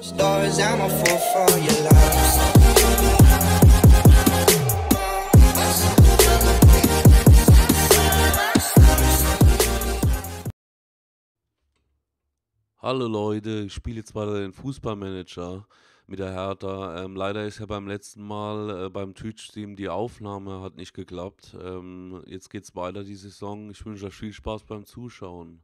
Stars, I'm a fool for your love. Hallo Leute, ich spiele jetzt weiter den Fußballmanager mit der Hertha. Leider ist ja beim letzten Mal beim Twitch-Stream die Aufnahme hat nicht geklappt. Jetzt geht's weiter die Saison. Ich wünsche euch viel Spaß beim Zuschauen.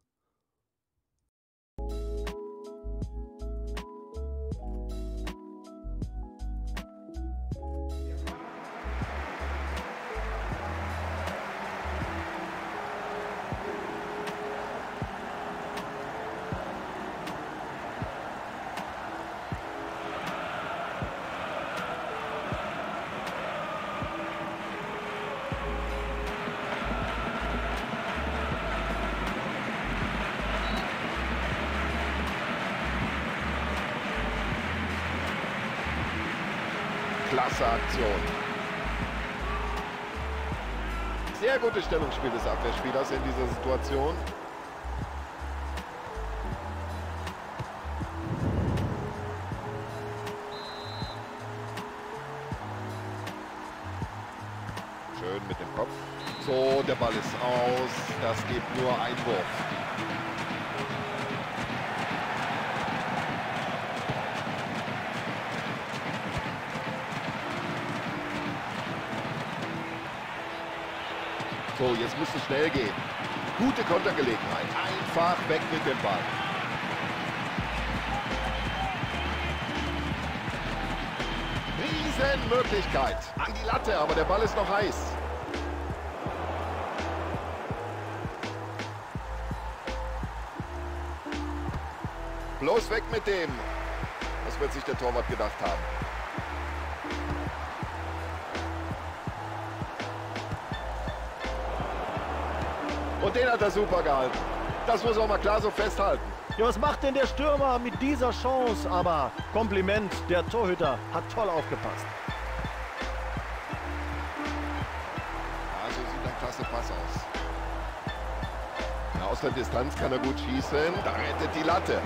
Klasse Aktion. Sehr gutes Stellungsspiel des Abwehrspielers in dieser Situation. Schön mit dem Kopf. So, der Ball ist aus. Das gibt nur Einwurf. So, jetzt muss es schnell gehen. Gute Kontergelegenheit. Einfach weg mit dem Ball. Riesenmöglichkeit. An die Latte, aber der Ball ist noch heiß. Bloß weg mit dem. Was wird sich der Torwart gedacht haben? Und den hat er super gehalten. Das muss auch mal klar so festhalten. Ja, was macht denn der Stürmer mit dieser Chance? Aber Kompliment, der Torhüter hat toll aufgepasst. Ja, so sieht ein klasse Pass aus. Ja, aus der Distanz kann er gut schießen. Da rettet die Latte.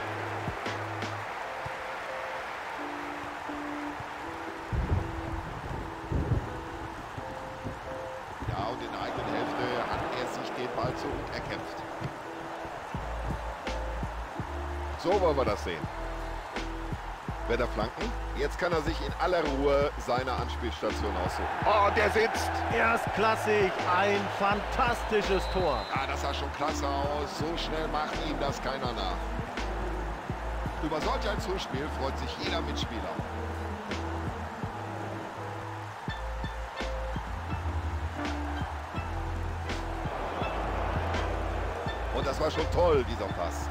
Ja, und in der eigenen Hälfte hat er sich den Ball zurückerkämpft. So wollen wir das sehen. Werder Flanken. Jetzt kann er sich in aller Ruhe seine Anspielstation aussuchen. Oh, der sitzt. Erstklassig, ein fantastisches Tor. Ja, das sah schon klasse aus. So schnell macht ihm das keiner nach. Über solch ein Zuspiel freut sich jeder Mitspieler. Und das war schon toll, dieser Pass.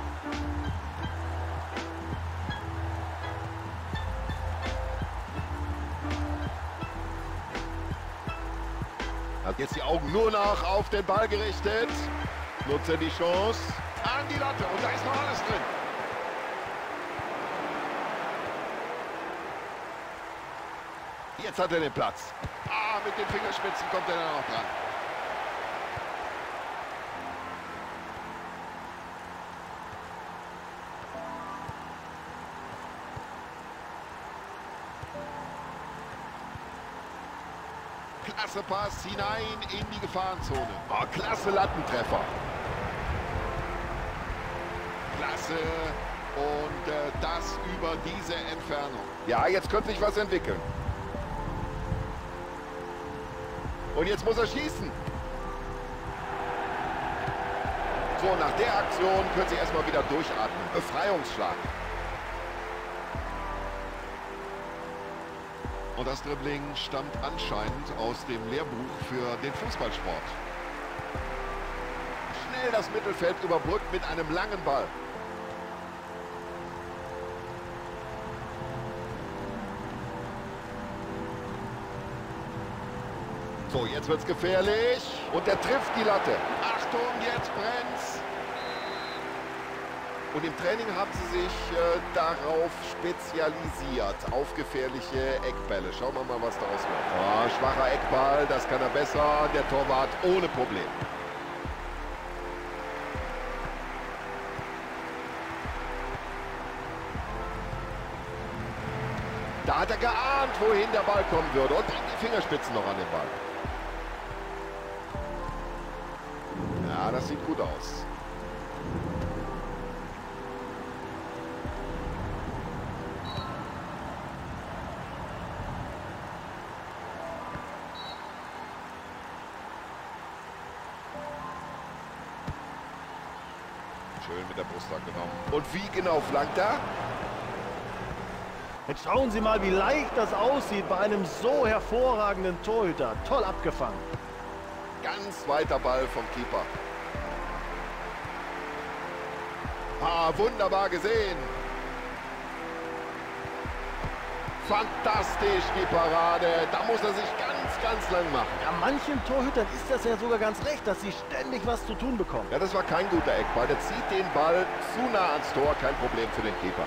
Hat jetzt die Augen nur noch auf den Ball gerichtet. Nutzt er die Chance. An die Latte. Und da ist noch alles drin. Jetzt hat er den Platz. Ah, mit den Fingerspitzen kommt er dann noch dran. Klasse Pass hinein in die Gefahrenzone. Oh, klasse Lattentreffer. Klasse. Und das über diese Entfernung. Ja, jetzt könnte sich was entwickeln. Und jetzt muss er schießen. So, nach der Aktion können Sie erstmal wieder durchatmen. Befreiungsschlag. Und das Dribbling stammt anscheinend aus dem Lehrbuch für den Fußballsport. Schnell das Mittelfeld überbrückt mit einem langen Ball. So, jetzt wird's gefährlich. Und er trifft die Latte. Achtung, jetzt brennt's. Und im Training haben sie sich darauf spezialisiert, auf gefährliche Eckbälle. Schauen wir mal, was daraus wird. Oh, schwacher Eckball, das kann er besser. Der Torwart ohne Problem. Da hat er geahnt, wohin der Ball kommen würde. Und die Fingerspitzen noch an den Ball. Ja, das sieht gut aus. Schön mit der Brust angenommen. Und wie genau flankt er? Jetzt schauen Sie mal, wie leicht das aussieht bei einem so hervorragenden Torhüter. Toll abgefangen. Ganz weiter Ball vom Keeper. Ah, wunderbar gesehen. Fantastisch, die Parade. Da muss er sich ganz lang machen. Ja, manchen Torhütern ist das ja sogar ganz recht, dass sie ständig was zu tun bekommen. Ja, das war kein guter Eckball. Der zieht den Ball zu nah ans Tor. Kein Problem für den Keeper.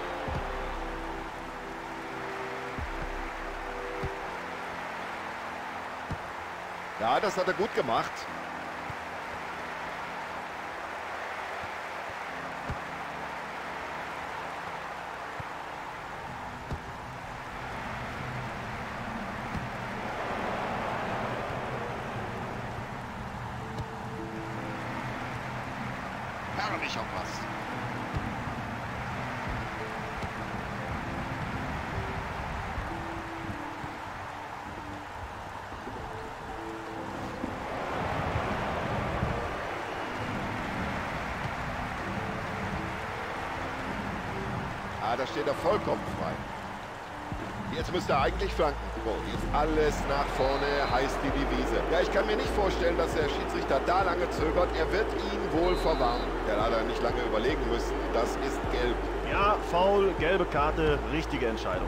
Ja, das hat er gut gemacht. Herrlicher Pass. Ah, da steht er vollkommen frei. Jetzt müsste er eigentlich flanken. So, jetzt alles nach vorne heißt die Devise. Ja, ich kann mir nicht vorstellen, dass der Schiedsrichter da lange zögert. Er wird ihn wohl verwarnen. Der hat nicht lange überlegen müssen. Das ist gelb. Ja, Foul, gelbe Karte, richtige Entscheidung.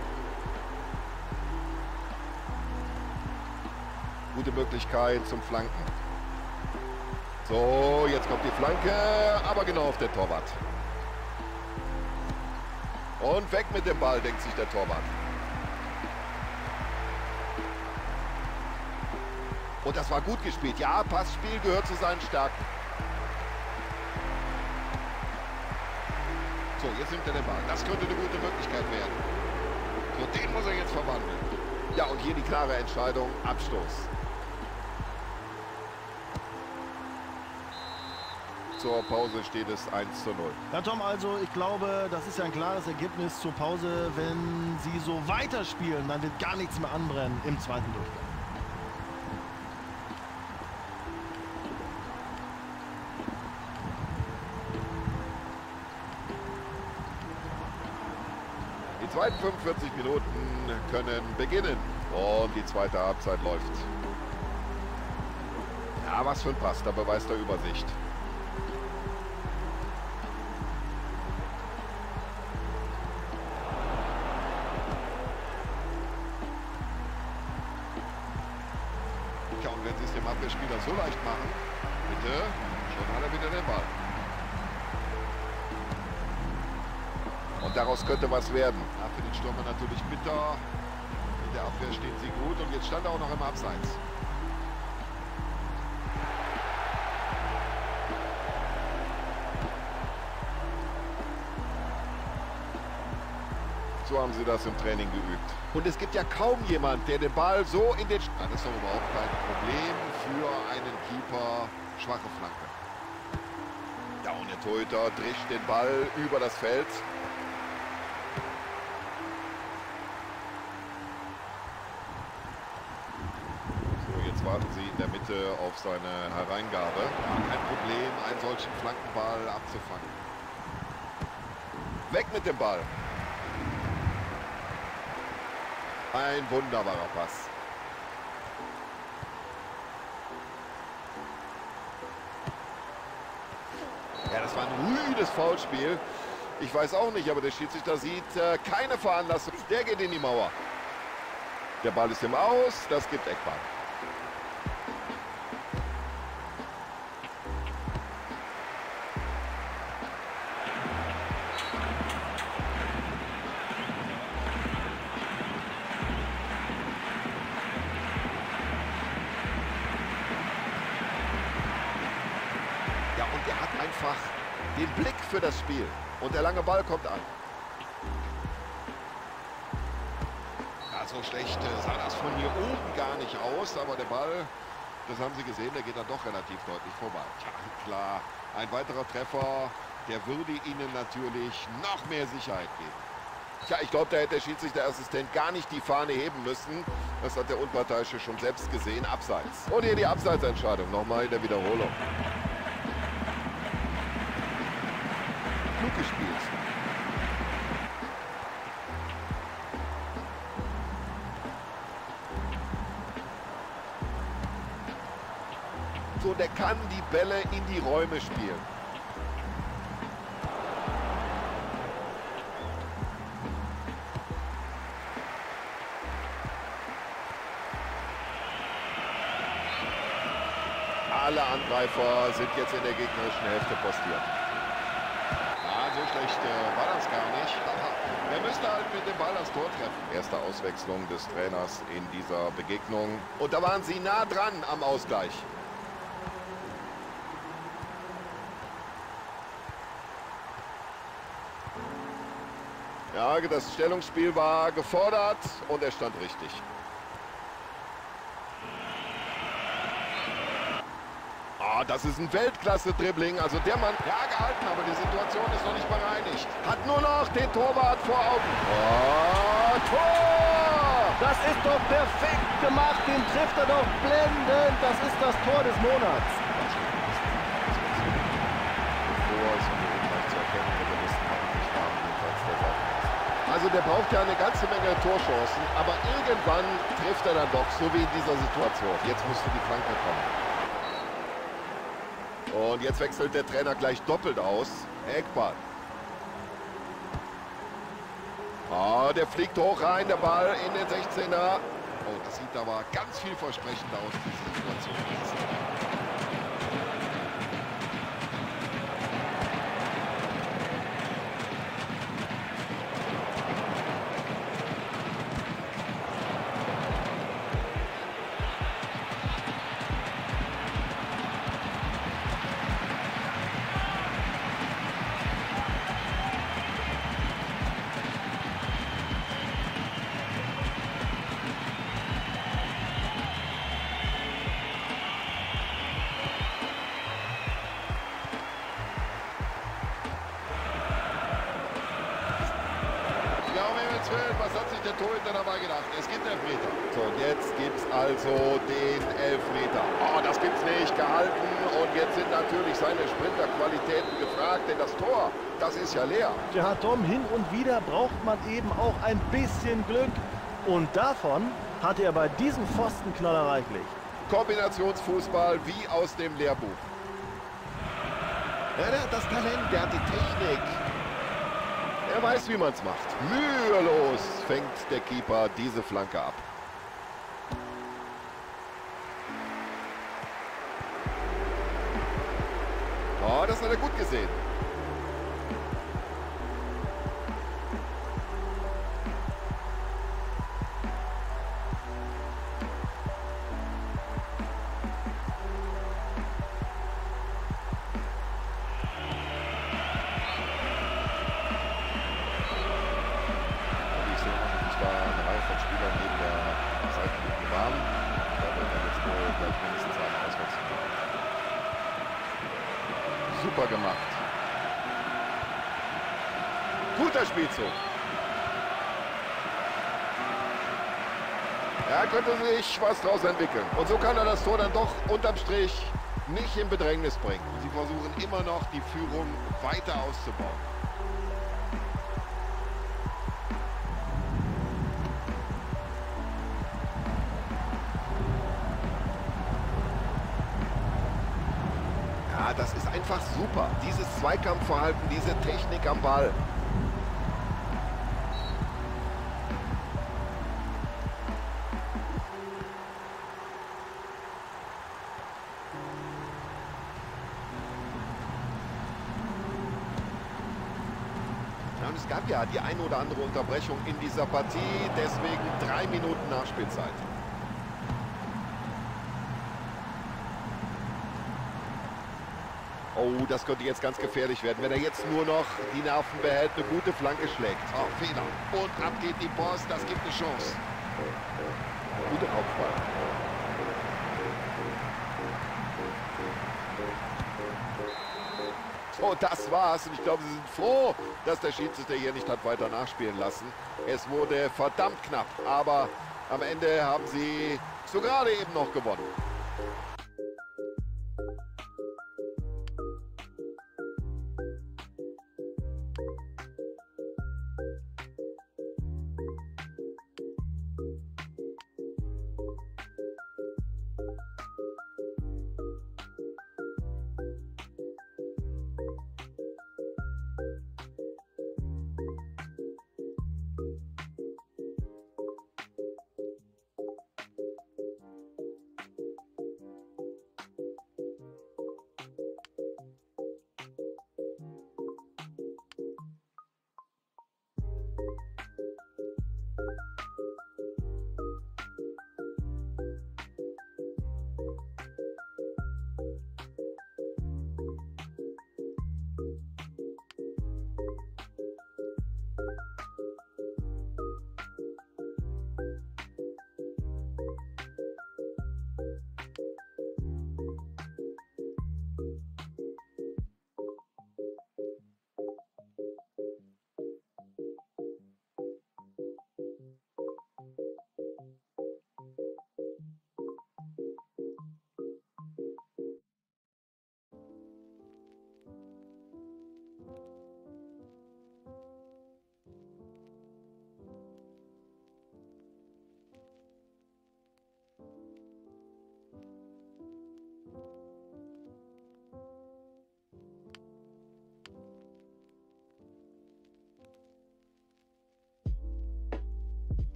Gute Möglichkeit zum Flanken. So, jetzt kommt die Flanke, aber genau auf den Torwart. Und weg mit dem Ball, denkt sich der Torwart. Und das war gut gespielt. Ja, Passspiel gehört zu seinen Stärken. So, jetzt nimmt er den Ball. Das könnte eine gute Möglichkeit werden. So, den muss er jetzt verwandeln. Ja, und hier die klare Entscheidung, Abstoß. Zur Pause steht es 1:0. Ja, Tom, also ich glaube, das ist ja ein klares Ergebnis zur Pause. Wenn Sie so weiterspielen, dann wird gar nichts mehr anbrennen im zweiten Durchgang. Die zweiten 45 Minuten können beginnen. Und die zweite Halbzeit läuft. Ja, was für ein Pass, da beweist er Übersicht. Ja, und wenn Sie es dem Abwehrspieler so leicht machen, bitte, schon hat er wieder den Ball. Und daraus könnte was werden. Ja, für den Stürmer natürlich bitter. In der Abwehr stehen sie gut und jetzt stand er auch noch im Abseits. So haben sie das im Training geübt. Und es gibt ja kaum jemand, der den Ball so in den... Das ist doch überhaupt kein Problem für einen Keeper. Schwache Flanke. Da und der Torhüter drischt den Ball über das Feld. Warten sie in der Mitte auf seine Hereingabe. Ja, kein Problem, einen solchen Flankenball abzufangen. Weg mit dem Ball. Ein wunderbarer Pass. Ja, das war ein rüdes Foulspiel. Ich weiß auch nicht, aber der Schiedsrichter sieht keine Veranlassung. Der geht in die Mauer. Der Ball ist im Aus, das gibt Eckball. Den Blick für das Spiel. Und der lange Ball kommt an. so schlecht sah das von hier oben gar nicht aus, aber der Ball, das haben Sie gesehen, der geht dann doch relativ deutlich vorbei. Tja, klar, ein weiterer Treffer, der würde Ihnen natürlich noch mehr Sicherheit geben. Tja, ich glaube, da hätte der Schiedsrichterassistent gar nicht die Fahne heben müssen. Das hat der Unparteiische schon selbst gesehen, abseits. Und hier die Abseitsentscheidung, nochmal in der Wiederholung. Klug gespielt. So, der kann die Bälle in die Räume spielen. Alle Angreifer sind jetzt in der gegnerischen Hälfte postiert. Ah, so schlecht war das gar nicht. Er müsste halt mit dem Ball das Tor treffen. Erste Auswechslung des Trainers in dieser Begegnung. Und da waren sie nah dran am Ausgleich. Ja, das Stellungsspiel war gefordert und er stand richtig. Ah, das ist ein Weltklasse-Dribbling. Also der Mann, ja, gehalten, aber die Situation ist noch nicht bereinigt. Hat nur noch den Torwart vor Augen. Oh, Tor! Das ist doch perfekt gemacht. Den trifft er doch blendend. Das ist das Tor des Monats. Also der braucht ja eine ganze Menge Torchancen, aber irgendwann trifft er dann doch, so wie in dieser Situation. Jetzt musste die Flanke kommen. Und jetzt wechselt der Trainer gleich doppelt aus. Eckball. Ah, der fliegt hoch rein, der Ball in den 16er. Oh, das sieht aber ganz vielversprechend aus, diese Situation. Was hat sich der Torhüter dabei gedacht? Es gibt Elfmeter. So, und jetzt gibt es also den Elfmeter. Oh, das gibt's nicht. Gehalten. Und jetzt sind natürlich seine Sprinterqualitäten gefragt, denn das Tor, das ist ja leer. Ja, Tom, hin und wieder braucht man eben auch ein bisschen Glück. Und davon hatte er bei diesem Pfostenknaller reichlich. Kombinationsfußball wie aus dem Lehrbuch. Ja, der hat das Talent, der hat die Technik. Er weiß, wie man es macht. Mühelos fängt der Keeper diese Flanke ab. Oh, das hat er gut gesehen. Super gemacht. Guter Spielzug. Ja, könnte sich was draus entwickeln. Und so kann er das Tor dann doch unterm Strich nicht in Bedrängnis bringen. Sie versuchen immer noch, die Führung weiter auszubauen. Das ist einfach super. Dieses Zweikampfverhalten, diese Technik am Ball. Ja, und es gab ja die ein oder andere Unterbrechung in dieser Partie. Deswegen 3 Minuten Nachspielzeit. Oh, das könnte jetzt ganz gefährlich werden, wenn er jetzt nur noch die Nerven behält, eine gute Flanke schlägt. Oh, Fehler. Und ab geht die Post, das gibt eine Chance. Gute Aufwahl. So, das war's. Und ich glaube, sie sind froh, dass der Schiedsrichter hier nicht hat weiter nachspielen lassen. Es wurde verdammt knapp, aber am Ende haben sie so gerade eben noch gewonnen.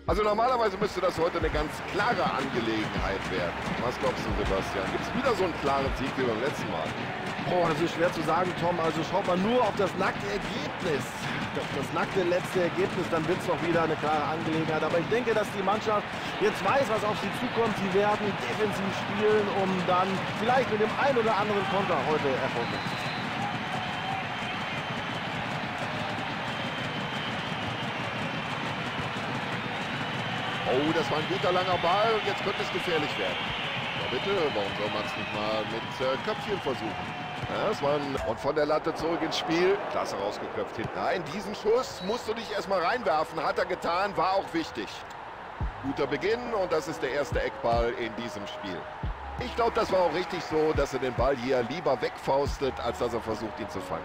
Also normalerweise müsste das heute eine ganz klare Angelegenheit werden. Was glaubst du, Sebastian? Gibt es wieder so einen klaren Sieg wie beim letzten Mal? Oh, das ist schwer zu sagen, Tom. Also schaut man nur auf das nackte Ergebnis. Das nackte letzte Ergebnis, dann wird es doch wieder eine klare Angelegenheit. Aber ich denke, dass die Mannschaft jetzt weiß, was auf sie zukommt. Sie werden defensiv spielen, um dann vielleicht mit dem einen oder anderen Konter heute erfolgreich zu sein. Oh, das war ein guter langer Ball und jetzt könnte es gefährlich werden. Ja bitte, warum soll man es nicht mal mit Köpfchen versuchen? Ja, das war und von der Latte zurück ins Spiel. Klasse rausgeköpft hinten. Nein, diesen Schuss musst du dich erstmal reinwerfen. Hat er getan, war auch wichtig. Guter Beginn und das ist der erste Eckball in diesem Spiel. Ich glaube, das war auch richtig so, dass er den Ball hier lieber wegfaustet, als dass er versucht, ihn zu fangen.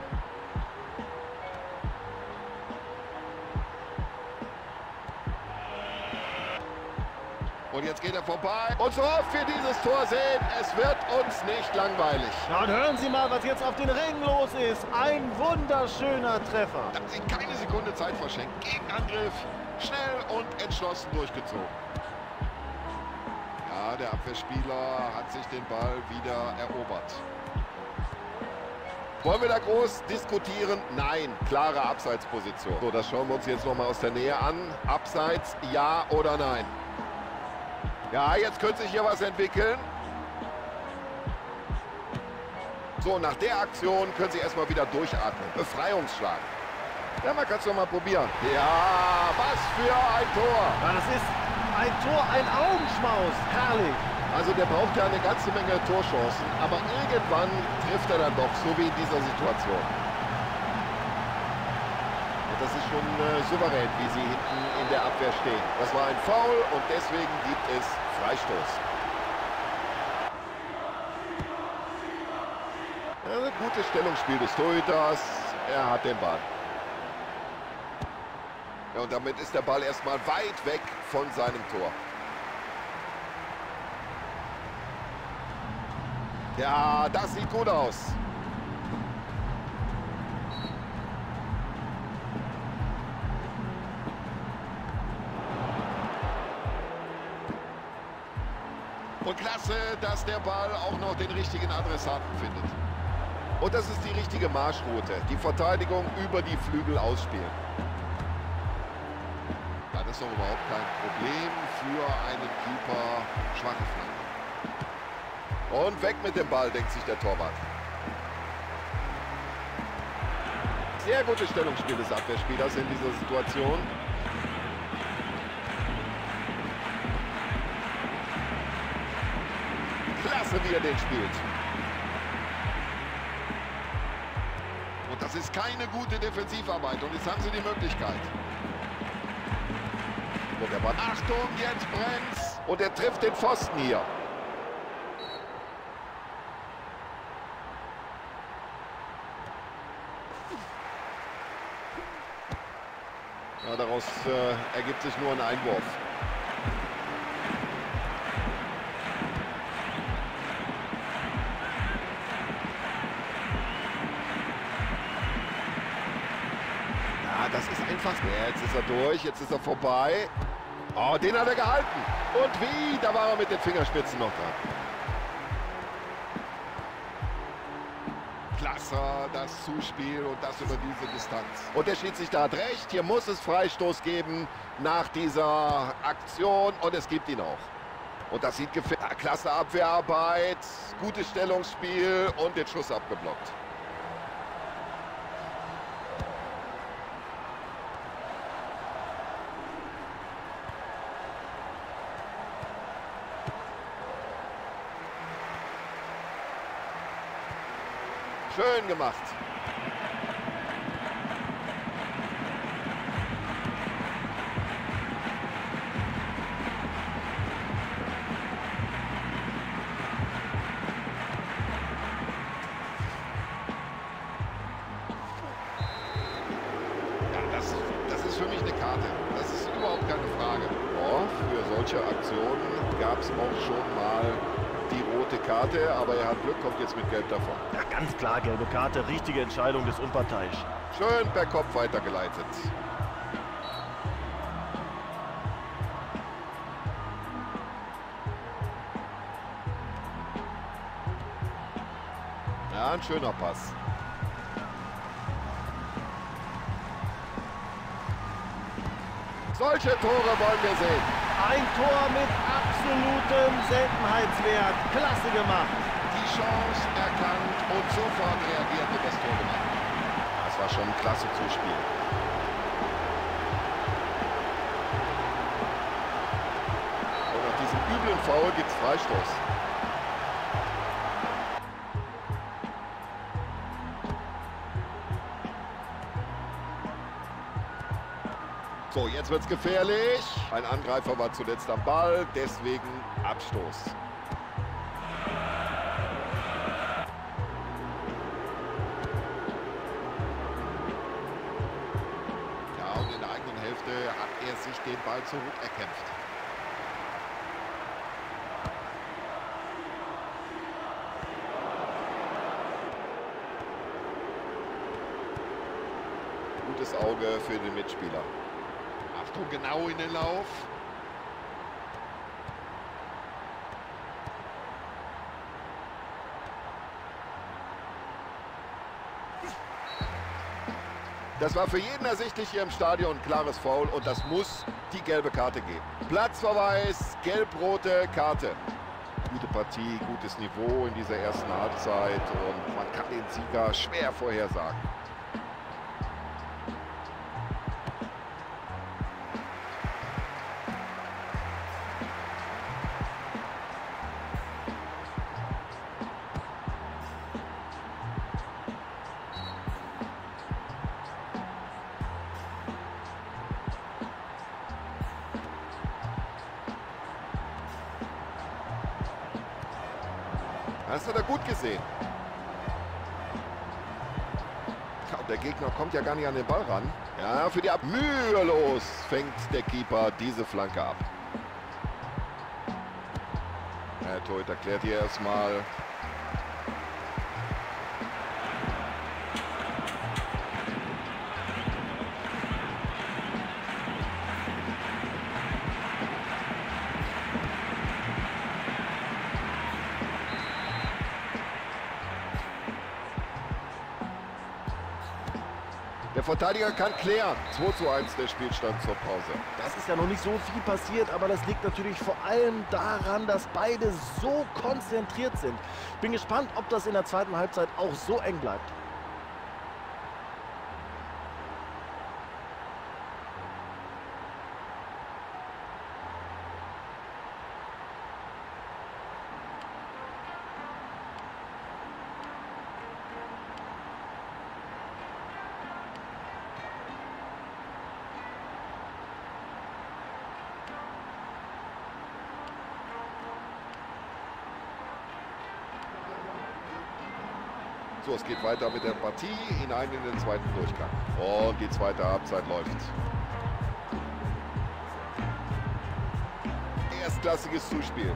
Und jetzt geht er vorbei. Und so oft wir dieses Tor sehen, es wird uns nicht langweilig. Ja, und hören Sie mal, was jetzt auf den Ringen los ist. Ein wunderschöner Treffer. Da haben sie keine Sekunde Zeit verschenkt. Gegenangriff, schnell und entschlossen durchgezogen. Ja, der Abwehrspieler hat sich den Ball wieder erobert. Wollen wir da groß diskutieren? Nein, klare Abseitsposition. So, das schauen wir uns jetzt nochmal aus der Nähe an. Abseits, ja oder nein? Ja, jetzt könnte sich hier was entwickeln. So, nach der Aktion können Sie erstmal wieder durchatmen. Befreiungsschlag. Ja, man kann es doch mal probieren. Ja, was für ein Tor. Ja, das ist ein Tor, ein Augenschmaus. Herrlich. Also der braucht ja eine ganze Menge Torchancen. Aber irgendwann trifft er dann doch, so wie in dieser Situation. Und das ist schon souverän, wie sie hinten in der Abwehr stehen. Das war ein Foul und deswegen gibt es Freistoß. Ja, ein gutes Stellungsspiel des Torhüters. Er hat den Ball. Ja, und damit ist der Ball erstmal weit weg von seinem Tor. Ja, das sieht gut aus. Und klasse, dass der Ball auch noch den richtigen Adressaten findet. Und das ist die richtige Marschroute. Die Verteidigung über die Flügel ausspielen. Ja, das ist doch überhaupt kein Problem für einen Keeper. Schwache Flanke. Und weg mit dem Ball, denkt sich der Torwart. Sehr gutes Stellungsspiel des Abwehrspielers in dieser Situation. Klasse, wie er den spielt. Und das ist keine gute Defensivarbeit. Und jetzt haben sie die Möglichkeit. Und der Ball. Achtung, jetzt brennt's. Und er trifft den Pfosten hier. Ja, daraus ergibt sich nur ein Einwurf. Das ist einfach. Ja, jetzt ist er durch, jetzt ist er vorbei. Oh, den hat er gehalten. Und wie? Da war er mit den Fingerspitzen noch dran. Klasse, das Zuspiel und das über diese Distanz. Und der Schiedsrichter hat recht. Hier muss es Freistoß geben nach dieser Aktion. Und es gibt ihn auch. Und das sieht gefährlich. Ja, klasse Abwehrarbeit, gutes Stellungsspiel und den Schuss abgeblockt. Schön gemacht. Ja, das ist für mich eine Karte. Das ist überhaupt keine Frage. Oh, für solche Aktionen gab es auch schon mal die rote Karte, aber er hat Glück, kommt jetzt mit Gelb davon. Ja, ganz klar, gelbe Karte, richtige Entscheidung des Unparteiischen. Schön per Kopf weitergeleitet. Ja, ein schöner Pass. Solche Tore wollen wir sehen. Ein Tor mit absolutem Seltenheitswert. Klasse gemacht. Die Chance erkannt und sofort reagiert und das Tor gemacht. Das war schon ein klasse Zuspiel. Und nach diesem üblen Foul gibt es Freistoß. So, jetzt wird's gefährlich. Ein Angreifer war zuletzt am Ball, deswegen Abstoß. Ja, und in der eigenen Hälfte hat er sich den Ball zurückerkämpft. Gutes Auge für den Mitspieler. Achtung, genau in den Lauf. Das war für jeden ersichtlich hier im Stadion ein klares Foul und das muss die gelbe Karte geben. Platzverweis, gelb-rote Karte. Gute Partie, gutes Niveau in dieser ersten Halbzeit und man kann den Sieger schwer vorhersagen. Das hat er gut gesehen. Ja, und der Gegner kommt ja gar nicht an den Ball ran. Ja, für die mühelos fängt der Keeper diese Flanke ab. Der Torhüter erklärt hier erstmal. Der Verteidiger kann klären. 2:1 der Spielstand zur Pause. Das ist ja noch nicht so viel passiert, aber das liegt natürlich vor allem daran, dass beide so konzentriert sind. Bin gespannt, ob das in der zweiten Halbzeit auch so eng bleibt. So, es geht weiter mit der Partie hinein in den zweiten Durchgang. Und die zweite Halbzeit läuft. Erstklassiges Zuspiel.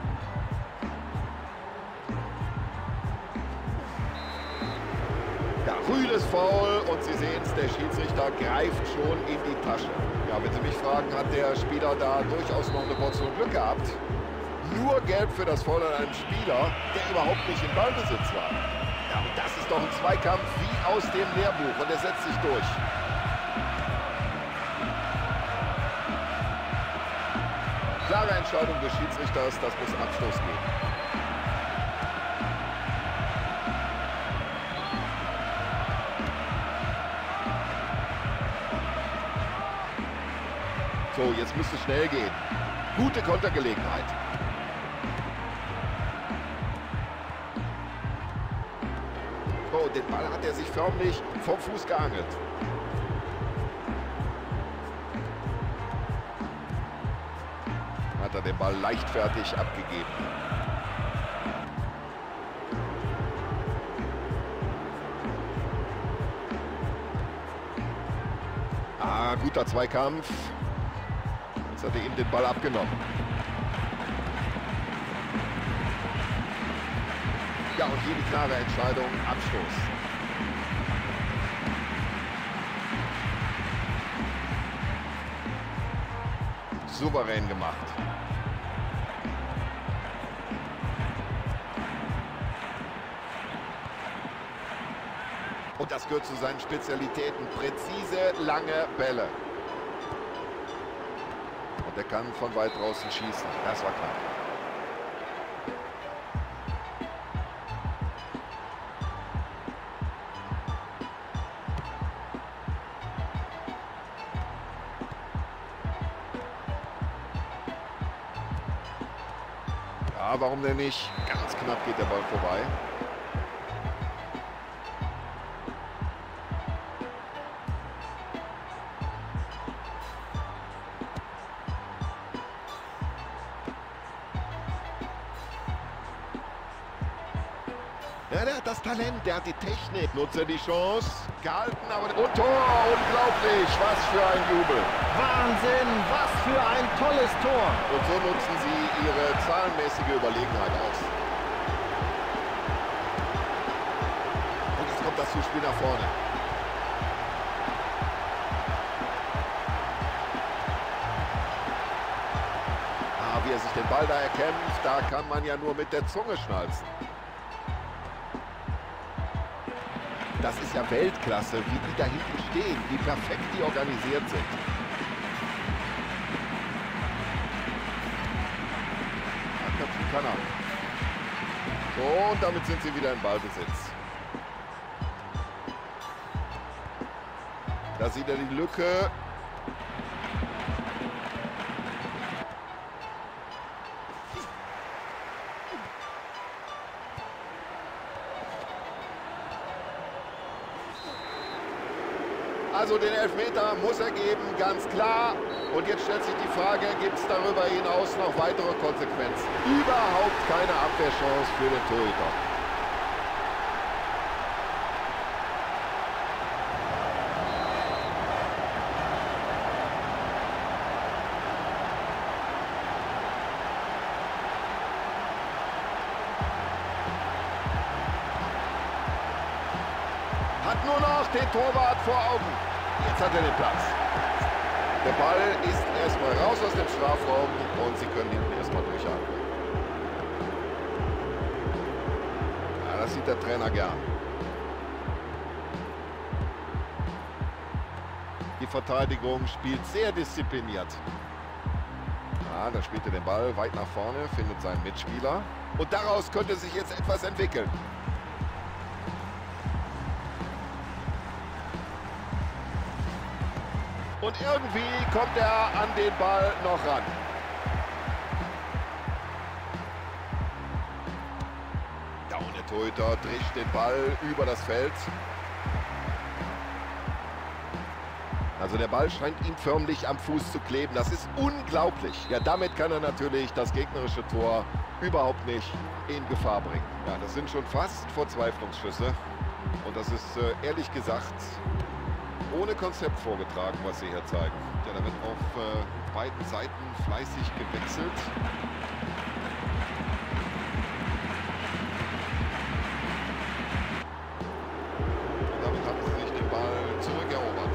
Ja, frühes Foul und Sie sehen es, der Schiedsrichter greift schon in die Tasche. Ja, wenn Sie mich fragen, hat der Spieler da durchaus noch eine Portion Glück gehabt. Nur gelb für das Foul an einem Spieler, der überhaupt nicht im Ballbesitz war. Ja, und das ist doch ein Zweikampf wie aus dem Lehrbuch und er setzt sich durch. Klare Entscheidung des Schiedsrichters, das muss Abstoß geben. So, jetzt müsste es schnell gehen. Gute Kontergelegenheit. Oh, den Ball hat er sich förmlich vom Fuß geangelt. Hat er den Ball leichtfertig abgegeben. Ah, guter Zweikampf. Jetzt hat er ihm den Ball abgenommen. Ja, und hier die klare Entscheidung, Abstoß. Souverän gemacht. Und das gehört zu seinen Spezialitäten. Präzise, lange Bälle. Und er kann von weit draußen schießen. Das war klar. Ja, warum denn nicht? Ganz knapp geht der Ball vorbei. Ja, der hat das Talent, der hat die Technik. Nutze die Chance. Gehalten, aber... Und Tor! Unglaublich! Was für ein Jubel! Wahnsinn, was für ein tolles Tor. Und so nutzen sie ihre zahlenmäßige Überlegenheit aus. Und jetzt kommt das Zuspiel nach vorne. Ah, wie er sich den Ball da erkämpft, da kann man ja nur mit der Zunge schnalzen. Das ist ja Weltklasse, wie die da hinten stehen, wie perfekt die organisiert sind. Köpfen kann er. So, und damit sind sie wieder im Ballbesitz. Da sieht er die Lücke. Also den Elfmeter muss er geben, ganz klar. Und jetzt stellt sich die Frage, gibt es darüber hinaus noch weitere Konsequenzen? Überhaupt keine Abwehrchance für den Torhüter. Hat nur noch den Torwart vor Augen. Jetzt hat er den Platz. Der Ball ist erstmal raus aus dem Strafraum und sie können hinten erstmal durchatmen. Ja, das sieht der Trainer gern. Die Verteidigung spielt sehr diszipliniert. Ja, da spielt er den Ball weit nach vorne, findet seinen Mitspieler. Und daraus könnte sich jetzt etwas entwickeln. Und irgendwie kommt er an den Ball noch ran. Ja, und der Torhüter drischt den Ball über das Feld. Also der Ball scheint ihm förmlich am Fuß zu kleben. Das ist unglaublich. Ja, damit kann er natürlich das gegnerische Tor überhaupt nicht in Gefahr bringen. Ja, das sind schon fast Verzweiflungsschüsse. Und das ist ehrlich gesagt ohne Konzept vorgetragen, was sie hier zeigen. Ja, da wird auf beiden Seiten fleißig gewechselt. Und damit haben sie sich den Ball zurückerobert.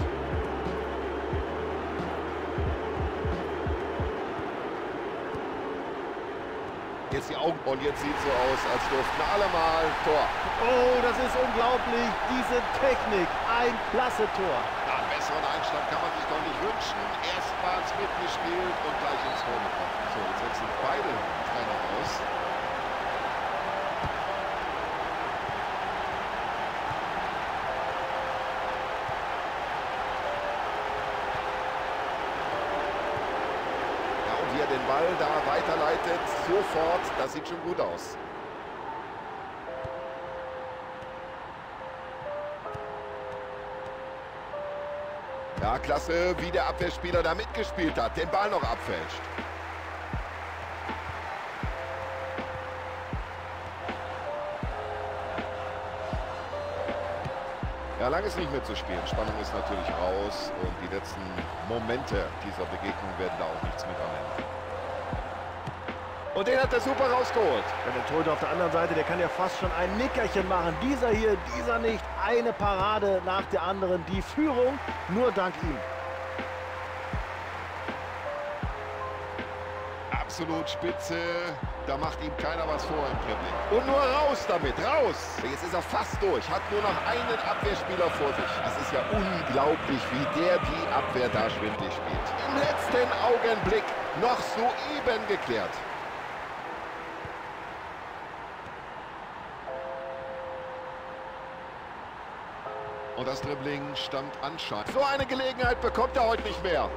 Jetzt die Augen und jetzt sieht es so aus, als durften alle mal Tor. Oh, das ist unglaublich, diese Technik, ein klasse Tor. Ja, einen besseren Einstand kann man sich doch nicht wünschen. Erstmals mitgespielt und gleich ins Tor gekommen. So, jetzt wechseln beide Trainer aus. Ja, und wie er den Ball da weiterleitet, sofort, das sieht schon gut aus. Ja, klasse, wie der Abwehrspieler da mitgespielt hat, den Ball noch abfälscht. Ja, lange ist nicht mehr zu spielen. Spannung ist natürlich raus und die letzten Momente dieser Begegnung werden da auch nichts mit annehmen. Und den hat er super rausgeholt. Ja, der Torhüter auf der anderen Seite, der kann ja fast schon ein Nickerchen machen. Dieser hier, dieser nicht. Eine Parade nach der anderen. Die Führung nur dank ihm. Absolut spitze. Da macht ihm keiner was vor im Dribbling. Und nur raus damit, raus! Jetzt ist er fast durch, hat nur noch einen Abwehrspieler vor sich. Das ist ja unglaublich, wie der die Abwehr da schwindlig spielt. Im letzten Augenblick noch soeben geklärt. Und das Dribbling stammt anscheinend. So eine Gelegenheit bekommt er heute nicht mehr.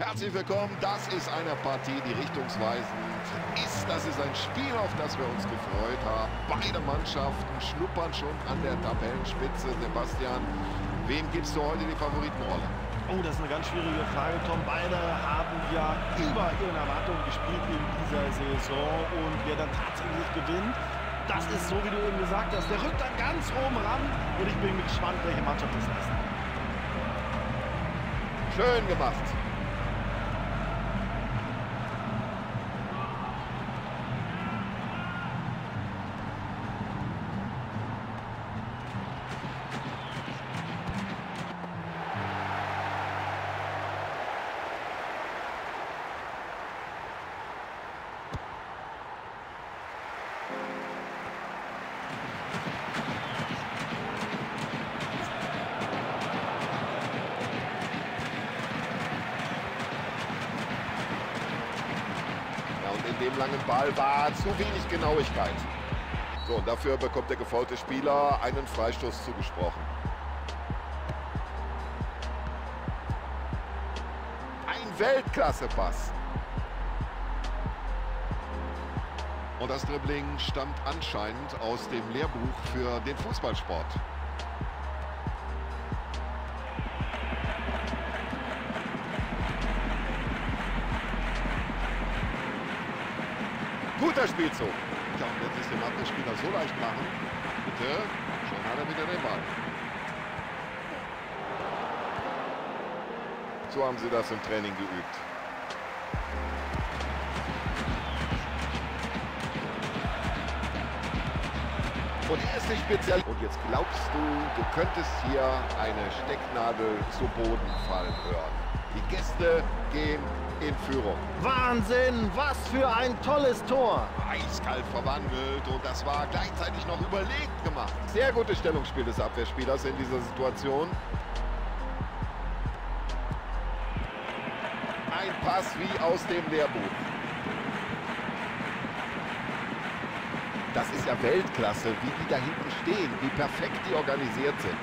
Herzlich willkommen, das ist eine Partie, die richtungsweisend ist. Das ist ein Spiel, auf das wir uns gefreut haben. Beide Mannschaften schnuppern schon an der Tabellenspitze. Sebastian, wem gibst du heute die Favoritenrolle? Oh, das ist eine ganz schwierige Frage, Tom. Beide haben ja über ihren Erwartungen gespielt in dieser Saison. Und wer dann tatsächlich gewinnt, das ist so, wie du eben gesagt hast. Der rückt dann ganz oben ran. Und ich bin gespannt, welche Mannschaft das ist. Schön gemacht. Dem langen Ball war zu wenig Genauigkeit. So, und dafür bekommt der gefaulte Spieler einen Freistoß zugesprochen. Ein Weltklasse-Pass. Und das Dribbling stammt anscheinend aus dem Lehrbuch für den Fußballsport. Guter Spielzug. Ja, und wenn sie es dem anderen Spieler so leicht machen, bitte, schon hat er wieder den Ball. So haben sie das im Training geübt. Und er ist nicht speziell. Und jetzt glaubst du könntest hier eine Stecknadel zu Boden fallen hören. Die Gäste gehen in Führung. Wahnsinn, was für ein tolles Tor. Eiskalt verwandelt und das war gleichzeitig noch überlegt gemacht. Sehr gutes Stellungsspiel des Abwehrspielers in dieser Situation. Ein Pass wie aus dem Lehrbuch. Das ist ja Weltklasse, wie die da hinten stehen, wie perfekt die organisiert sind.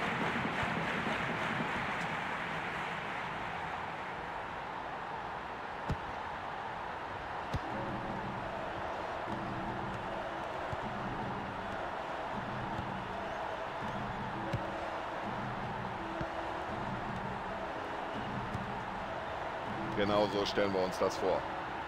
Genau so stellen wir uns das vor.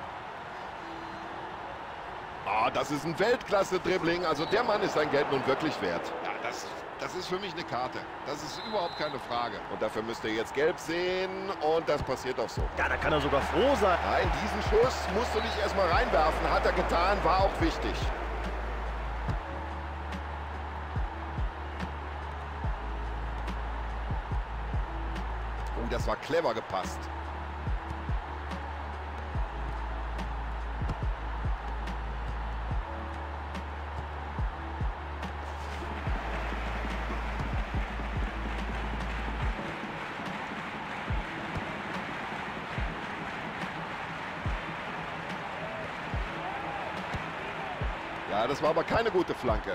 Ah, das ist ein Weltklasse-Dribbling. Also der Mann ist sein Geld nun wirklich wert. Ja, das ist für mich eine Karte. Das ist überhaupt keine Frage. Und dafür müsst ihr jetzt gelb sehen. Und das passiert auch so. Ja, da kann er sogar froh sein. Nein, diesen Schuss musst du nicht erstmal reinwerfen. Hat er getan, war auch wichtig. Oh, das war clever gepasst. Ja, das war aber keine gute Flanke.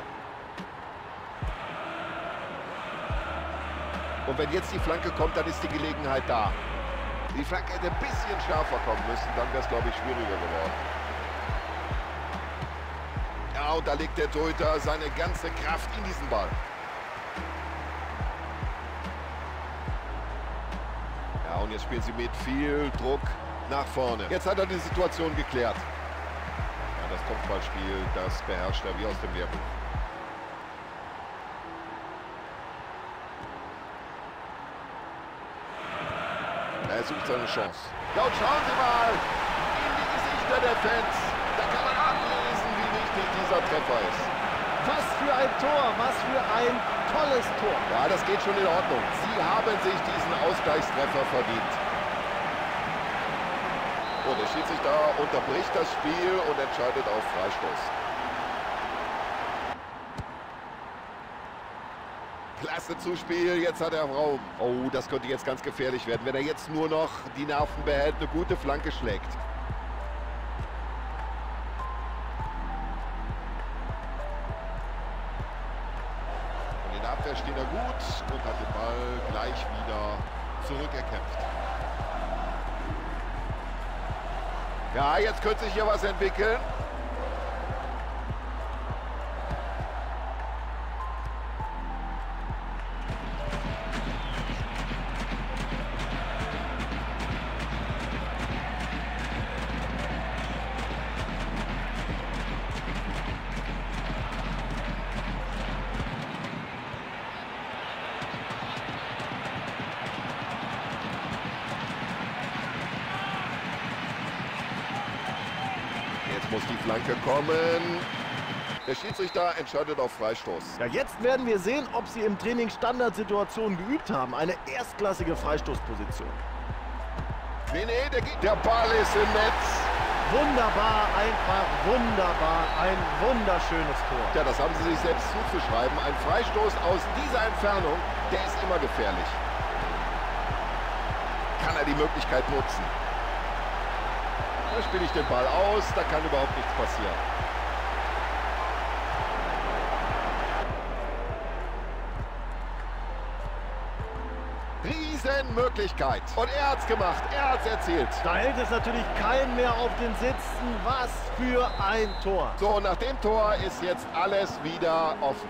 Und wenn jetzt die Flanke kommt, dann ist die Gelegenheit da. Die Flanke hätte ein bisschen schärfer kommen müssen, dann wäre es, glaube ich, schwieriger geworden. Ja, und da legt der Torhüter seine ganze Kraft in diesen Ball. Ja, und jetzt spielen sie mit viel Druck nach vorne. Jetzt hat er die Situation geklärt. Das Kopfballspiel, das beherrscht er wie aus dem Lehrbuch. Er sucht seine Chance. Ja, und schauen Sie mal in die Gesichter der Fans. Da kann man ablesen, wie wichtig dieser Treffer ist. Was für ein Tor, was für ein tolles Tor. Ja, das geht schon in Ordnung. Sie haben sich diesen Ausgleichstreffer verdient. Oh, der Schiedsrichter unterbricht das Spiel und entscheidet auf Freistoß. Klasse Zuspiel, jetzt hat er Raum. Oh, das könnte jetzt ganz gefährlich werden, wenn er jetzt nur noch die Nerven behält, eine gute Flanke schlägt. Und in der Abwehr steht er gut und hat den Ball gleich wieder zurückerkämpft. Ja, jetzt könnte sich hier was entwickeln. Jetzt muss die Flanke kommen. Der Schiedsrichter entscheidet auf Freistoß. Ja, jetzt werden wir sehen, ob sie im Training Standardsituationen geübt haben. Eine erstklassige Freistoßposition. Nee, der Ball ist im Netz. Wunderbar, einfach wunderbar. Ein wunderschönes Tor. Ja, das haben sie sich selbst zuzuschreiben. Ein Freistoß aus dieser Entfernung, der ist immer gefährlich. Kann er die Möglichkeit nutzen? Da spiele ich den Ball aus, da kann überhaupt nichts passieren. Riesenmöglichkeit. Und er hat's gemacht, er hat's erzielt. Da hält es natürlich keinen mehr auf den Sitzen. Was für ein Tor. So, nach dem Tor ist jetzt alles wieder offen.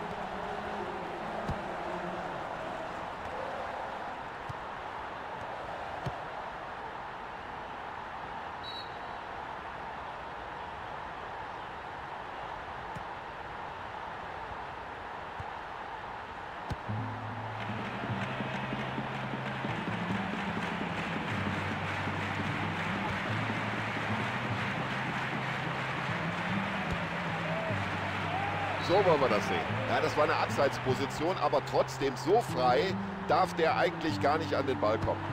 So wollen wir das sehen. Ja, das war eine Abseitsposition, aber trotzdem so frei darf der eigentlich gar nicht an den Ball kommen.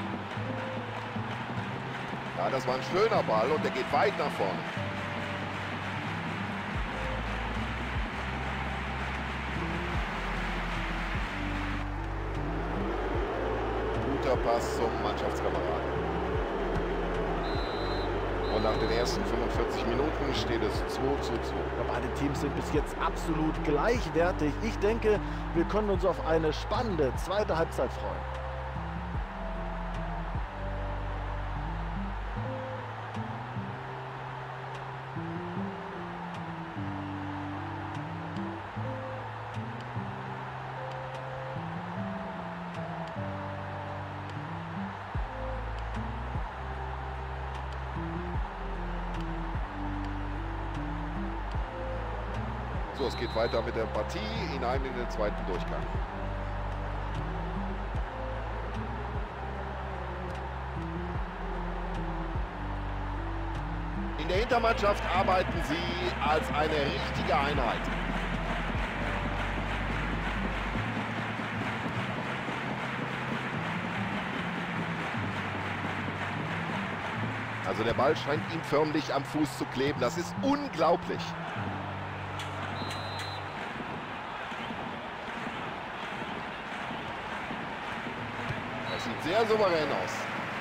Ja, das war ein schöner Ball und der geht weit nach vorne. Guter Pass zum Mannschaftskameraden. Und nach den ersten 45 Minuten steht es 2:2. Beide Teams sind bis jetzt absolut gleichwertig. Ich denke, wir können uns auf eine spannende zweite Halbzeit freuen. So, es geht weiter mit der Partie hinein in den zweiten Durchgang. In der Hintermannschaft arbeiten sie als eine richtige Einheit. Also der Ball scheint ihm förmlich am Fuß zu kleben. Das ist unglaublich. Das sieht sehr souverän aus.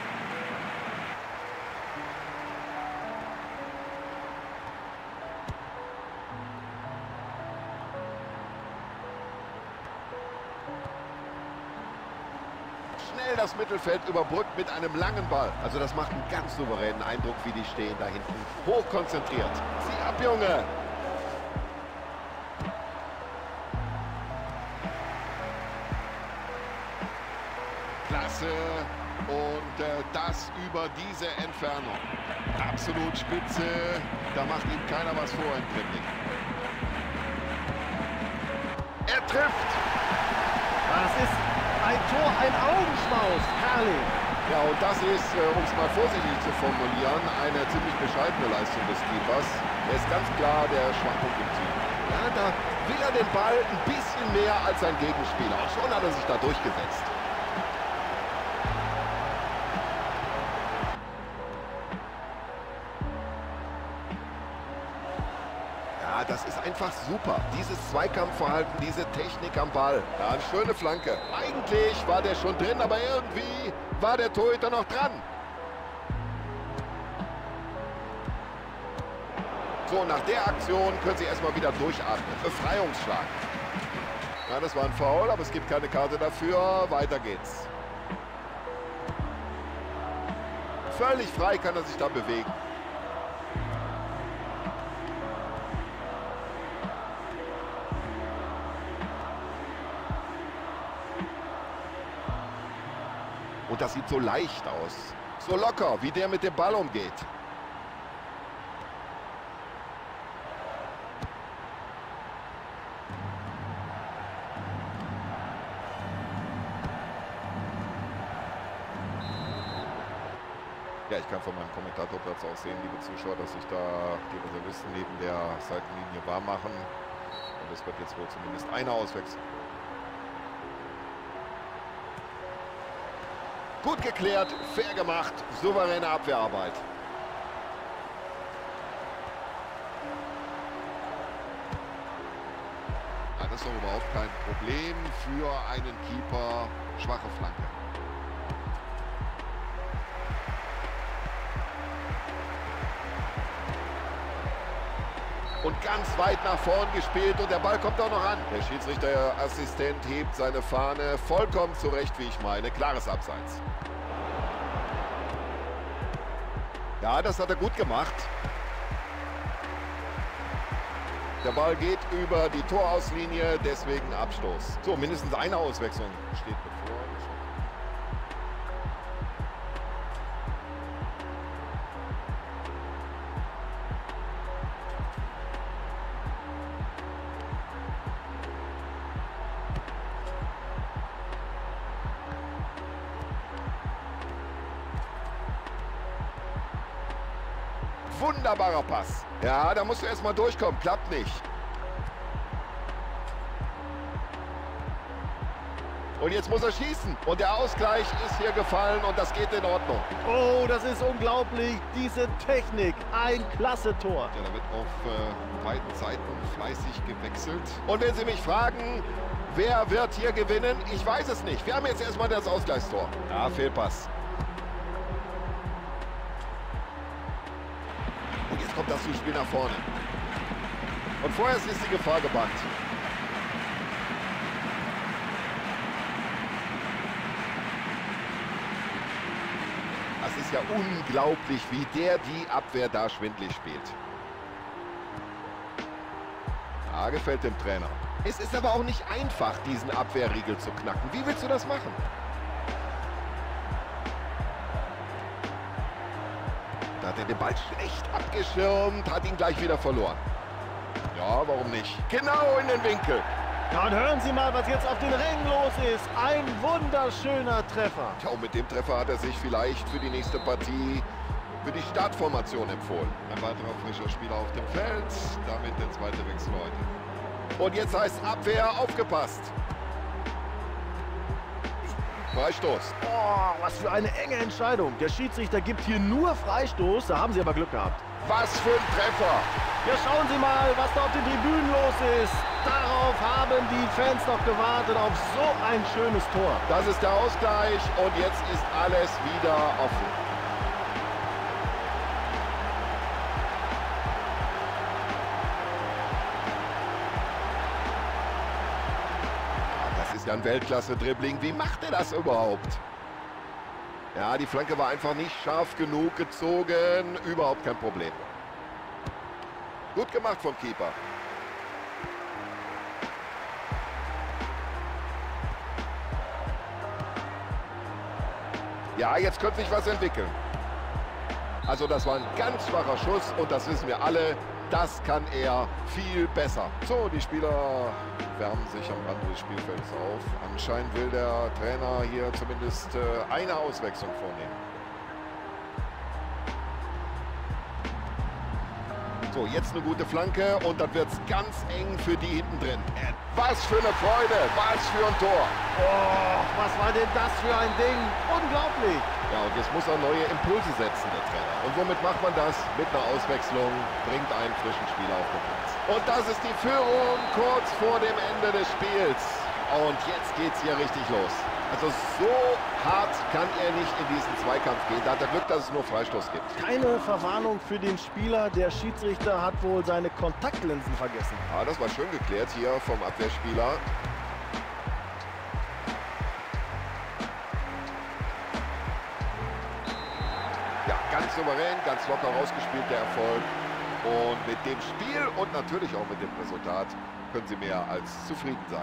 Schnell das Mittelfeld überbrückt mit einem langen Ball. Also das macht einen ganz souveränen Eindruck, wie die stehen da hinten. Hochkonzentriert. Zieh ab, Junge! Klasse. Und das über diese Entfernung. Absolut spitze. Da macht ihm keiner was vor im Dribbling. Er trifft. Das ist ein Tor, ein Augenschmaus. Herrlich. Ja, und das ist, um es mal vorsichtig zu formulieren, eine ziemlich bescheidene Leistung des Keepers. Er ist ganz klar der Schwachpunkt im Team. Ja, da will er den Ball ein bisschen mehr als sein Gegenspieler. Auch schon hat er sich da durchgesetzt. Ja, das ist einfach super. Dieses Zweikampfverhalten, diese Technik am Ball. Ja, eine schöne Flanke. Eigentlich war der schon drin, aber irgendwie war der Torhüter noch dran. So, nach der Aktion können sie erstmal wieder durchatmen. Befreiungsschlag. Ja, das war ein Foul, aber es gibt keine Karte dafür. Weiter geht's. Völlig frei kann er sich da bewegen. Und das sieht so leicht aus. So locker, wie der mit dem Ball umgeht. Ja, ich kann von meinem Kommentatorplatz aus sehen, liebe Zuschauer, dass sich da die Reservisten neben der Seitenlinie warm machen. Und es wird jetzt wohl zumindest einer auswechseln. Gut geklärt, fair gemacht, souveräne Abwehrarbeit. Ja, das ist doch überhaupt kein Problem für einen Keeper. Schwache Flanke. Und ganz weit nach vorn gespielt und der Ball kommt auch noch an. Der Schiedsrichterassistent hebt seine Fahne vollkommen zurecht, wie ich meine. Klares Abseits. Ja, das hat er gut gemacht. Der Ball geht über die Torauslinie, deswegen Abstoß. So, mindestens eine Auswechslung steht bevor. Wunderbarer Pass. Ja, da musst du erstmal durchkommen. Klappt nicht. Und jetzt muss er schießen. Und der Ausgleich ist hier gefallen und das geht in Ordnung. Oh, das ist unglaublich. Diese Technik. Ein klasse Tor. Ja, da wird auf beiden Seiten fleißig gewechselt. Und wenn Sie mich fragen, wer wird hier gewinnen? Ich weiß es nicht. Wir haben jetzt erstmal das Ausgleichstor. Ja, Fehlpass. Und jetzt kommt das Zuspiel nach vorne. Und vorher ist die Gefahr gebannt. Das ist ja unglaublich, wie der die Abwehr da schwindlig spielt. Ja, gefällt dem Trainer. Es ist aber auch nicht einfach, diesen Abwehrriegel zu knacken. Wie willst du das machen? Da hat er den Ball schlecht abgeschirmt, hat ihn gleich wieder verloren. Ja, warum nicht? Genau in den Winkel. Ja, und hören Sie mal, was jetzt auf den Rängen los ist. Ein wunderschöner Treffer. Ja, und mit dem Treffer hat er sich vielleicht für die nächste Partie für die Startformation empfohlen. Ein weiterer frischer Spieler auf dem Feld, damit der zweite Wechsel heute. Und jetzt heißt Abwehr, aufgepasst. Freistoß. Oh, was für eine enge Entscheidung. Der Schiedsrichter gibt hier nur Freistoß, da haben Sie aber Glück gehabt. Was für ein Treffer. Ja, schauen Sie mal, was da auf den Tribünen los ist. Darauf haben die Fans noch gewartet, auf so ein schönes Tor. Das ist der Ausgleich und jetzt ist alles wieder offen. Das ist ja ein Weltklasse-Dribbling. Wie macht er das überhaupt? Ja, die Flanke war einfach nicht scharf genug gezogen. Überhaupt kein Problem. Gut gemacht vom Keeper. Ja, jetzt könnte sich was entwickeln. Also das war ein ganz schwacher Schuss und das wissen wir alle. Das kann er viel besser. So, die Spieler wärmen sich am Rande des Spielfelds auf. Anscheinend will der Trainer hier zumindest eine Auswechslung vornehmen. So, jetzt eine gute Flanke und dann wird es ganz eng für die hinten drin. Was für eine Freude, was für ein Tor. Oh, was war denn das für ein Ding? Unglaublich. Ja, und jetzt muss er neue Impulse setzen, der Trainer. Und womit macht man das? Mit einer Auswechslung, bringt einen frischen Spieler auf den Platz. Und das ist die Führung kurz vor dem Ende des Spiels. Und jetzt geht's hier richtig los. Also so hart kann er nicht in diesen Zweikampf gehen. Da hat er Glück, dass es nur Freistoß gibt. Keine Verwarnung für den Spieler. Der Schiedsrichter hat wohl seine Kontaktlinsen vergessen. Ja, das war schön geklärt hier vom Abwehrspieler. Ja, souverän, ganz locker rausgespielt, der Erfolg. Und mit dem Spiel und natürlich auch mit dem Resultat können Sie mehr als zufrieden sein.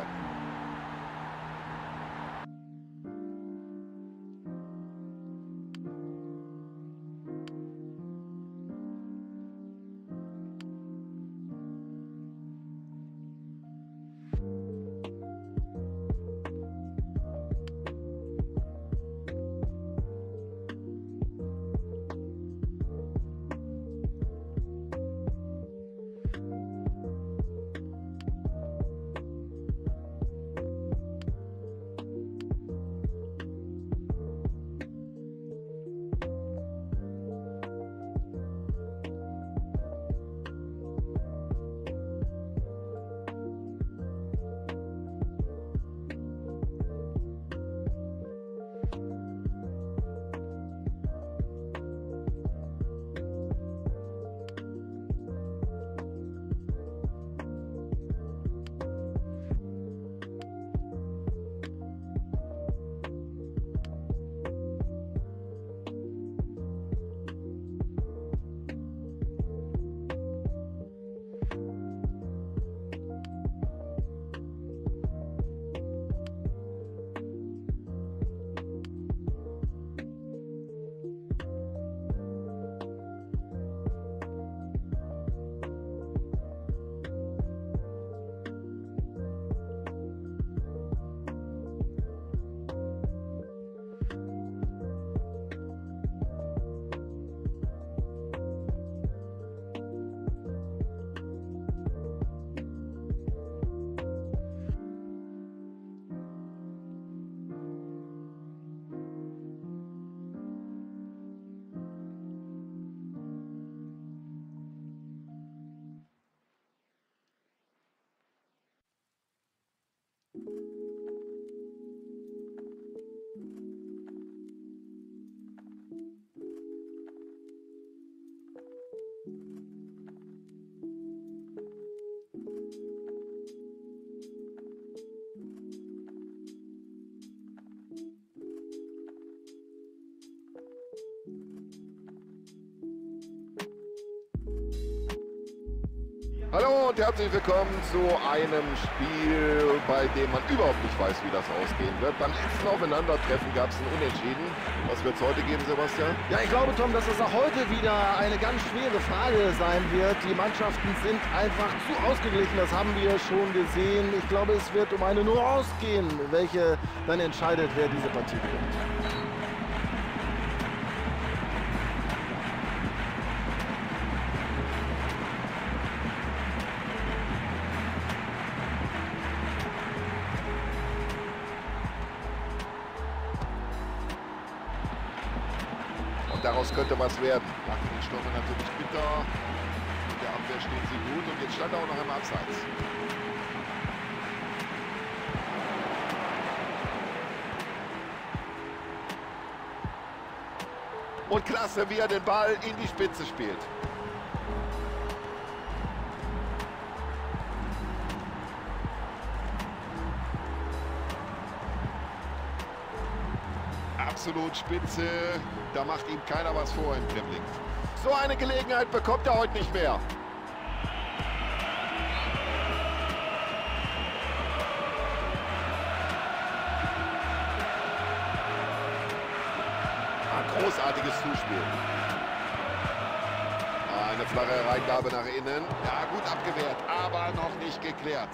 Hallo und herzlich willkommen zu einem Spiel, bei dem man überhaupt nicht weiß, wie das ausgehen wird. Beim letzten Aufeinandertreffen gab es ein Unentschieden. Was wird es heute geben, Sebastian? Ja, ich glaube, Tom, dass es auch heute wieder eine ganz schwere Frage sein wird. Die Mannschaften sind einfach zu ausgeglichen, das haben wir schon gesehen. Ich glaube, es wird um eine Nuance gehen, welche dann entscheidet, wer diese Partie gewinnt. Daraus könnte was werden. Nach den Stürmer natürlich bitter. In der Abwehr stehen sie gut und jetzt stand er auch noch im Abseits. Und klasse, wie er den Ball in die Spitze spielt. Absolut spitze. Da macht ihm keiner was vor im Dribbling. So eine Gelegenheit bekommt er heute nicht mehr. Ein großartiges Zuspiel. Eine flache Reingabe nach innen. Ja, gut abgewehrt, aber noch nicht geklärt.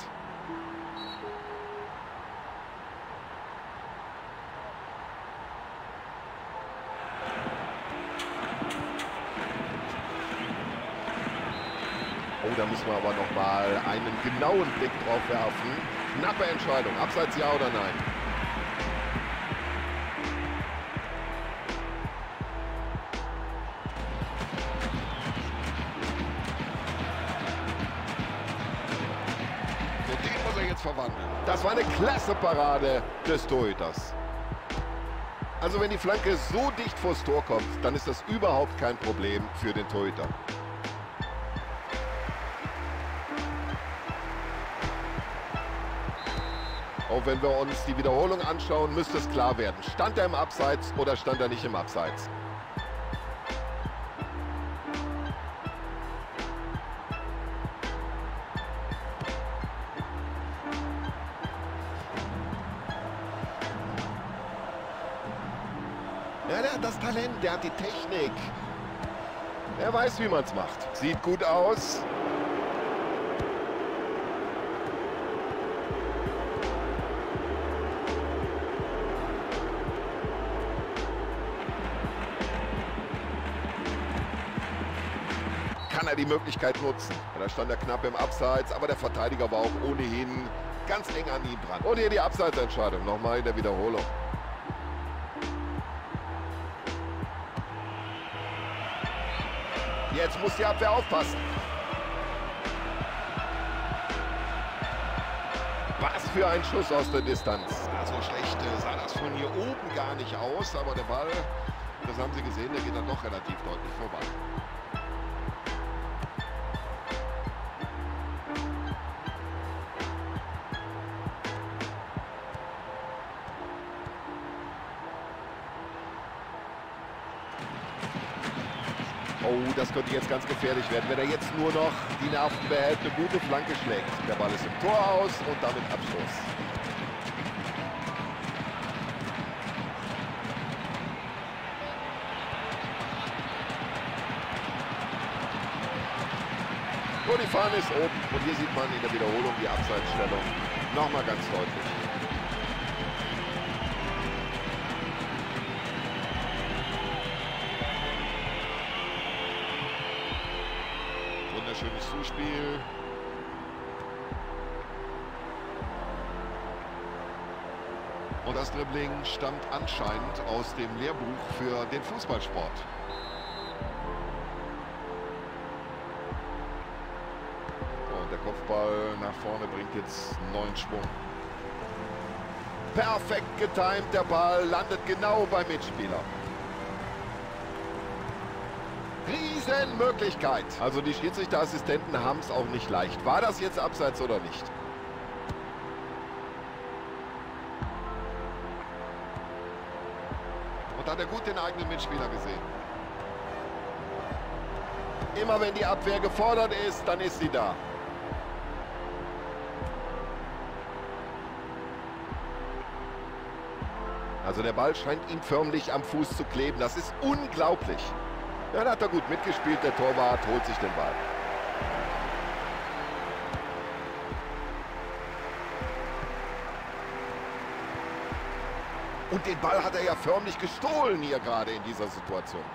Oh, da müssen wir aber noch mal einen genauen Blick drauf werfen. Knappe Entscheidung. Abseits ja oder nein? So, den muss er jetzt verwandeln. Das war eine klasse Parade des Torhüters. Also wenn die Flanke so dicht vors Tor kommt, dann ist das überhaupt kein Problem für den Torhüter. Auch wenn wir uns die Wiederholung anschauen, müsste es klar werden. Stand er im Abseits oder stand er nicht im Abseits? Ja, der hat das Talent, der hat die Technik. Er weiß, wie man es macht. Sieht gut aus. Kann er die Möglichkeit nutzen. Da stand er knapp im Abseits, aber der Verteidiger war auch ohnehin ganz eng an ihm dran. Und hier die Abseitsentscheidung, nochmal in der Wiederholung. Jetzt muss die Abwehr aufpassen. Was für ein Schuss aus der Distanz. So schlecht sah das von hier oben gar nicht aus, aber der Ball, das haben Sie gesehen, der geht dann doch relativ deutlich vorbei. Oh, das könnte jetzt ganz gefährlich werden, wenn er jetzt nur noch die Nerven behält, eine gute Flanke schlägt. Der Ball ist im Tor aus und damit Abschluss. So, die Fahne ist oben und hier sieht man in der Wiederholung die Abseitsstellung nochmal ganz deutlich. Wunderschönes Zuspiel. Und das Dribbling stammt anscheinend aus dem Lehrbuch für den Fußballsport. Und der Kopfball nach vorne bringt jetzt neuen Schwung. Perfekt getimt, der Ball landet genau beim Mitspieler. Riesenmöglichkeit. Also die Schiedsrichterassistenten haben es auch nicht leicht. War das jetzt abseits oder nicht? Und hat er gut den eigenen Mitspieler gesehen. Immer wenn die Abwehr gefordert ist, dann ist sie da. Also der Ball scheint ihm förmlich am Fuß zu kleben. Das ist unglaublich. Ja, da hat er gut mitgespielt. Der Torwart holt sich den Ball. Und den Ball hat er ja förmlich gestohlen hier gerade in dieser Situation.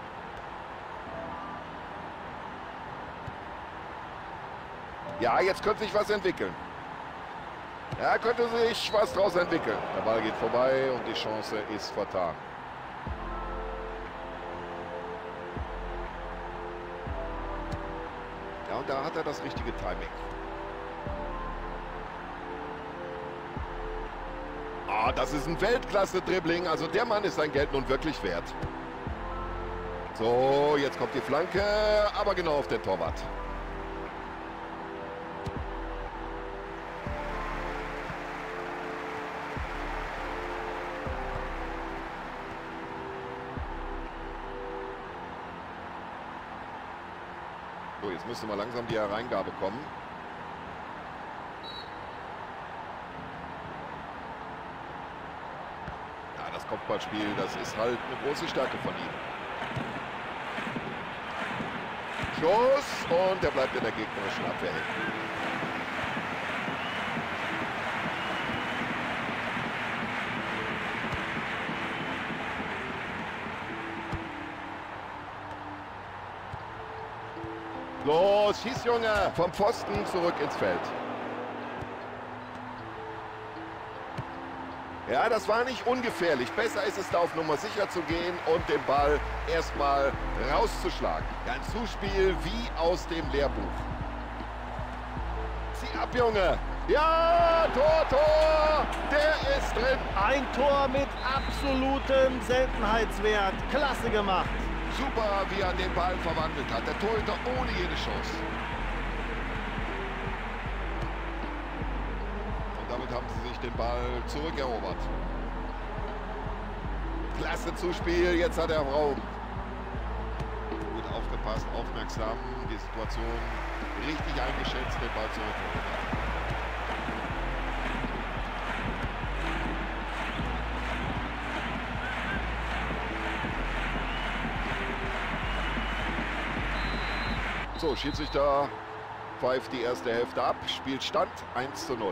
Ja, jetzt könnte sich was entwickeln. Ja, könnte sich was draus entwickeln. Der Ball geht vorbei und die Chance ist vertan. Ja, und da hat er das richtige Timing. Ah, das ist ein Weltklasse-Dribbling. Also der Mann ist sein Geld nun wirklich wert. So, jetzt kommt die Flanke, aber genau auf den Torwart. So, jetzt müsste mal langsam die Hereingabe kommen. Ja, das Kopfballspiel, das ist halt eine große Stärke von ihm. Schuss und der bleibt in der gegnerischen Abwehr hängen. Los, schieß, Junge! Vom Pfosten zurück ins Feld. Ja, das war nicht ungefährlich. Besser ist es, da auf Nummer sicher zu gehen und den Ball erstmal rauszuschlagen. Ja, ein Zuspiel wie aus dem Lehrbuch. Zieh ab, Junge! Ja, Tor! Der ist drin! Ein Tor mit absolutem Seltenheitswert. Klasse gemacht. Super, wie er den Ball verwandelt hat. Der Torhüter ohne jede Chance. Und damit haben sie sich den Ball zurückerobert. Klasse Zuspiel, jetzt hat er Raum. Gut aufgepasst, aufmerksam, die Situation richtig eingeschätzt, den Ball zurückerobert. So, Schiedsrichter pfeift die erste Hälfte ab. Spielstand 1:0.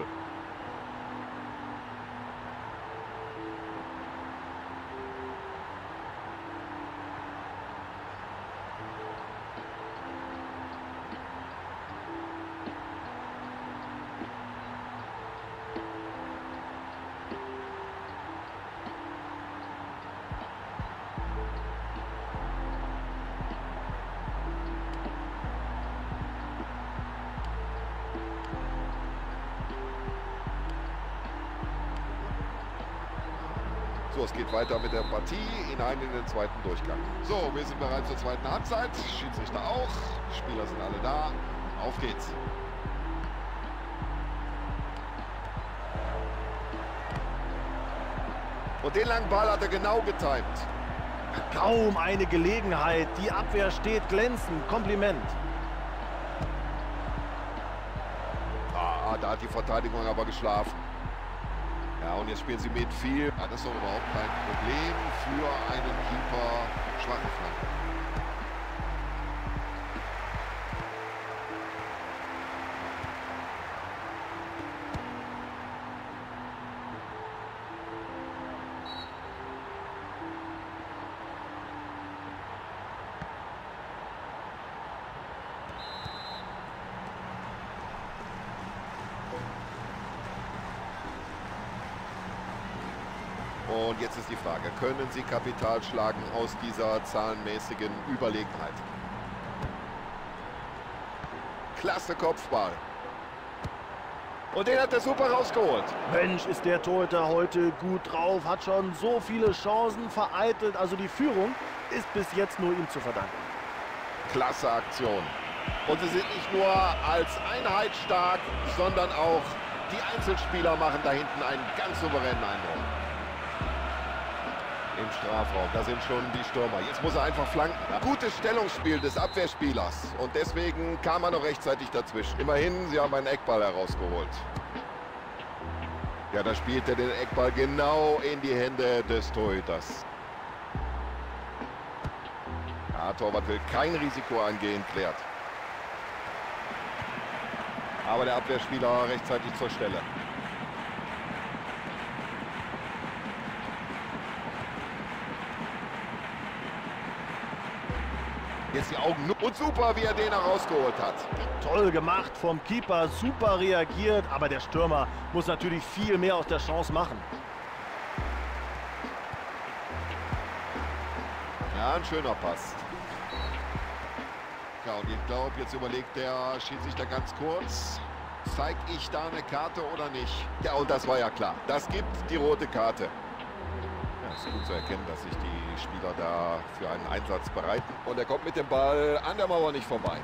So, es geht weiter mit der Partie hinein in den zweiten Durchgang. So, wir sind bereit zur zweiten Halbzeit. Schiedsrichter auch. Spieler sind alle da. Auf geht's. Und den langen Ball hat er genau getimt. Kaum eine Gelegenheit. Die Abwehr steht glänzend. Kompliment. Da hat die Verteidigung aber geschlafen. Ja, und jetzt spielen sie mit viel. Ja, das ist doch überhaupt kein Problem für einen Keeper. Schwache Flanke. Und jetzt ist die Frage, können sie Kapital schlagen aus dieser zahlenmäßigen Überlegenheit? Klasse Kopfball. Und den hat er super rausgeholt. Mensch, ist der Torhüter heute gut drauf, hat schon so viele Chancen vereitelt. Also die Führung ist bis jetzt nur ihm zu verdanken. Klasse Aktion. Und sie sind nicht nur als Einheit stark, sondern auch die Einzelspieler machen da hinten einen ganz souveränen Eindruck. Im Strafraum, da sind schon die Stürmer. Jetzt muss er einfach flanken. Gutes Stellungsspiel des Abwehrspielers. Und deswegen kam er noch rechtzeitig dazwischen. Immerhin, sie haben einen Eckball herausgeholt. Ja, da spielt er den Eckball genau in die Hände des Torhüters. Ja, Torwart will kein Risiko eingehen, klärt. Aber der Abwehrspieler rechtzeitig zur Stelle. Jetzt die Augen. Und super, wie er den herausgeholt hat. Toll gemacht vom Keeper, super reagiert. Aber der Stürmer muss natürlich viel mehr aus der Chance machen. Ja, ein schöner Pass. Ja, und ich glaube, jetzt überlegt der Schiedsrichter ganz kurz. Zeige ich da eine Karte oder nicht? Ja, und das war ja klar. Das gibt die rote Karte. Ja, es ist gut zu erkennen, dass sich die Spieler da für einen Einsatz bereiten. Und er kommt mit dem Ball an der Mauer nicht vorbei.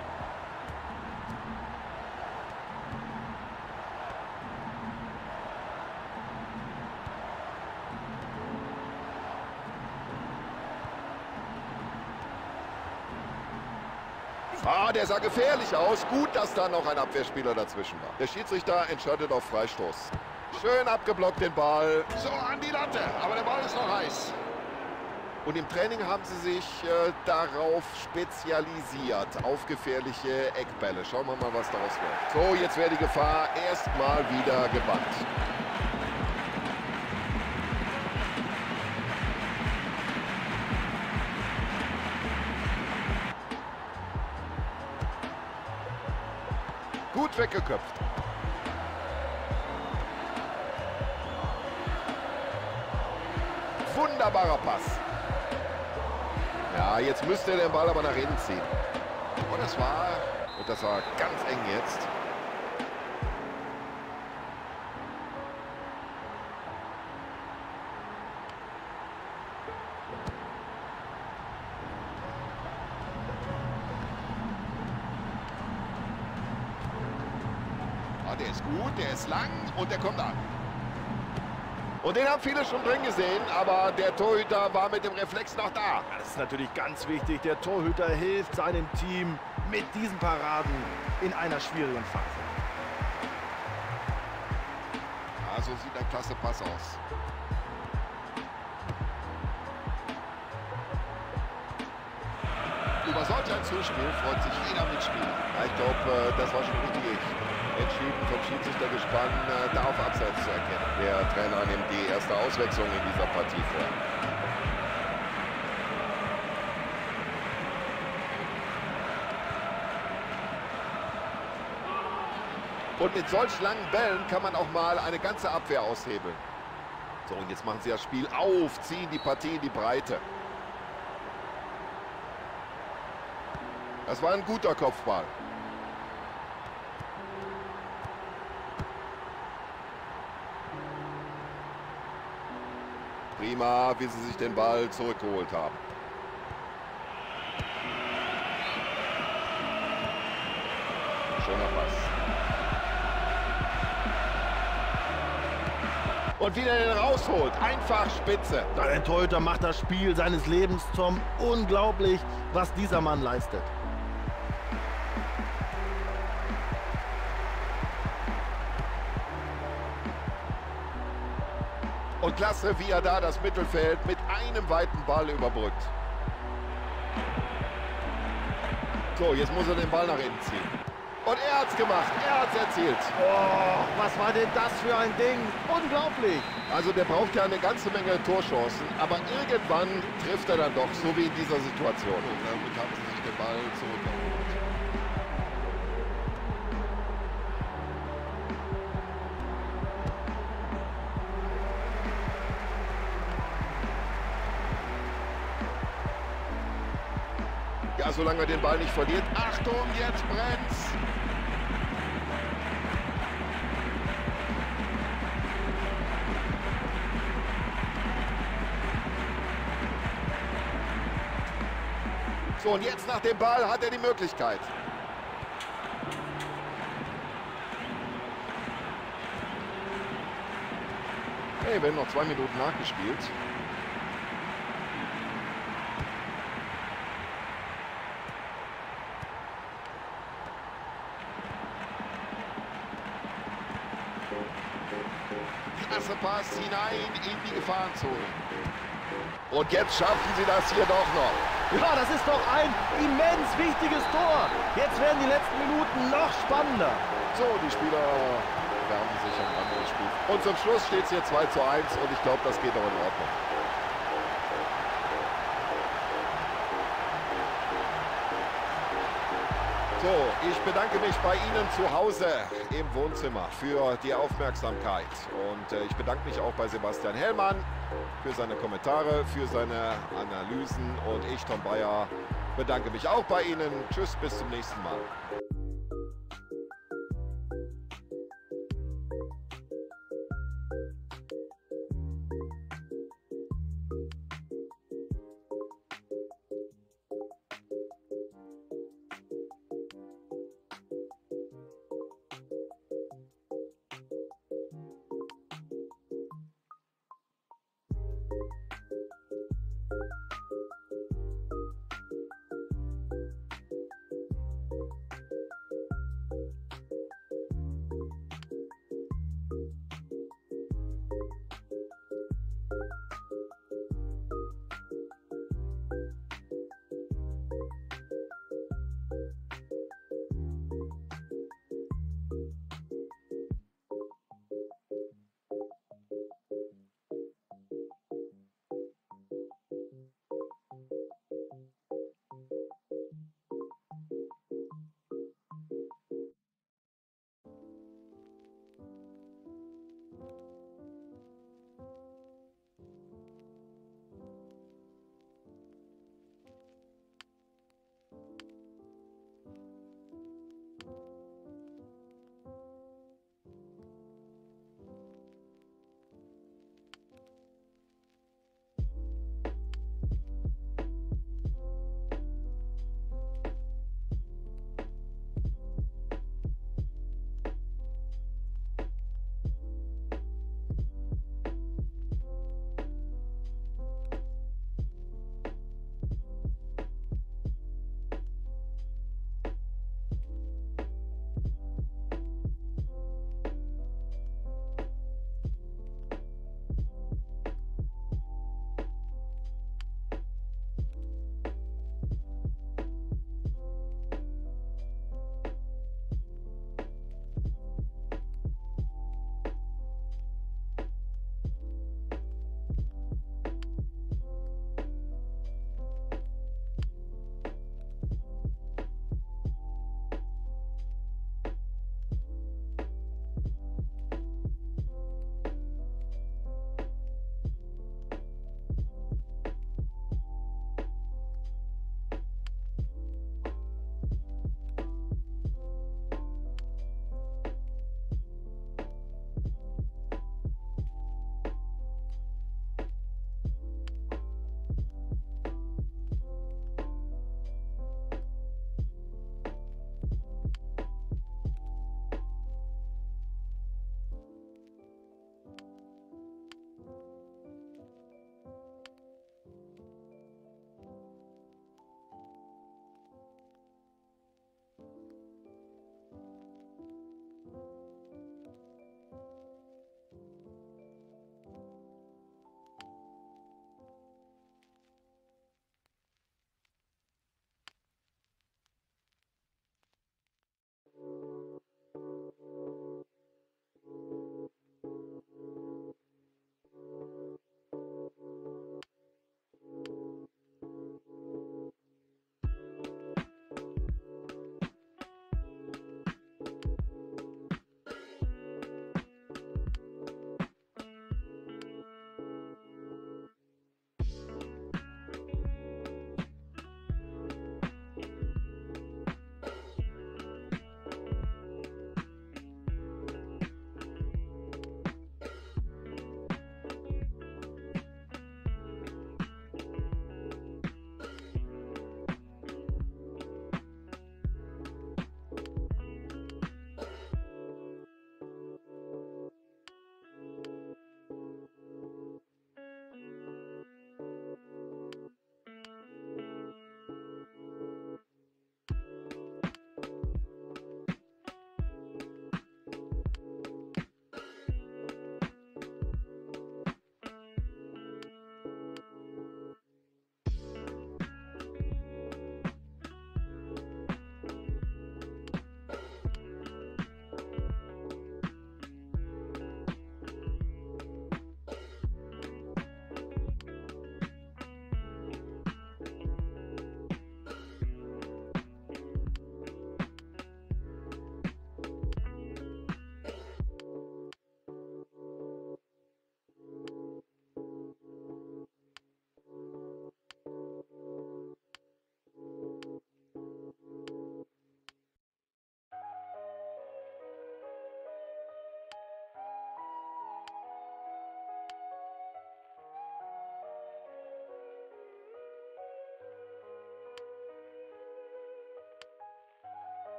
Ah, der sah gefährlich aus. Gut, dass da noch ein Abwehrspieler dazwischen war. Der Schiedsrichter entscheidet auf Freistoß. Schön abgeblockt den Ball. So, an die Latte. Aber der Ball ist noch heiß. Und im Training haben sie sich darauf spezialisiert. Auf gefährliche Eckbälle. Schauen wir mal, was daraus wird. So, jetzt wäre die Gefahr erstmal wieder gebannt. Gut weggeköpft. Wunderbarer Pass. Ja, jetzt müsste er den Ball aber nach innen ziehen. Und das war ganz eng jetzt. Der ist gut, der ist lang und der kommt an. Und den haben viele schon drin gesehen, aber der Torhüter war mit dem Reflex noch da. Das ist natürlich ganz wichtig. Der Torhüter hilft seinem Team mit diesen Paraden in einer schwierigen Phase. Ja, so sieht ein klasse Pass aus. Übers solch ein Zuspiel freut sich jeder Mitspieler. Ja, ich glaube, das war schon richtig entschieden vom Schiedsrichter gespannt, da auf Abseits zu erkennen. Der Trainer nimmt die erste Auswechslung in dieser Partie vor. Und mit solch langen Bällen kann man auch mal eine ganze Abwehr aushebeln. So, und jetzt machen sie das Spiel auf, ziehen die Partie in die Breite. Das war ein guter Kopfball. Prima, wie sie sich den Ball zurückgeholt haben. Schöner Pass. Und wieder den rausholt. Einfach spitze. Der Torhüter macht das Spiel seines Lebens, Tom. Unglaublich, was dieser Mann leistet. Und klasse, wie er da das Mittelfeld mit einem weiten Ball überbrückt. So, jetzt muss er den Ball nach innen ziehen. Und er hat's gemacht, er hat's erzielt. Oh, was war denn das für ein Ding? Unglaublich. Also der braucht ja eine ganze Menge Torchancen, aber irgendwann trifft er dann doch, so wie in dieser Situation. Und damit haben sie sich den Ball zurückgeholt. Ja, solange er den Ball nicht verliert. Achtung, jetzt brennt's. So, und jetzt nach dem Ball hat er die Möglichkeit. Hey, werden noch 2 Minuten nachgespielt. Klasse Pass hinein in die Gefahrenzone. Und jetzt schaffen sie das hier doch noch. Ja, das ist doch ein immens wichtiges Tor. Jetzt werden die letzten Minuten noch spannender. So, die Spieler wärmen sich am Rande des Spiels. Und zum Schluss steht es hier 2:1 und ich glaube, das geht auch in Ordnung. So, ich bedanke mich bei Ihnen zu Hause im Wohnzimmer für die Aufmerksamkeit. Und ich bedanke mich auch bei Sebastian Hellmann für seine Kommentare, für seine Analysen. Und ich, Tom Bayer, bedanke mich auch bei Ihnen. Tschüss, bis zum nächsten Mal.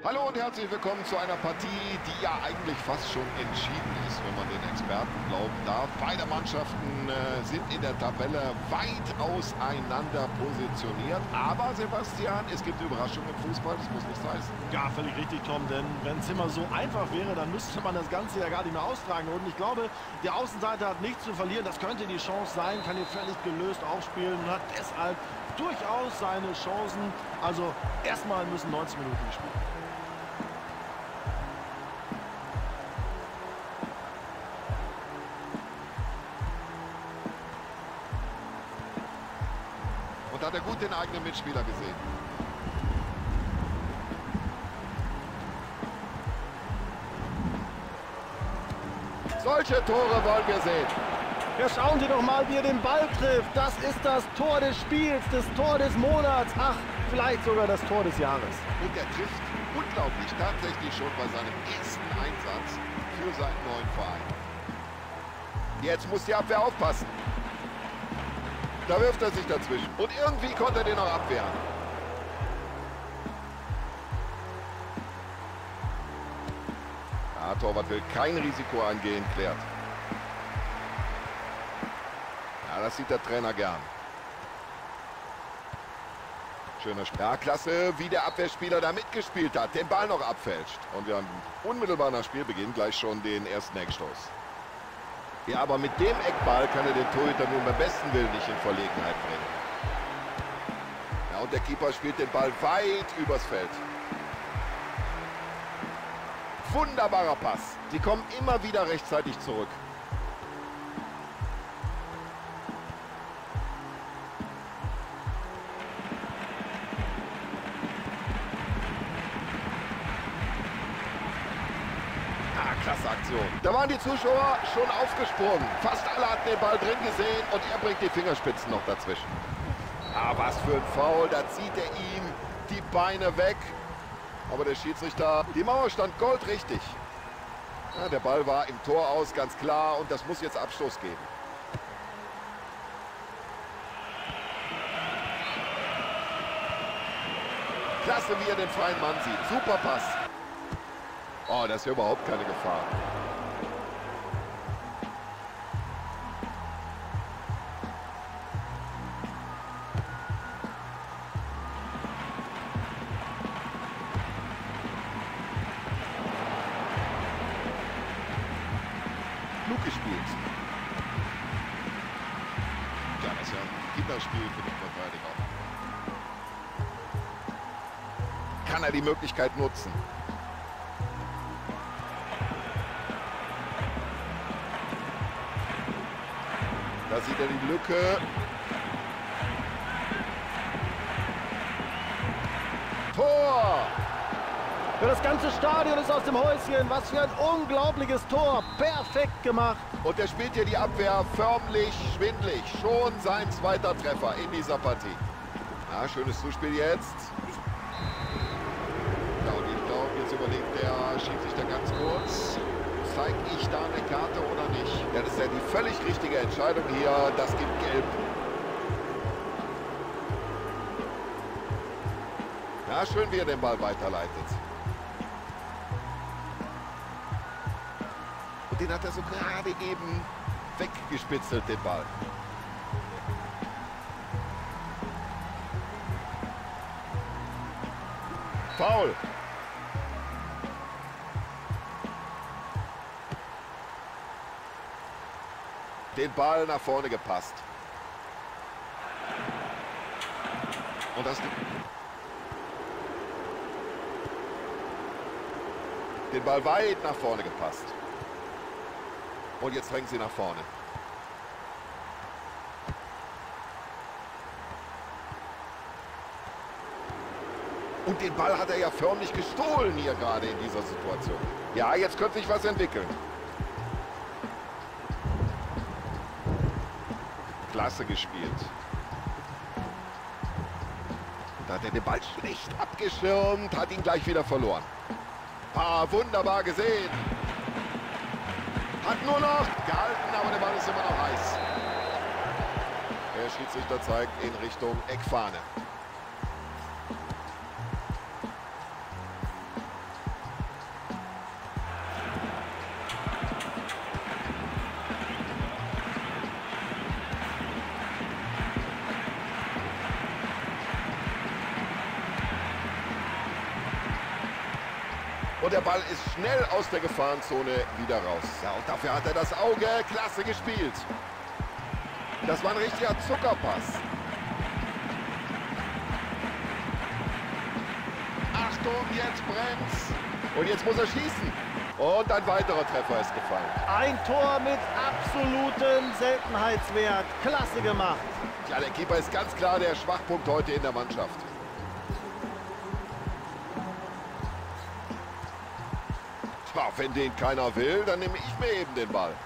Hallo und herzlich willkommen zu einer Partie, die ja eigentlich fast schon entschieden ist, wenn man den Experten glauben darf. Beide Mannschaften sind in der Tabelle weit auseinander positioniert. Aber Sebastian, es gibt Überraschungen im Fußball, das muss nichts heißen. Ja, völlig richtig, Tom, denn wenn es immer so einfach wäre, dann müsste man das Ganze ja gar nicht mehr austragen. Und ich glaube, der Außenseiter hat nichts zu verlieren. Das könnte die Chance sein, kann hier völlig gelöst aufspielen und hat deshalb durchaus seine Chancen. Also erstmal müssen 90 Minuten gespielt. Und hat er gut den eigenen Mitspieler gesehen. Solche Tore wollen wir sehen. Ja, schauen Sie doch mal, wie er den Ball trifft. Das ist das Tor des Spiels, das Tor des Monats. Ach, vielleicht sogar das Tor des Jahres. Und er trifft unglaublich tatsächlich schon bei seinem ersten Einsatz für seinen neuen Verein. Jetzt muss die Abwehr aufpassen. Da wirft er sich dazwischen. Und irgendwie konnte er den noch abwehren. Ja, Torwart will kein Risiko eingehen, klärt. Ja, das sieht der Trainer gern. Schöner Spiel. Ja, klasse, wie der Abwehrspieler da mitgespielt hat, den Ball noch abfälscht. Und wir haben unmittelbar nach Spielbeginn gleich schon den ersten Eckstoß. Ja, aber mit dem Eckball kann er den Torhüter nun beim besten Willen nicht in Verlegenheit bringen. Ja, und der Keeper spielt den Ball weit übers Feld. Wunderbarer Pass. Sie kommen immer wieder rechtzeitig zurück. Klasse Aktion. Da waren die Zuschauer schon aufgesprungen. Fast alle hatten den Ball drin gesehen und er bringt die Fingerspitzen noch dazwischen. Ah, was für ein Foul. Da zieht er ihm die Beine weg. Aber der Schiedsrichter, die Mauer stand goldrichtig. Ja, der Ball war im Tor aus, ganz klar. Und das muss jetzt Abstoß geben. Klasse, wie er den freien Mann sieht. Super Pass. Oh, das ist ja überhaupt keine Gefahr. Klug gespielt. Ja, das ist ja ein Kinderspiel für den Verteidiger. Kann er die Möglichkeit nutzen? Da sieht er die Lücke. Tor! Ja, das ganze Stadion ist aus dem Häuschen. Was für ein unglaubliches Tor. Perfekt gemacht. Und er spielt hier die Abwehr förmlich schwindlig. Schon sein zweiter Treffer in dieser Partie. Ja, schönes Zuspiel jetzt. Ja, und ich glaube, jetzt überlegt der Schiedsrichter ganz kurz. Zeige ich da eine Karte oder nicht? Ja, das ist ja die völlig richtige Entscheidung hier. Das gibt Gelb. Ja, schön, wie er den Ball weiterleitet. Und den hat er so gerade eben weggespitzelt, den Ball. Foul. Den Ball nach vorne gepasst. Und das den Ball weit nach vorne gepasst. Und jetzt drängen sie nach vorne. Und den Ball hat er ja förmlich gestohlen hier gerade in dieser Situation. Ja, jetzt könnte sich was entwickeln. Klasse gespielt. Da hat er den Ball schlecht abgeschirmt, hat ihn gleich wieder verloren. Ah, wunderbar gesehen. Hat nur noch gehalten, aber der Ball ist immer noch heiß. Der Schiedsrichter zeigt in Richtung Eckfahne. der Ball ist schnell aus der Gefahrenzone wieder raus. Ja, und dafür hat er das Auge. Klasse gespielt. Das war ein richtiger Zuckerpass. Achtung, jetzt brennt's. Und jetzt muss er schießen. Und ein weiterer Treffer ist gefallen. Ein Tor mit absolutem Seltenheitswert. Klasse gemacht. Ja, der Keeper ist ganz klar der Schwachpunkt heute in der Mannschaft. Tja, wenn den keiner will, dann nehme ich mir eben den Ball.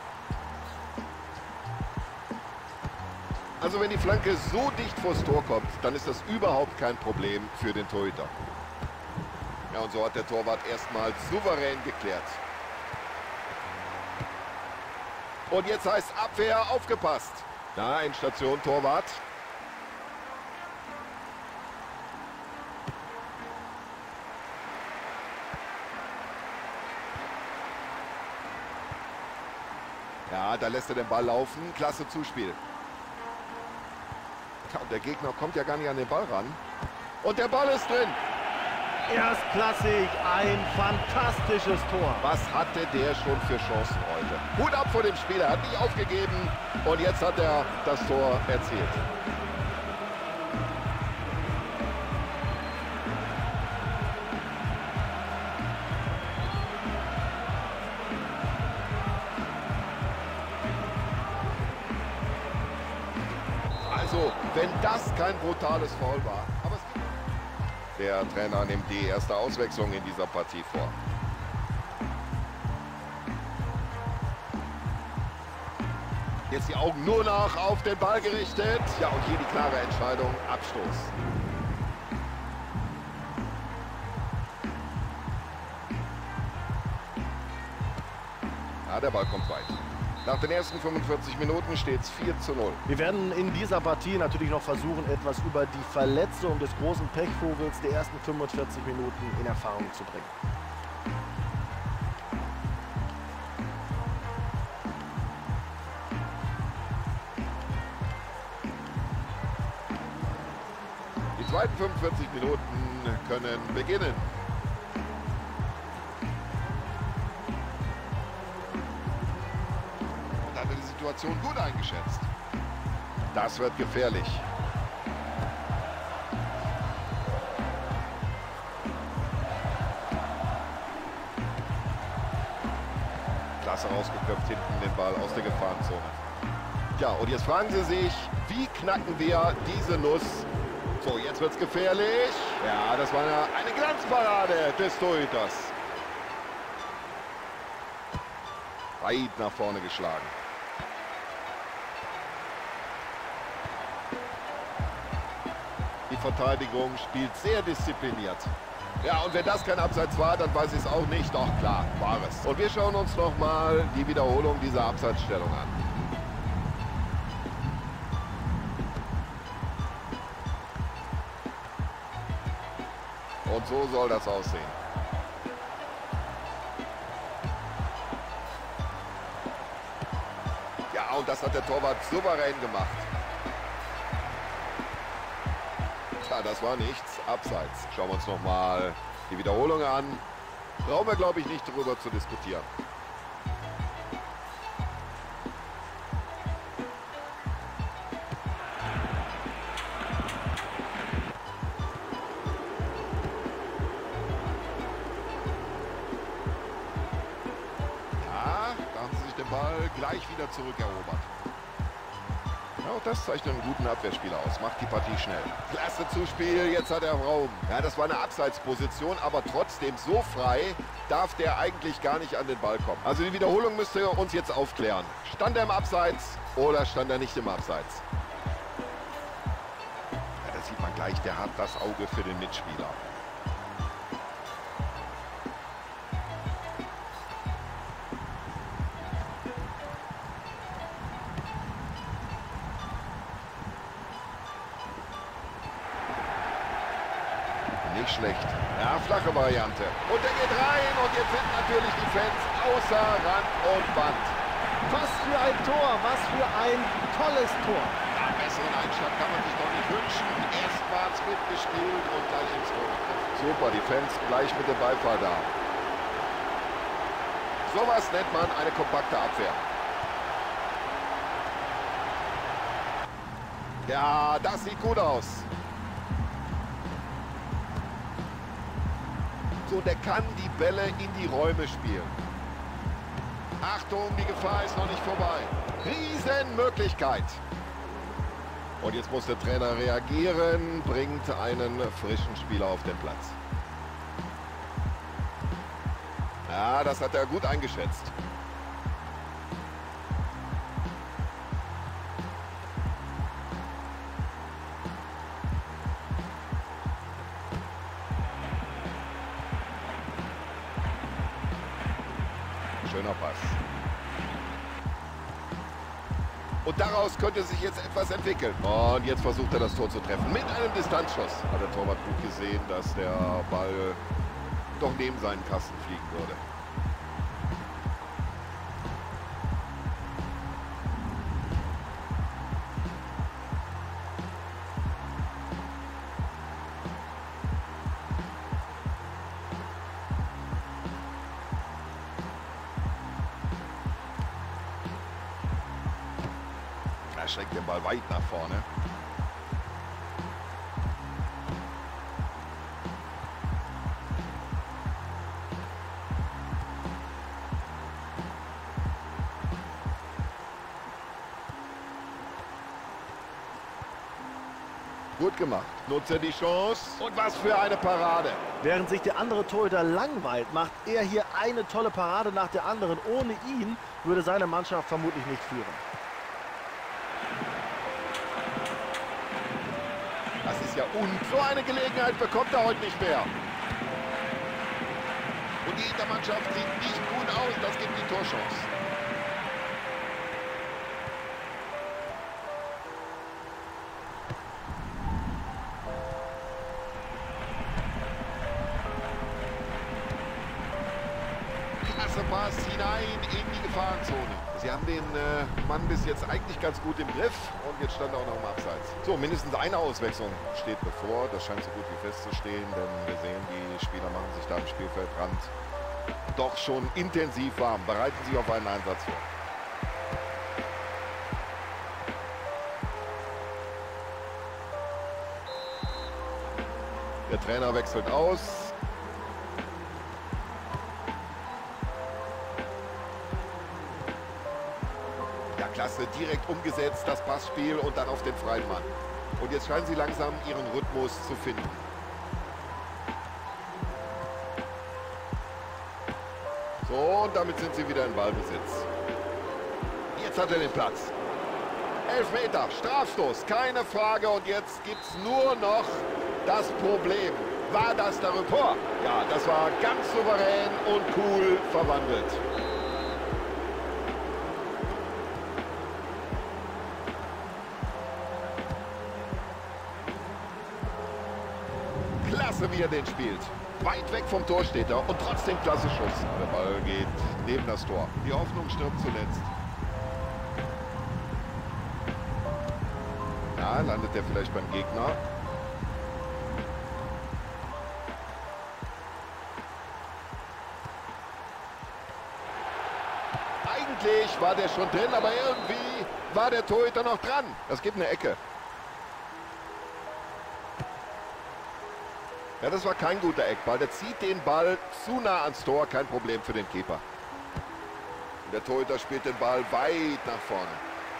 Also wenn die Flanke so dicht vors Tor kommt, dann ist das überhaupt kein Problem für den Torhüter. Ja, und so hat der Torwart erstmal souverän geklärt. Und jetzt heißt Abwehr, aufgepasst. Da, Endstation, Torwart. Ja, da lässt er den Ball laufen. Klasse Zuspiel. Ja, und der Gegner kommt ja gar nicht an den Ball ran. Und der Ball ist drin. Erstklassig, ein fantastisches Tor. Was hatte der schon für Chancen heute? Hut ab vor dem Spieler, er hat nicht aufgegeben und jetzt hat er das Tor erzielt. Also, wenn das kein brutales Foul war, aber es gibt... Der Trainer nimmt die erste Auswechslung in dieser Partie vor. Jetzt die Augen nur noch auf den Ball gerichtet. Ja, und hier die klare Entscheidung, Abstoß. Ja, der Ball kommt weit. Nach den ersten 45 Minuten steht es 4:0. Wir werden in dieser Partie natürlich noch versuchen, etwas über die Verletzung des großen Pechvogels der ersten 45 Minuten in Erfahrung zu bringen. Die zweiten 45 Minuten können beginnen. Situation gut eingeschätzt. Das wird gefährlich. Klasse rausgeköpft hinten den Ball aus der Gefahrenzone. Ja, und jetzt fragen Sie sich, wie knacken wir diese Nuss? So, jetzt wird's gefährlich. Ja, das war eine Glanzparade des Torhüters. Weit nach vorne geschlagen. Die Verteidigung spielt sehr diszipliniert. Ja, und wenn das kein Abseits war, dann weiß ich es auch nicht. Doch klar, war es. Und wir schauen uns nochmal die Wiederholung dieser Abseitsstellung an. Und so soll das aussehen. Ja, und das hat der Torwart souverän gemacht. Ja, das war nichts. Abseits. Schauen wir uns nochmal die Wiederholung an. Brauchen wir, glaube ich, nicht darüber zu diskutieren. Ja, da haben sie sich den Ball gleich wieder zurückerobert. Ja, auch das zeichnet einen guten Abwehrspieler aus. Macht die Partie schnell. Klasse Zuspiel, jetzt hat er Raum. Ja, das war eine Abseitsposition, aber trotzdem so frei darf der eigentlich gar nicht an den Ball kommen. Also die Wiederholung müsste uns jetzt aufklären. Stand er im Abseits oder stand er nicht im Abseits? Ja, da sieht man gleich, der hat das Auge für den Mitspieler. Nicht schlecht. Ja, flache Variante. Und er geht rein und jetzt sind natürlich die Fans außer Rand und Band. Was für ein Tor, was für ein tolles Tor. Ja, besseren Einstand kann man sich doch nicht wünschen. Erstmals mitgespielt und gleich ins Tor. Super, die Fans gleich mit dem Beifall da. Sowas nennt man eine kompakte Abwehr. Ja, das sieht gut aus. So, der kann die Bälle in die Räume spielen. Achtung, die Gefahr ist noch nicht vorbei. Riesenmöglichkeit. Und jetzt muss der Trainer reagieren, bringt einen frischen Spieler auf den Platz. Ja, das hat er gut eingeschätzt. Schöner Pass. Und daraus könnte sich jetzt etwas entwickeln. Und jetzt versucht er das Tor zu treffen. Mit einem Distanzschuss. Hat der Torwart gut gesehen, dass der Ball doch neben seinen Kasten fliegen würde. Er schlägt den Ball weit nach vorne. Gut gemacht. Nutze die Chance. Und was für eine Parade. Während sich der andere Torhüter langweilt, macht er hier eine tolle Parade nach der anderen. Ohne ihn würde seine Mannschaft vermutlich nicht führen. Das ist ja so eine Gelegenheit bekommt er heute nicht mehr. Und die Hintermannschaft sieht nicht gut aus. Das gibt die Torchance. Klasse Pass hinein in die Gefahrenzone. Sie haben den Mann bis jetzt eigentlich ganz gut im Griff und jetzt stand er auch noch im Abseits. So, mindestens eine Auswechslung steht bevor. Das scheint so gut wie festzustehen, denn wir sehen, die Spieler machen sich da am Spielfeldrand doch schon intensiv warm. Bereiten sich auf einen Einsatz vor. Der Trainer wechselt aus. Klasse, direkt umgesetzt, das Passspiel und dann auf den freien Mann. Und jetzt scheinen sie langsam ihren Rhythmus zu finden. So, und damit sind sie wieder in Ballbesitz. Jetzt hat er den Platz. 11 Meter, Strafstoß, keine Frage. Und jetzt gibt es nur noch das Problem. War das der Tor? Ja, das war ganz souverän und cool verwandelt. Klasse, wie er den spielt. Weit weg vom Tor steht er und trotzdem klasse Schuss. Der Ball geht neben das Tor. Die Hoffnung stirbt zuletzt. Ja, landet er vielleicht beim Gegner. Eigentlich war der schon drin, aber irgendwie war der Torhüter noch dran. Das gibt eine Ecke. Ja, das war kein guter Eckball. Der zieht den Ball zu nah ans Tor. Kein Problem für den Keeper. Und der Torhüter spielt den Ball weit nach vorne.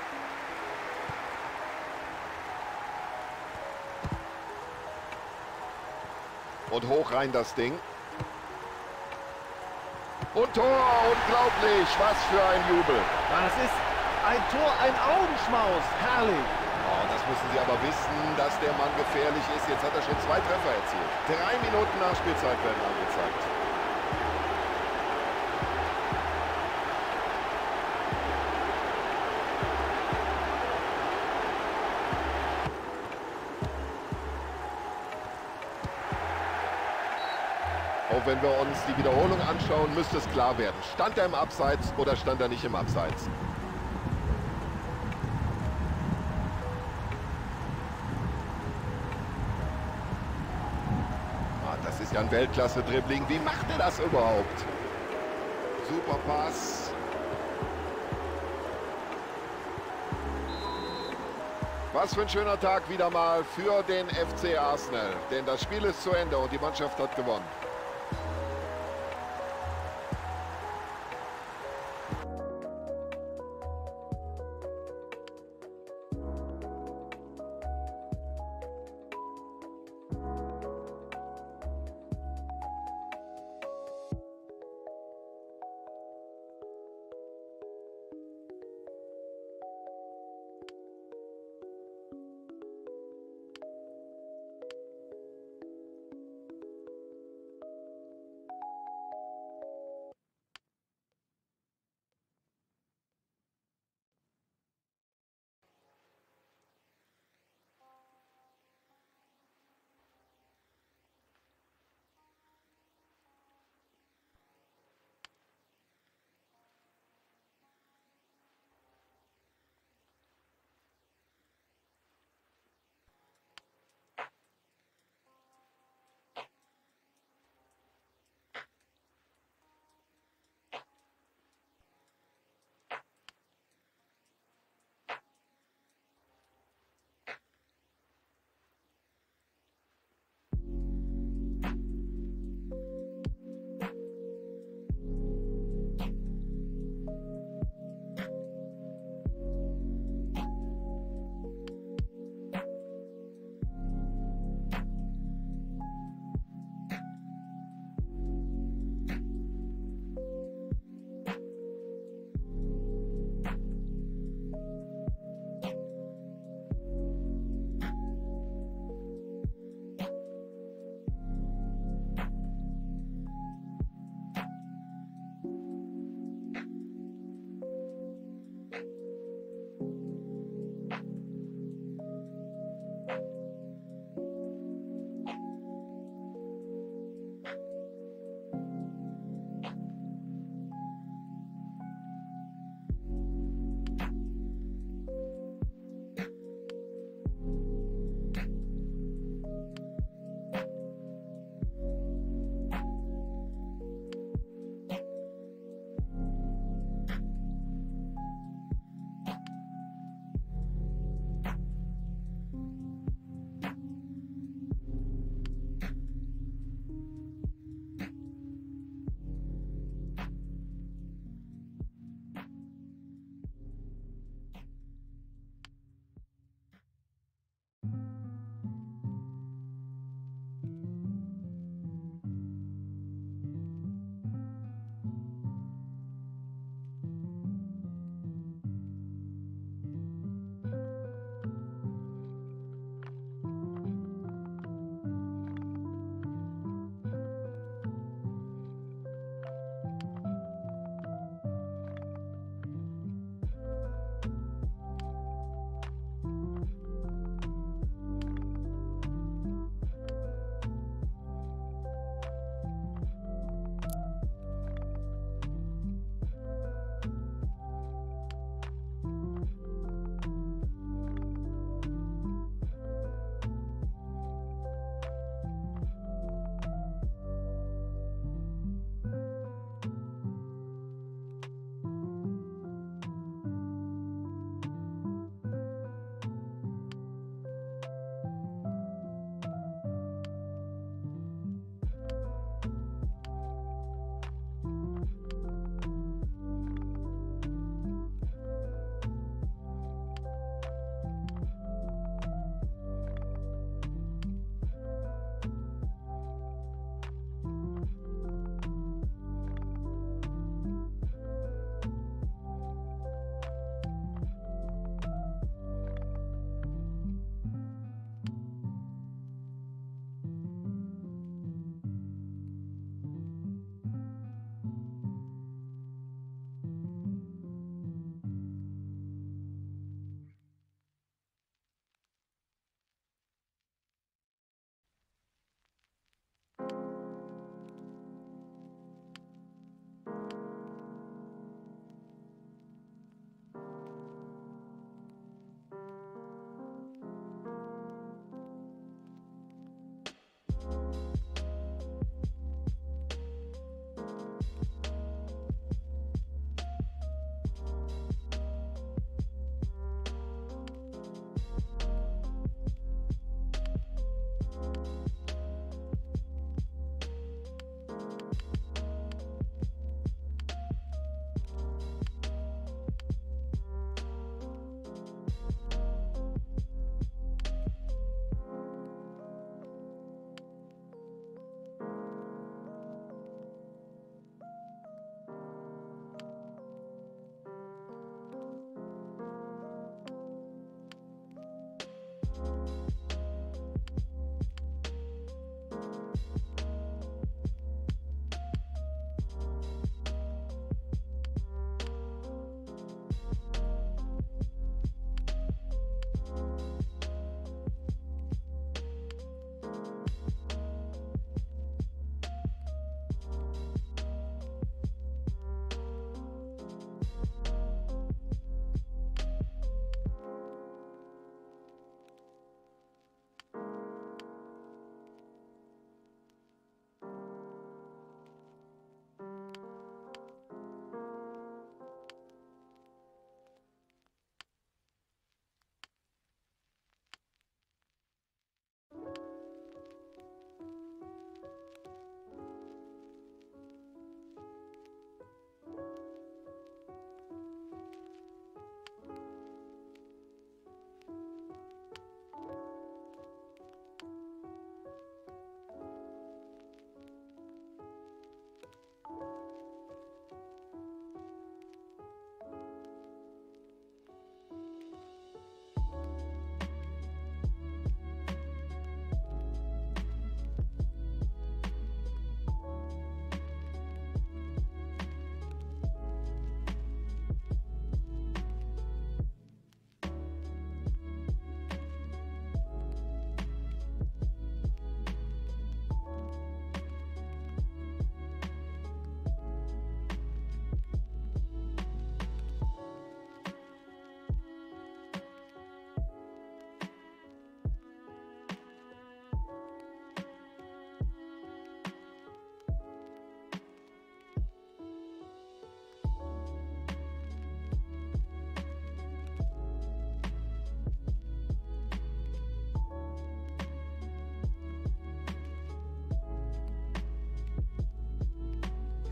Und hoch rein das Ding. Und Tor, unglaublich. Was für ein Jubel. Ja, das ist ein Tor, ein Augenschmaus. Herrlich. Oh, das müssen Sie aber wissen, dass der Mann gefährlich ist. Jetzt hat er schon 2 Treffer erzielt. 3 Minuten Nachspielzeit werden angezeigt. Auch wenn wir uns die Wiederholung anschauen, müsste es klar werden. Stand er im Abseits oder stand er nicht im Abseits? Das ist ja ein Weltklasse-Dribbling. Wie macht er das überhaupt? Super Pass. Was für ein schöner Tag wieder mal für den FC Arsenal. Denn das Spiel ist zu Ende und die Mannschaft hat gewonnen.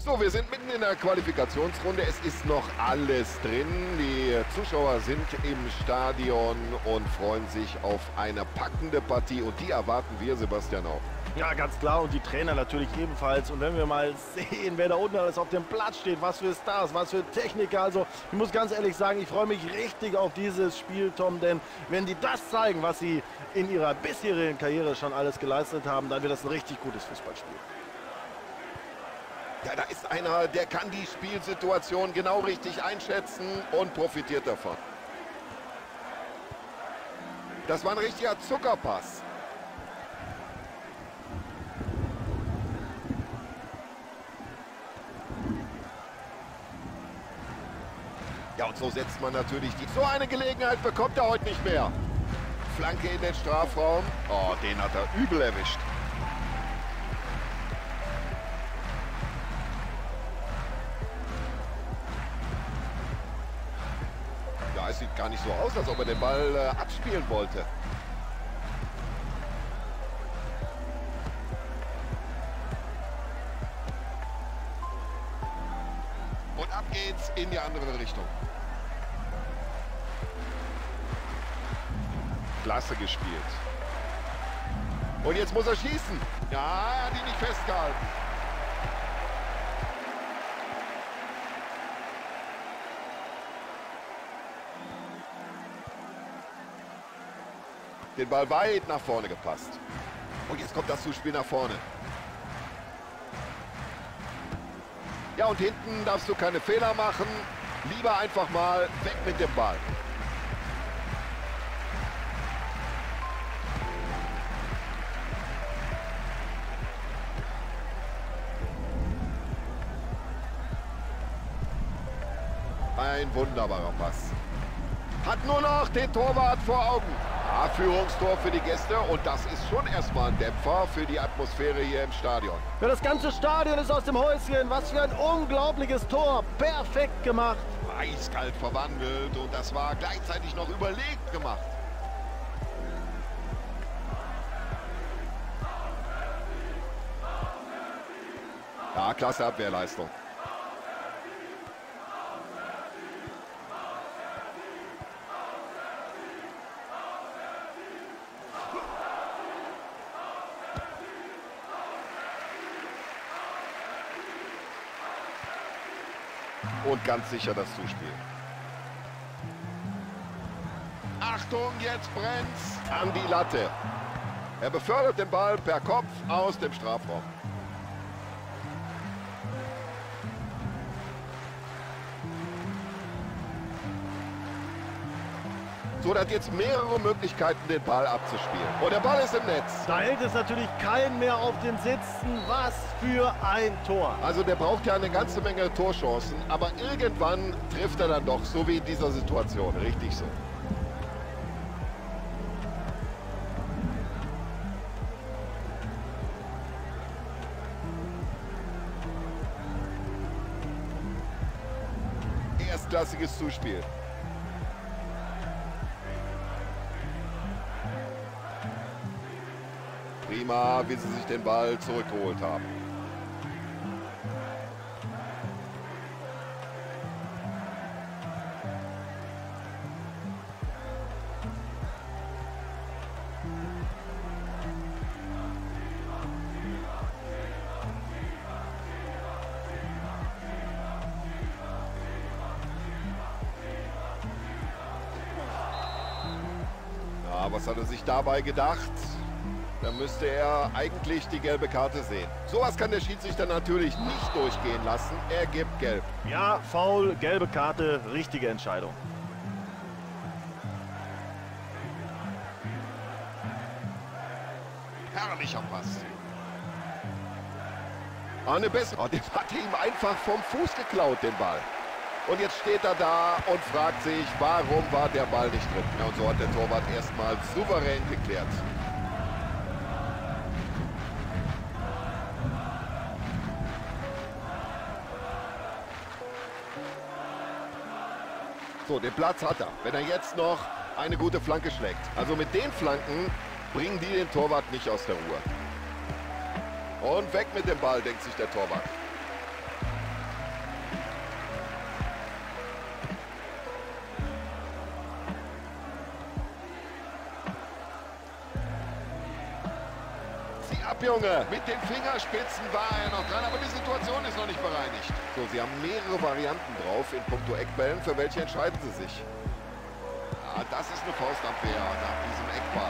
So, wir sind mitten in der Qualifikationsrunde. Es ist noch alles drin. Die Zuschauer sind im Stadion und freuen sich auf eine packende Partie. Und die erwarten wir, Sebastian, auch. Ja, ganz klar. Und die Trainer natürlich ebenfalls. Und wenn wir mal sehen, wer da unten alles auf dem Platz steht, was für Stars, was für Techniker. Also, ich muss ganz ehrlich sagen, ich freue mich richtig auf dieses Spiel, Tom. Denn wenn die das zeigen, was sie in ihrer bisherigen Karriere schon alles geleistet haben, dann wird das ein richtig gutes Fußballspiel. Ja, da ist einer, der kann die Spielsituation genau richtig einschätzen und profitiert davon. Das war ein richtiger Zuckerpass. Ja, und so setzt man natürlich die... So eine Gelegenheit bekommt er heute nicht mehr. Flanke in den Strafraum. Oh, den hat er übel erwischt. Ja, es sieht gar nicht so aus, als ob er den Ball abspielen wollte. Und ab geht's in die andere Richtung. Klasse gespielt. Und jetzt muss er schießen. Ja, er hat ihn nicht festgehalten. Den Ball weit nach vorne gepasst. Und jetzt kommt das Zuspiel nach vorne. Ja, und hinten darfst du keine Fehler machen. Lieber einfach mal weg mit dem Ball. Ein wunderbarer Pass. Hat nur noch den Torwart vor Augen. Ja, Führungstor für die Gäste und das ist schon erstmal ein Dämpfer für die Atmosphäre hier im Stadion. Ja, das ganze Stadion ist aus dem Häuschen. Was für ein unglaubliches Tor. Perfekt gemacht. Eiskalt verwandelt und das war gleichzeitig noch überlegt gemacht. Ja, klasse Abwehrleistung. Und ganz sicher das Zuspiel. Achtung, jetzt brennt's an die Latte. Er befördert den Ball per Kopf aus dem Strafraum. So, der hat jetzt mehrere Möglichkeiten, den Ball abzuspielen. Und der Ball ist im Netz. Da hält es natürlich keinen mehr auf den Sitzen. Was für ein Tor. Also der braucht ja eine ganze Menge Torchancen, aber irgendwann trifft er dann doch, so wie in dieser Situation. Richtig so. Erstklassiges Zuspiel. Prima, wie sie sich den Ball zurückgeholt haben. Ja, was hat er sich dabei gedacht? Da müsste er eigentlich die gelbe Karte sehen. Sowas kann der Schiedsrichter natürlich nicht durchgehen lassen. Er gibt gelb. Ja, Foul, gelbe Karte, richtige Entscheidung. Herrlicher Pass. Eine bessere. Oh, der hat ihm einfach vom Fuß geklaut, den Ball. Und jetzt steht er da und fragt sich, warum war der Ball nicht drin? Ja, und so hat der Torwart erstmal souverän geklärt. So, den Platz hat er, wenn er jetzt noch eine gute Flanke schlägt. Also mit den Flanken bringen die den Torwart nicht aus der Ruhe. Und weg mit dem Ball, denkt sich der Torwart. ab, Junge. Mit den Fingerspitzen war er noch dran, aber die Situation ist noch nicht bereinigt. So, sie haben mehrere Varianten drauf in puncto Eckbällen. Für welche entscheiden sie sich? Ja, das ist eine Faustabwehr nach diesem Eckball.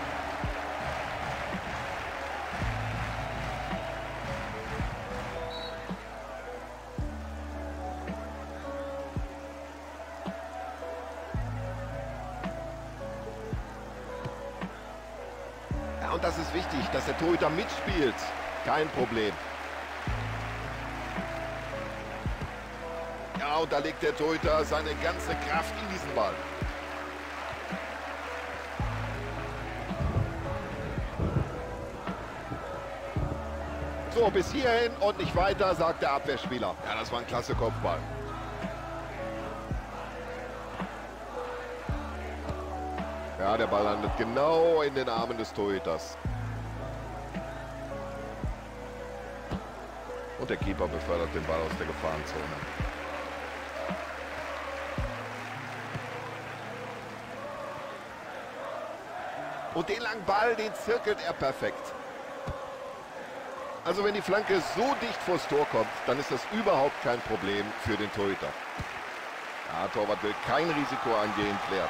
Ja, und das ist wichtig, dass der Torhüter mitspielt. Kein Problem. Ja, und da legt der Torhüter seine ganze Kraft in diesen Ball. So, bis hierhin und nicht weiter, sagt der Abwehrspieler. Ja, das war ein klasse Kopfball. Ja, der Ball landet genau in den Armen des Torhüters. Und der Keeper befördert den Ball aus der Gefahrenzone. Und den langen Ball, den zirkelt er perfekt. Also wenn die Flanke so dicht vors Tor kommt, dann ist das überhaupt kein Problem für den Torhüter. Ja, Torwart will kein Risiko eingehen, klärt.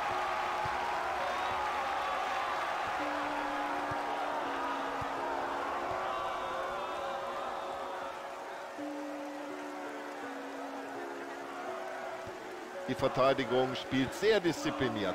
Die Verteidigung spielt sehr diszipliniert.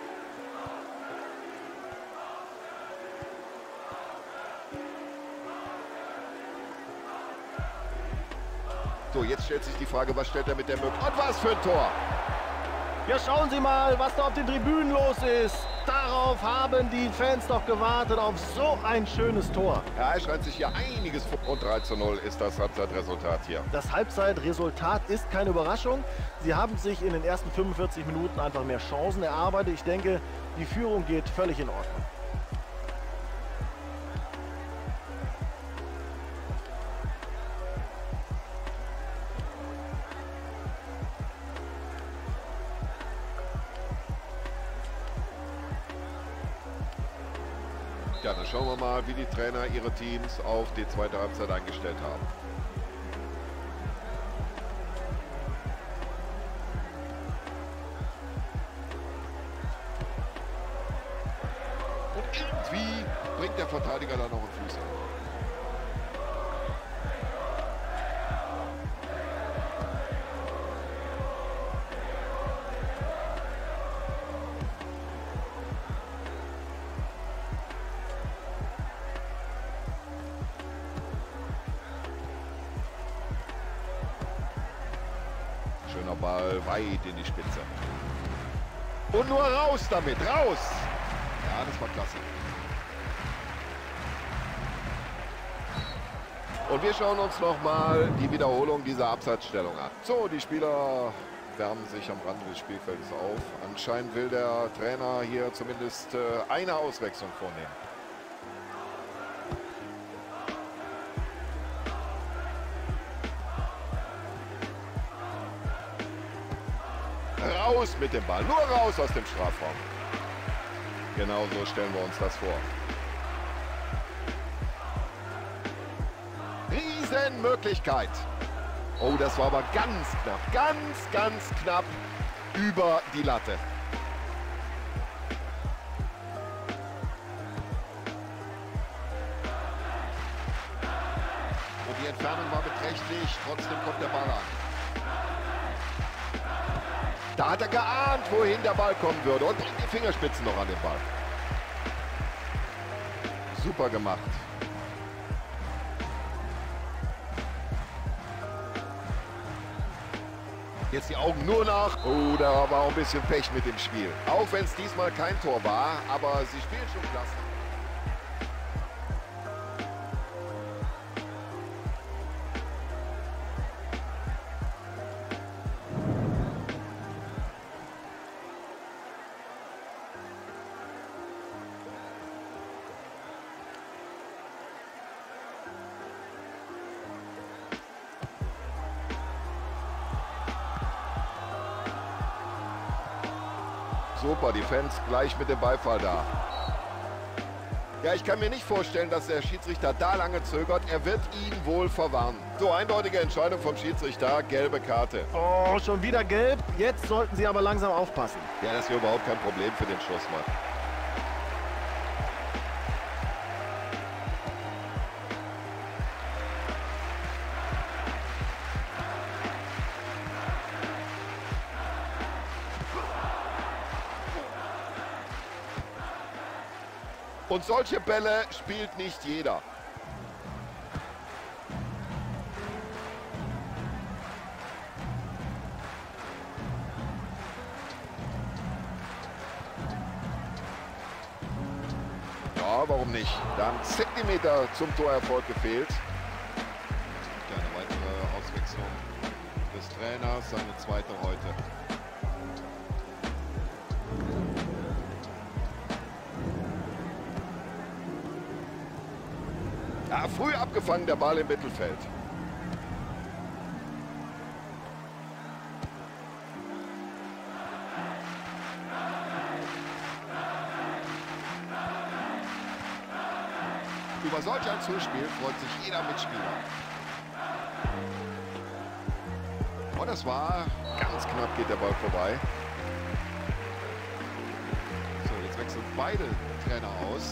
So, jetzt stellt sich die Frage, was stellt er mit der Möglichkeit? Und was für ein Tor! Ja, schauen Sie mal, was da auf den Tribünen los ist. Darauf haben die Fans doch gewartet, auf so ein schönes Tor. Ja, es scheint sich hier einiges vor. Und 3:0 ist das Halbzeitresultat hier. Das Halbzeitresultat ist keine Überraschung. Sie haben sich in den ersten 45 Minuten einfach mehr Chancen erarbeitet. Ich denke, die Führung geht völlig in Ordnung. Ja, dann schauen wir mal, wie die Trainer ihre Teams auf die zweite Halbzeit eingestellt haben. Und irgendwie bringt der Verteidiger da noch einen Fuß an. Schöner Ball, weit in die Spitze. Und nur raus damit, raus! Ja, das war klasse. Und wir schauen uns nochmal die Wiederholung dieser Abseitsstellung an. So, die Spieler wärmen sich am Rande des Spielfeldes auf. Anscheinend will der Trainer hier zumindest eine Auswechslung vornehmen. Raus mit dem Ball, nur raus aus dem Strafraum. Genau so stellen wir uns das vor. Riesenmöglichkeit. Oh, das war aber ganz knapp, ganz knapp über die Latte. Und die Entfernung war beträchtlich, trotzdem kommt der Ball an. Da hat er geahnt, wohin der Ball kommen würde und bringt die Fingerspitzen noch an den Ball. Super gemacht. Jetzt die Augen nur nach. Oh, da war auch ein bisschen Pech mit dem Spiel. Auch wenn es diesmal kein Tor war, aber sie spielen schon klasse. Super, die Fans gleich mit dem Beifall da. Ja, ich kann mir nicht vorstellen, dass der Schiedsrichter da lange zögert. Er wird ihn wohl verwarnen. So, eindeutige Entscheidung vom Schiedsrichter, gelbe Karte. Oh, schon wieder gelb. Jetzt sollten sie aber langsam aufpassen. Ja, das wäre überhaupt kein Problem für den Schlussmann. Und solche Bälle spielt nicht jeder. Ja, warum nicht? Da haben Zentimeter zum Torerfolg gefehlt. Ja, eine weitere Auswechslung des Trainers, seine zweite heute. Ja, früh abgefangen, der Ball im Mittelfeld. Über solch ein Zuspiel freut sich jeder Mitspieler. Oh, das war ganz knapp, geht der Ball vorbei. So, jetzt wechseln beide Trainer aus.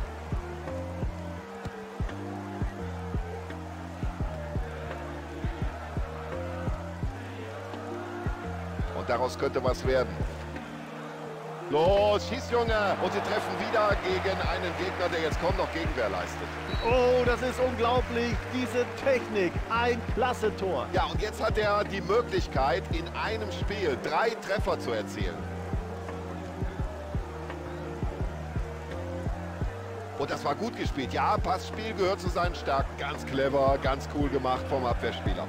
Und daraus könnte was werden. Los, schieß, Junge! Und sie treffen wieder gegen einen Gegner, der jetzt kaum noch Gegenwehr leistet. Oh, das ist unglaublich. Diese Technik. Ein klasse Tor. Ja, und jetzt hat er die Möglichkeit, in einem Spiel 3 Treffer zu erzielen. Und das war gut gespielt. Ja, Passspiel gehört zu seinen Stärken. Ganz clever, ganz cool gemacht vom Abwehrspieler.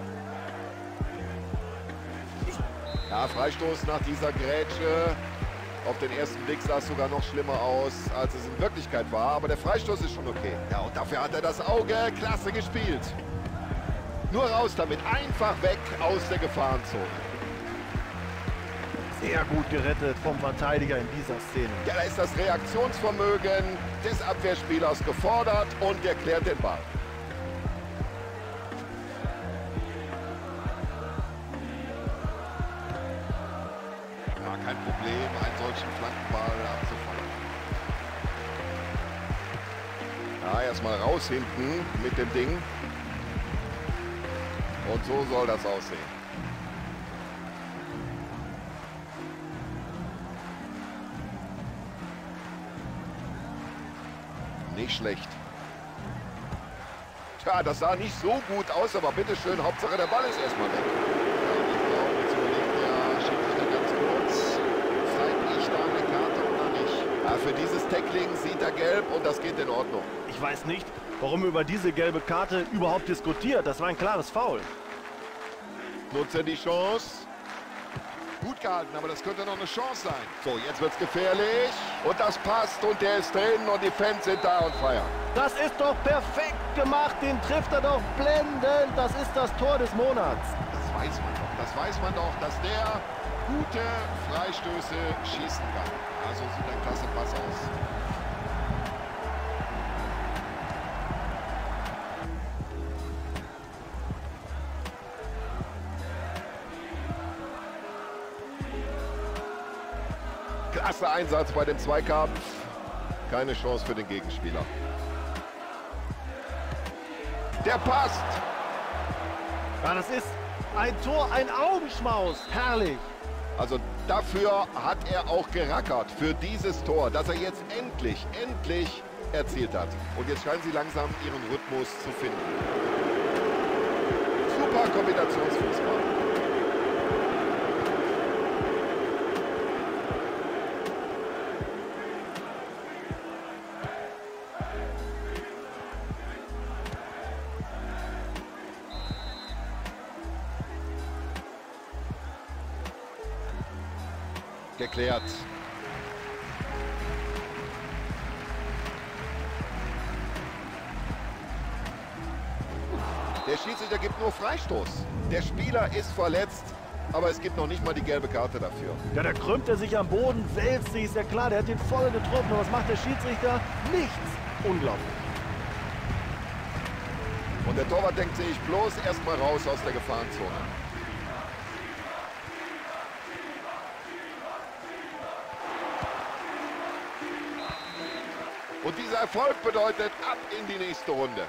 Ja, Freistoß nach dieser Grätsche. Auf den ersten Blick sah es sogar noch schlimmer aus, als es in Wirklichkeit war. Aber der Freistoß ist schon okay. Ja, und dafür hat er das Auge. Klasse gespielt. Nur raus damit. Einfach weg aus der Gefahrenzone. Sehr gut gerettet vom Verteidiger in dieser Szene. Ja, da ist das Reaktionsvermögen des Abwehrspielers gefordert und der klärt den Ball. Kein Problem, einen solchen Flankenball abzufangen. Ja, erstmal raus hinten mit dem Ding. Und so soll das aussehen. Nicht schlecht. Tja, das sah nicht so gut aus, aber bitteschön, Hauptsache der Ball ist erstmal weg. Für dieses Tackling sieht er gelb und das geht in Ordnung. Ich weiß nicht, warum über diese gelbe Karte überhaupt diskutiert. Das war ein klares Foul. Nutzt er die Chance? Gut gehalten, aber das könnte noch eine Chance sein. So, jetzt wird's gefährlich. Und das passt und der ist drin und die Fans sind da und feiern. Das ist doch perfekt gemacht. Den trifft er doch blendend. Das ist das Tor des Monats. Das weiß man doch. Das weiß man doch, dass der gute Freistöße schießen kann. Also sieht ein klasse Pass aus. Klasse Einsatz bei dem Zweikampf. Keine Chance für den Gegenspieler. Der passt. Ja, das ist ein Tor, ein Augenschmaus. Herrlich. Also dafür hat er auch gerackert, für dieses Tor, das er jetzt endlich erzielt hat. Und jetzt scheinen sie langsam ihren Rhythmus zu finden. Super Kombinationsfußball. Geklärt. Der Schiedsrichter gibt nur Freistoß. Der Spieler ist verletzt, aber es gibt noch nicht mal die gelbe Karte dafür. Ja, da krümmt er sich am Boden, wälzt sich, ist ja klar, der hat ihn voll getroffen. Und was macht der Schiedsrichter? Nichts. unglaublich. Und der Torwart denkt sich bloß erstmal raus aus der Gefahrenzone. Und dieser Erfolg bedeutet ab in die nächste Runde.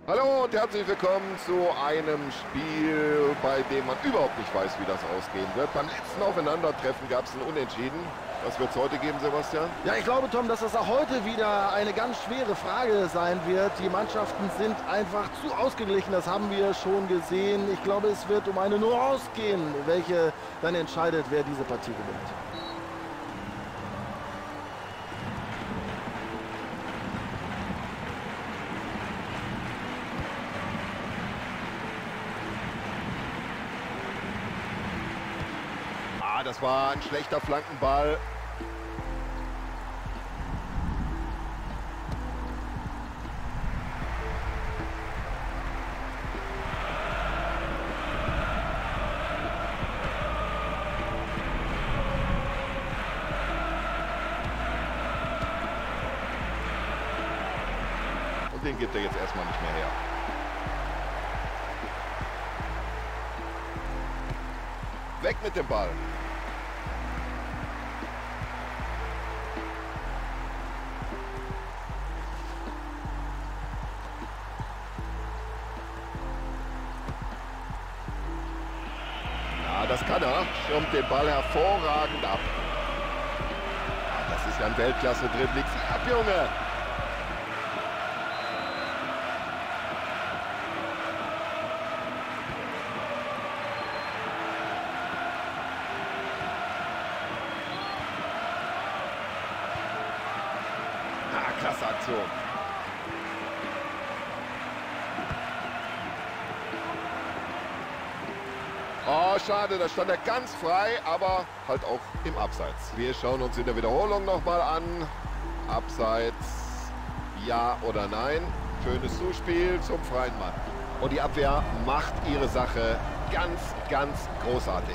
Hallo und herzlich willkommen zu einem Spiel, bei dem man überhaupt nicht weiß, wie das ausgehen wird. Beim letzten Aufeinandertreffen gab es ein Unentschieden. Was wird es heute geben, Sebastian? Ja, ich glaube, Tom, dass das auch heute wieder eine ganz schwere Frage sein wird. Die Mannschaften sind einfach zu ausgeglichen, das haben wir schon gesehen. Ich glaube, es wird um eine Nuance gehen, welche dann entscheidet, wer diese Partie gewinnt. Das war ein schlechter Flankenball. Und den gibt er jetzt erstmal nicht mehr her. Weg mit dem Ball. Das kann er, schirmt den Ball hervorragend ab. Das ist ja ein Weltklasse-Dribbling. Sieh ab, Junge! Klasse Aktion. Oh, schade, da stand er ganz frei, aber halt auch im Abseits. Wir schauen uns in der Wiederholung nochmal an. Abseits, ja oder nein. Schönes Zuspiel zum freien Mann. Und die Abwehr macht ihre Sache ganz, ganz großartig.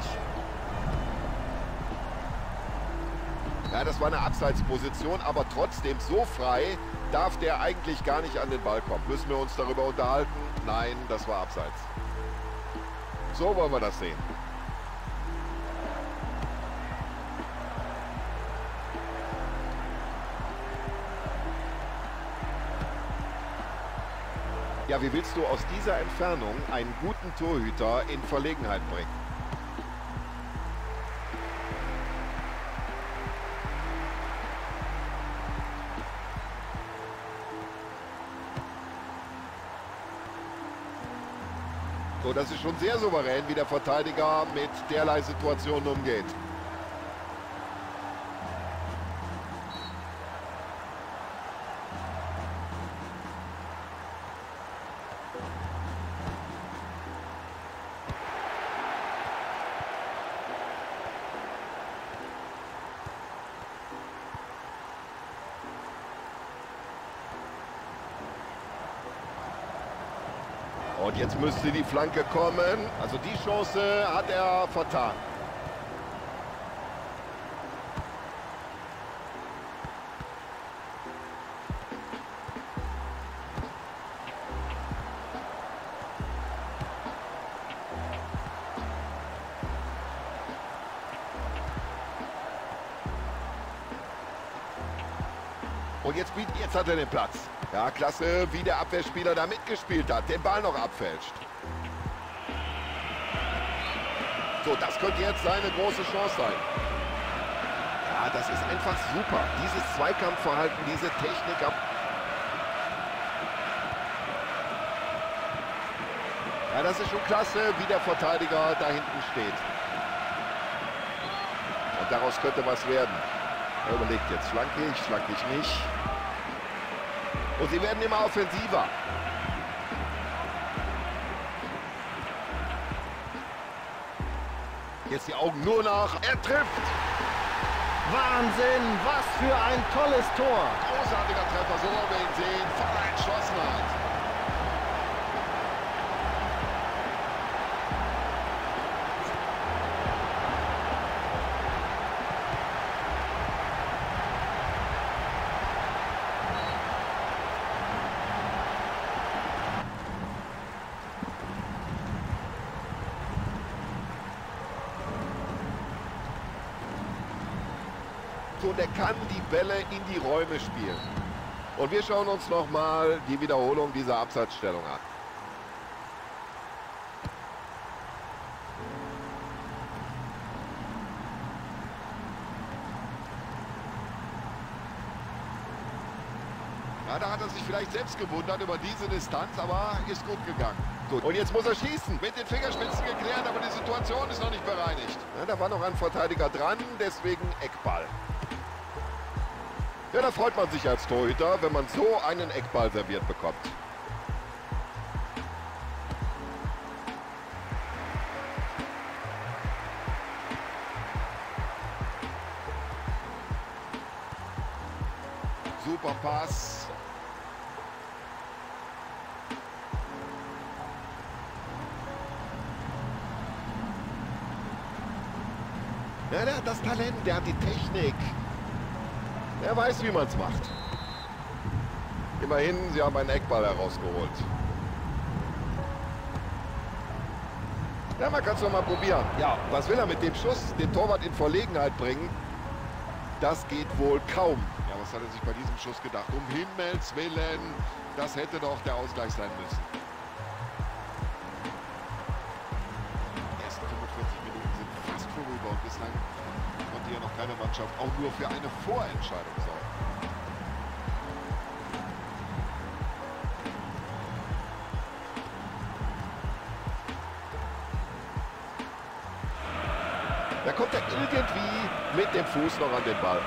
Ja, das war eine Abseitsposition, aber trotzdem so frei darf der eigentlich gar nicht an den Ball kommen. Müssen wir uns darüber unterhalten? Nein, das war Abseits. So wollen wir das sehen. Ja, wie willst du aus dieser Entfernung einen guten Torhüter in Verlegenheit bringen? So, das ist schon sehr souverän, wie der Verteidiger mit derlei Situationen umgeht. Und jetzt müsste die Flanke kommen. Also die Chance hat er vertan. Und jetzt hat er den Platz. Ja, klasse, wie der Abwehrspieler da mitgespielt hat, den Ball noch abfälscht. So, das könnte jetzt seine große Chance sein. Ja, das ist einfach super. Dieses Zweikampfverhalten, diese Technik. Ja, das ist schon klasse, wie der Verteidiger da hinten steht. Und daraus könnte was werden. Er überlegt jetzt, flanke ich nicht. Und sie werden immer offensiver. Jetzt die Augen nur nach. Er trifft. Wahnsinn, was für ein tolles Tor. Großartiger Treffer, so wollen wir ihn sehen. Voller Entschlossenheit. Und er kann die Bälle in die Räume spielen. Und wir schauen uns nochmal die Wiederholung dieser Abseitsstellung an. Ja, da hat er sich vielleicht selbst gewundert über diese Distanz, aber ist gut gegangen. Gut, und jetzt muss er schießen. Mit den Fingerspitzen geklärt, aber die Situation ist noch nicht bereinigt. Ja, da war noch ein Verteidiger dran, deswegen Eckball. Ja, da freut man sich als Torhüter, wenn man so einen Eckball serviert bekommt. Super Pass. Ja, der hat das Talent, der hat die Technik. Er weiß, wie man es macht. Immerhin, sie haben einen Eckball herausgeholt. Ja, man kann es doch mal probieren. Ja, was will er mit dem Schuss? Den Torwart in Verlegenheit bringen? Das geht wohl kaum. Ja, was hat er sich bei diesem Schuss gedacht? Um Himmels Willen, das hätte doch der Ausgleich sein müssen. Die ersten 45 Minuten sind fast vorüber und bislang konnte ja noch keine Mannschaft auch nur für eine Vorentscheidung sorgen. Da kommt er irgendwie mit dem Fuß noch an den Ball.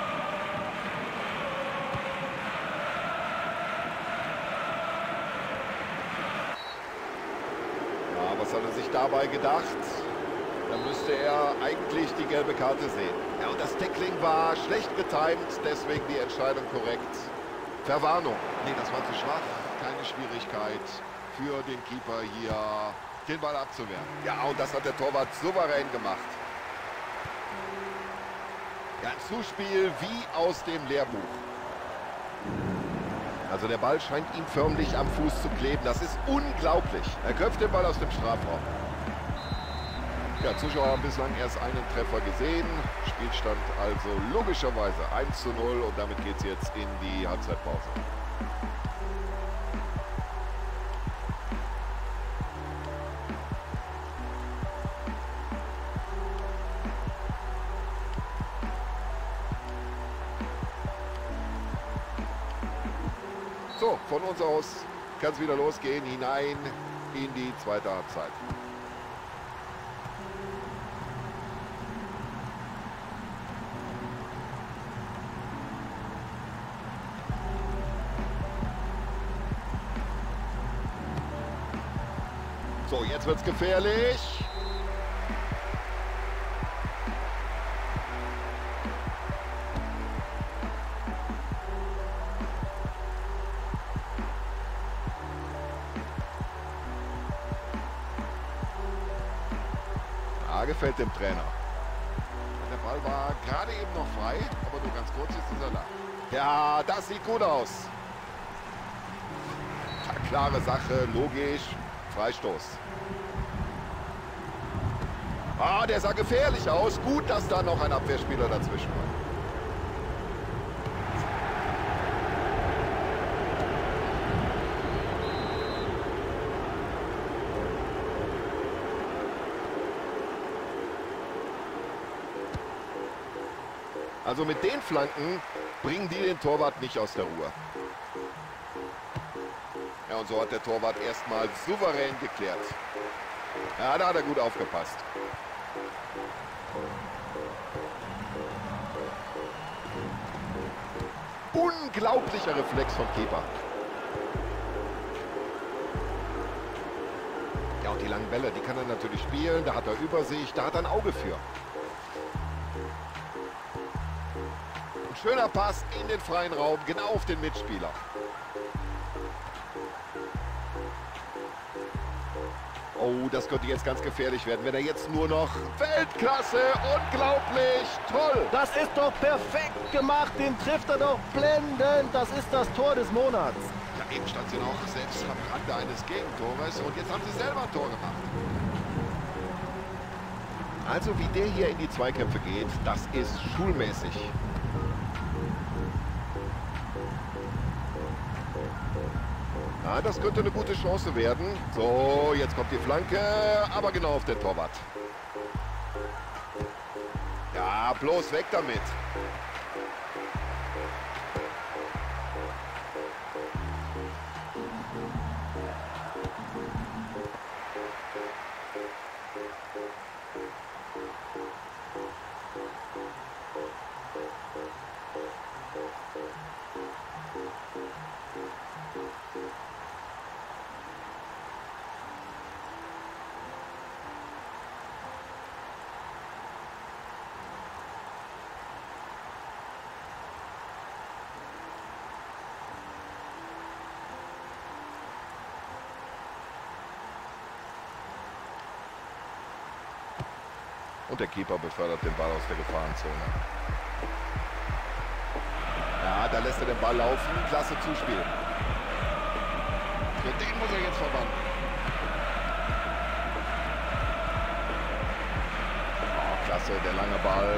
Ja, was hat er sich dabei gedacht? Da müsste er eigentlich die gelbe Karte sehen. Ja, und das Tackling war schlecht getimt, deswegen die Entscheidung korrekt. Verwarnung. Nee, das war zu schwach. Keine Schwierigkeit für den Keeper hier, den Ball abzuwehren. Ja, und das hat der Torwart souverän gemacht. Ja, ein Zuspiel wie aus dem Lehrbuch. Also der Ball scheint ihm förmlich am Fuß zu kleben. Das ist unglaublich. Er köpft den Ball aus dem Strafraum. Ja, Zuschauer haben bislang erst einen Treffer gesehen. Spielstand also logischerweise 1:0 und damit geht es jetzt in die Halbzeitpause. So, von uns aus kann es wieder losgehen, hinein in die zweite Halbzeit. So, jetzt wird's gefährlich. Gefällt dem Trainer. Der Ball war gerade eben noch frei, aber nur ganz kurz, jetzt ist er da. Ja, das sieht gut aus. Ja, klare Sache, logisch. Freistoß. Ah, der sah gefährlich aus. Gut, dass da noch ein Abwehrspieler dazwischen war. Also mit den Flanken bringen die den Torwart nicht aus der Ruhe. Ja, und so hat der Torwart erstmal souverän geklärt. Ja, da hat er gut aufgepasst. Unglaublicher Reflex vom Keeper. Ja, und die langen Bälle, die kann er natürlich spielen. Da hat er Übersicht, da hat er ein Auge für. Schöner Pass in den freien Raum, genau auf den Mitspieler. Oh, das könnte jetzt ganz gefährlich werden, wenn er jetzt nur noch... Weltklasse, unglaublich, toll. Das ist doch perfekt gemacht, den trifft er doch blendend. Das ist das Tor des Monats. Ja, eben stand sie noch selbst am Rande eines Gegentores und jetzt haben sie selber ein Tor gemacht. Also wie der hier in die Zweikämpfe geht, das ist schulmäßig. Ja, das könnte eine gute Chance werden. So, jetzt kommt die Flanke, aber genau auf den Torwart. Ja, bloß weg damit. Und der Keeper befördert den Ball aus der Gefahrenzone. Ja, da lässt er den Ball laufen. Klasse Zuspiel. Für den muss er jetzt verwandeln. Oh, klasse, der lange Ball.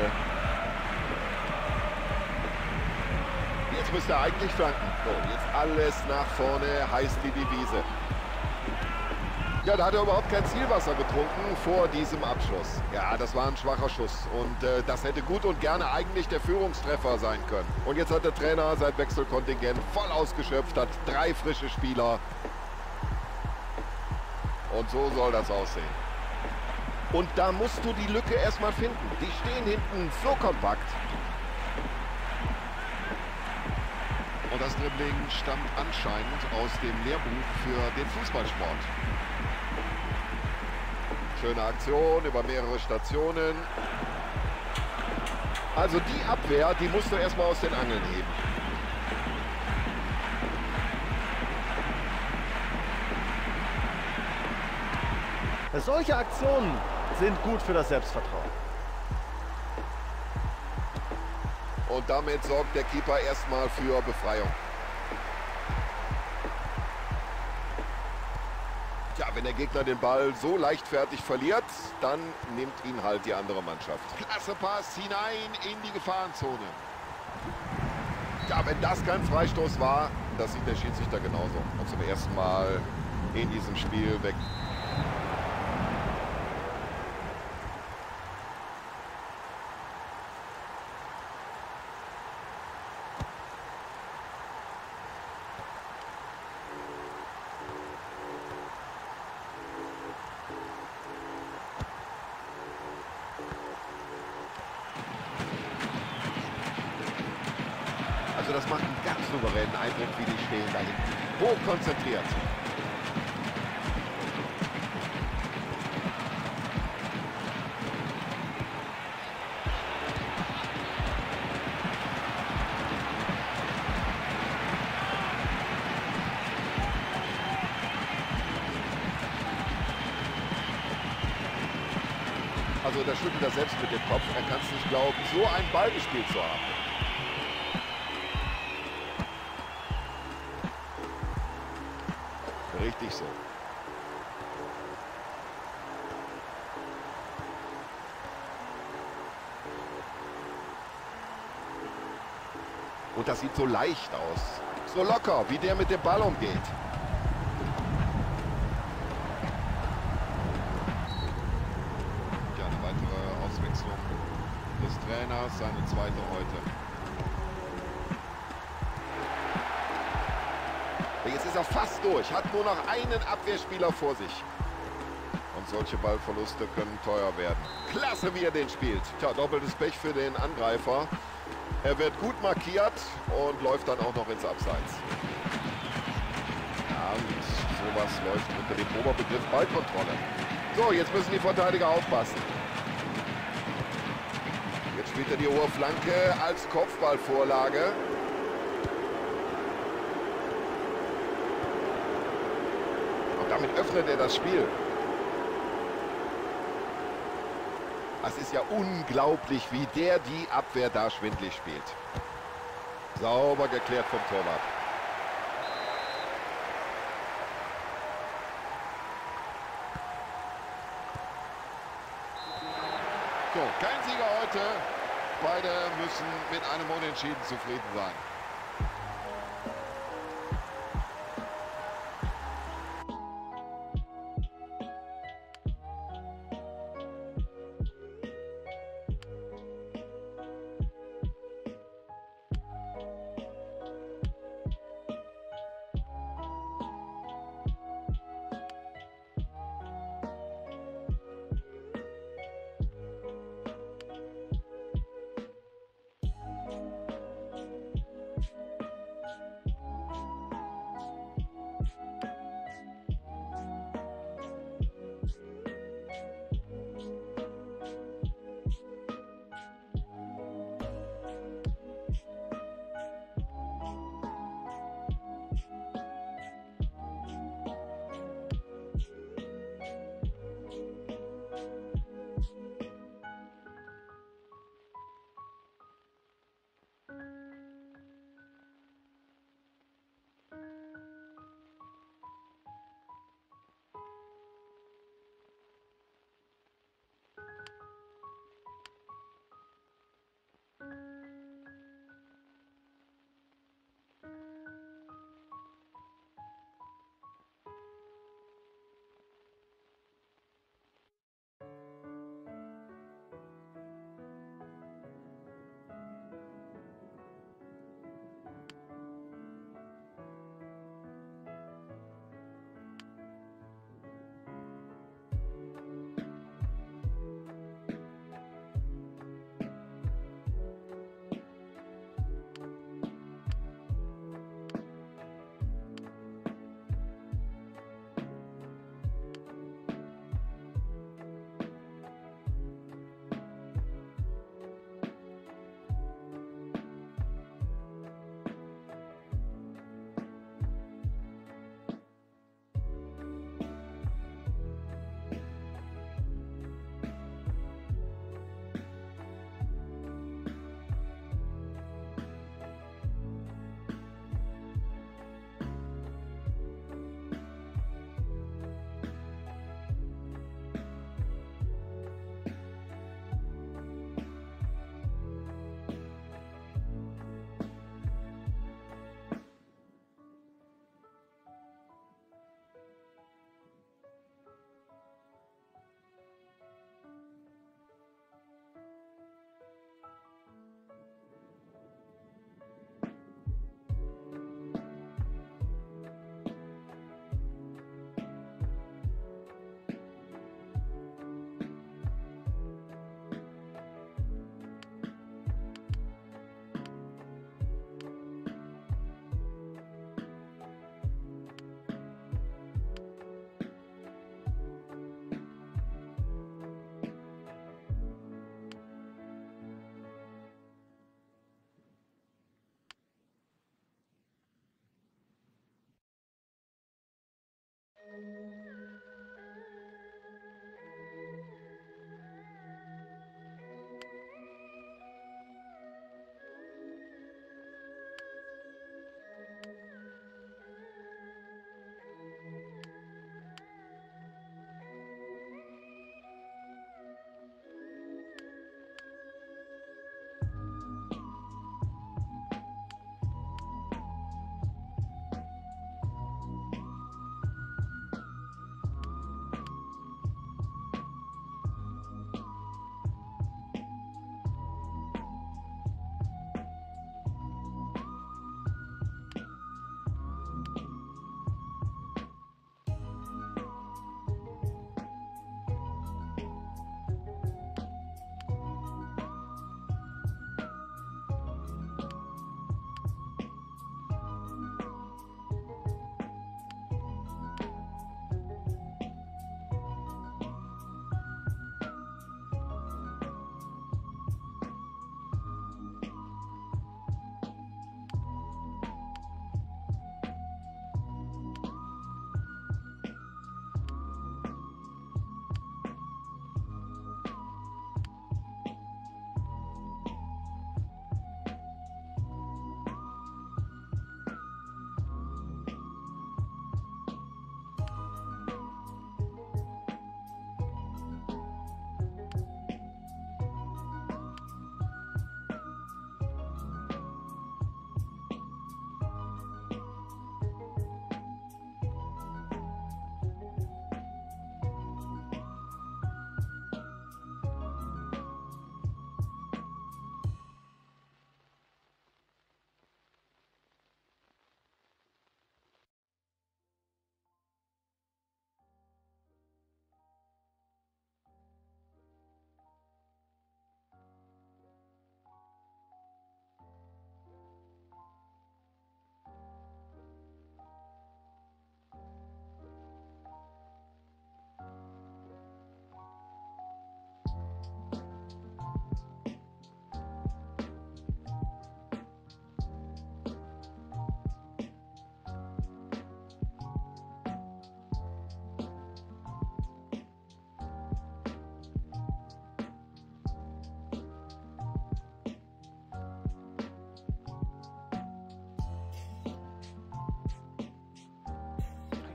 Jetzt müsste er eigentlich flanken. So, jetzt alles nach vorne, heißt die Devise. Ja, da hat er überhaupt kein Zielwasser getrunken vor diesem Abschluss. Ja, das war ein schwacher Schuss und das hätte gut und gerne eigentlich der Führungstreffer sein können. Und jetzt hat der Trainer sein Wechselkontingent voll ausgeschöpft, hat 3 frische Spieler. Und so soll das aussehen. Und da musst du die Lücke erstmal finden. Die stehen hinten so kompakt. Und das Dribbling stammt anscheinend aus dem Lehrbuch für den Fußballsport. Schöne Aktion über mehrere Stationen. Also die Abwehr, die musst du erstmal aus den Angeln heben. Solche Aktionen sind gut für das Selbstvertrauen. Und damit sorgt der Keeper erstmal für Befreiung. Ja, wenn der Gegner den Ball so leichtfertig verliert, dann nimmt ihn halt die andere Mannschaft. Klasse Pass hinein in die Gefahrenzone. Ja, wenn das kein Freistoß war, das sieht der Schiedsrichter genauso. Und zum ersten Mal in diesem Spiel weg. Also das macht einen ganz souveränen Eindruck, wie die stehen da hinten. Hoch konzentriert. Also da schüttelt er selbst mit dem Kopf. Er kann es nicht glauben, so einen Ball gespielt zu haben. Richtig so. Und das sieht so leicht aus. So locker, wie der mit dem Ball umgeht. Ja, eine weitere Auswechslung des Trainers, seine zweite heute. Jetzt ist er fast durch, hat nur noch einen Abwehrspieler vor sich. Und solche Ballverluste können teuer werden. Klasse, wie er den spielt. Tja, doppeltes Pech für den Angreifer. Er wird gut markiert und läuft dann auch noch ins Abseits. Ja, und sowas läuft unter dem Oberbegriff Ballkontrolle. So, jetzt müssen die Verteidiger aufpassen. Jetzt spielt er die hohe Flanke als Kopfballvorlage. Damit öffnet er das Spiel. Es ist ja unglaublich, wie der die Abwehr da schwindlig spielt. Sauber geklärt vom Torwart. So, kein Sieger heute. Beide müssen mit einem Unentschieden zufrieden sein.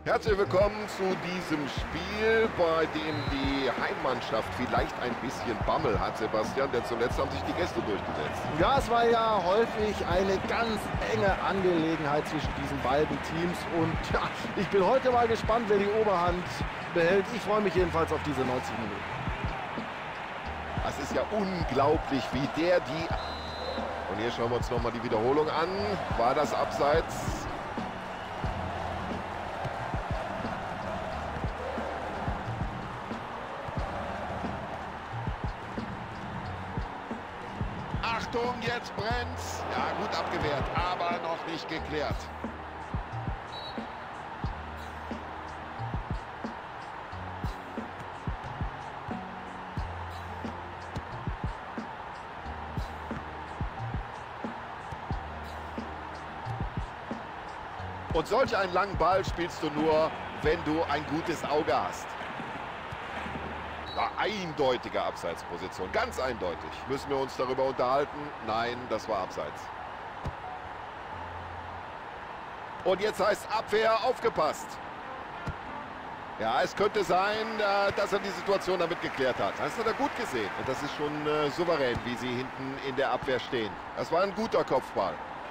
Herzlich willkommen zu diesem Spiel, bei dem die Heimmannschaft vielleicht ein bisschen Bammel hat, Sebastian, denn zuletzt haben sich die Gäste durchgesetzt. Ja, es war ja häufig eine ganz enge Angelegenheit zwischen diesen beiden Teams. Und ja, ich bin heute mal gespannt, wer die Oberhand behält. Ich freue mich jedenfalls auf diese 90 Minuten. Das ist ja unglaublich, wie der die... Und hier schauen wir uns nochmal die Wiederholung an. War das abseits? Achtung, jetzt brennt's. Ja, gut abgewehrt, aber noch nicht geklärt. Und solch einen langen Ball spielst du nur, wenn du ein gutes Auge hast. Eindeutige Abseitsposition, ganz eindeutig. Müssen wir uns darüber unterhalten? Nein, das war abseits. Und jetzt heißt Abwehr, aufgepasst. Ja, es könnte sein, dass er die Situation damit geklärt hat. Das hat er gut gesehen. Und das ist schon souverän, wie sie hinten in der Abwehr stehen. Das war ein guter Kopfball.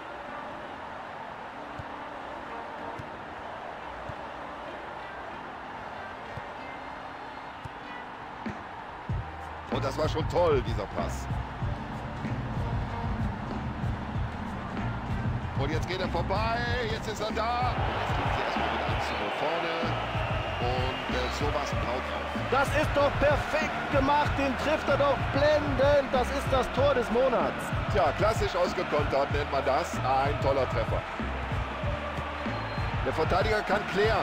Und das war schon toll, dieser Pass. Und jetzt geht er vorbei, jetzt ist er da. Jetzt kommt sie erstmal mit 1:0 vorne. Und sowas haut auf. Das ist doch perfekt gemacht, den trifft er doch blendend. Das ist das Tor des Monats. Tja, klassisch ausgekontert nennt man das. Ein toller Treffer. Der Verteidiger kann klären.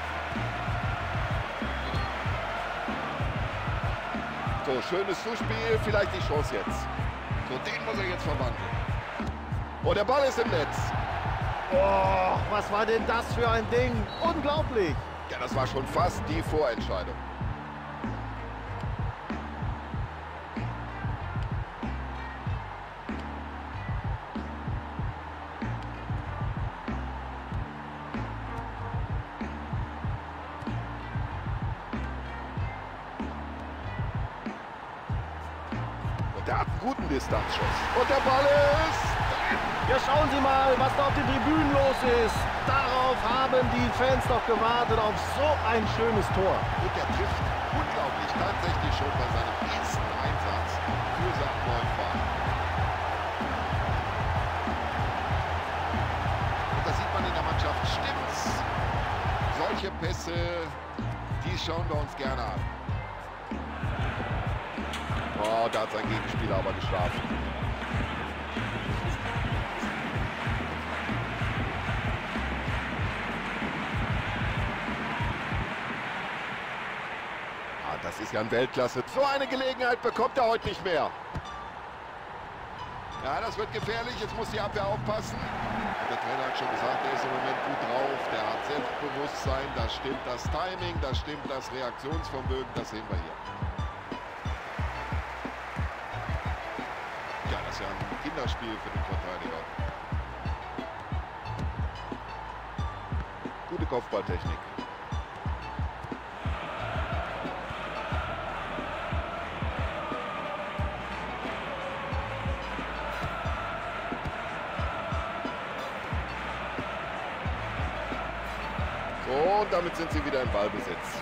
So, schönes Zuspiel, vielleicht die Chance jetzt. So, den muss er jetzt verwandeln. Und der Ball ist im Netz. Oh, was war denn das für ein Ding? Unglaublich. Ja, das war schon fast die Vorentscheidung. Der hat einen guten Distanzschuss. Und der Ball ist... Ja, schauen Sie mal, was da auf den Tribünen los ist. Darauf haben die Fans doch gewartet, auf so ein schönes Tor. Und der trifft unglaublich, tatsächlich schon bei seinem ersten Einsatz für seinen neuen Verein. Und da sieht man in der Mannschaft, stimmt's. Solche Pässe, die schauen wir uns gerne an. Oh, da hat sein Gegenspieler aber geschlafen. Ah, das ist ja ein Weltklasse. So eine Gelegenheit bekommt er heute nicht mehr. Ja, das wird gefährlich. Jetzt muss die Abwehr aufpassen. Der Trainer hat schon gesagt, er ist im Moment gut drauf. Der hat Selbstbewusstsein. Da stimmt das Timing, da stimmt das Reaktionsvermögen. Das sehen wir hier. Ja, das ist ja ein Kinderspiel für den Verteidiger. Gute Kopfballtechnik. So, und damit sind sie wieder im Ballbesitz.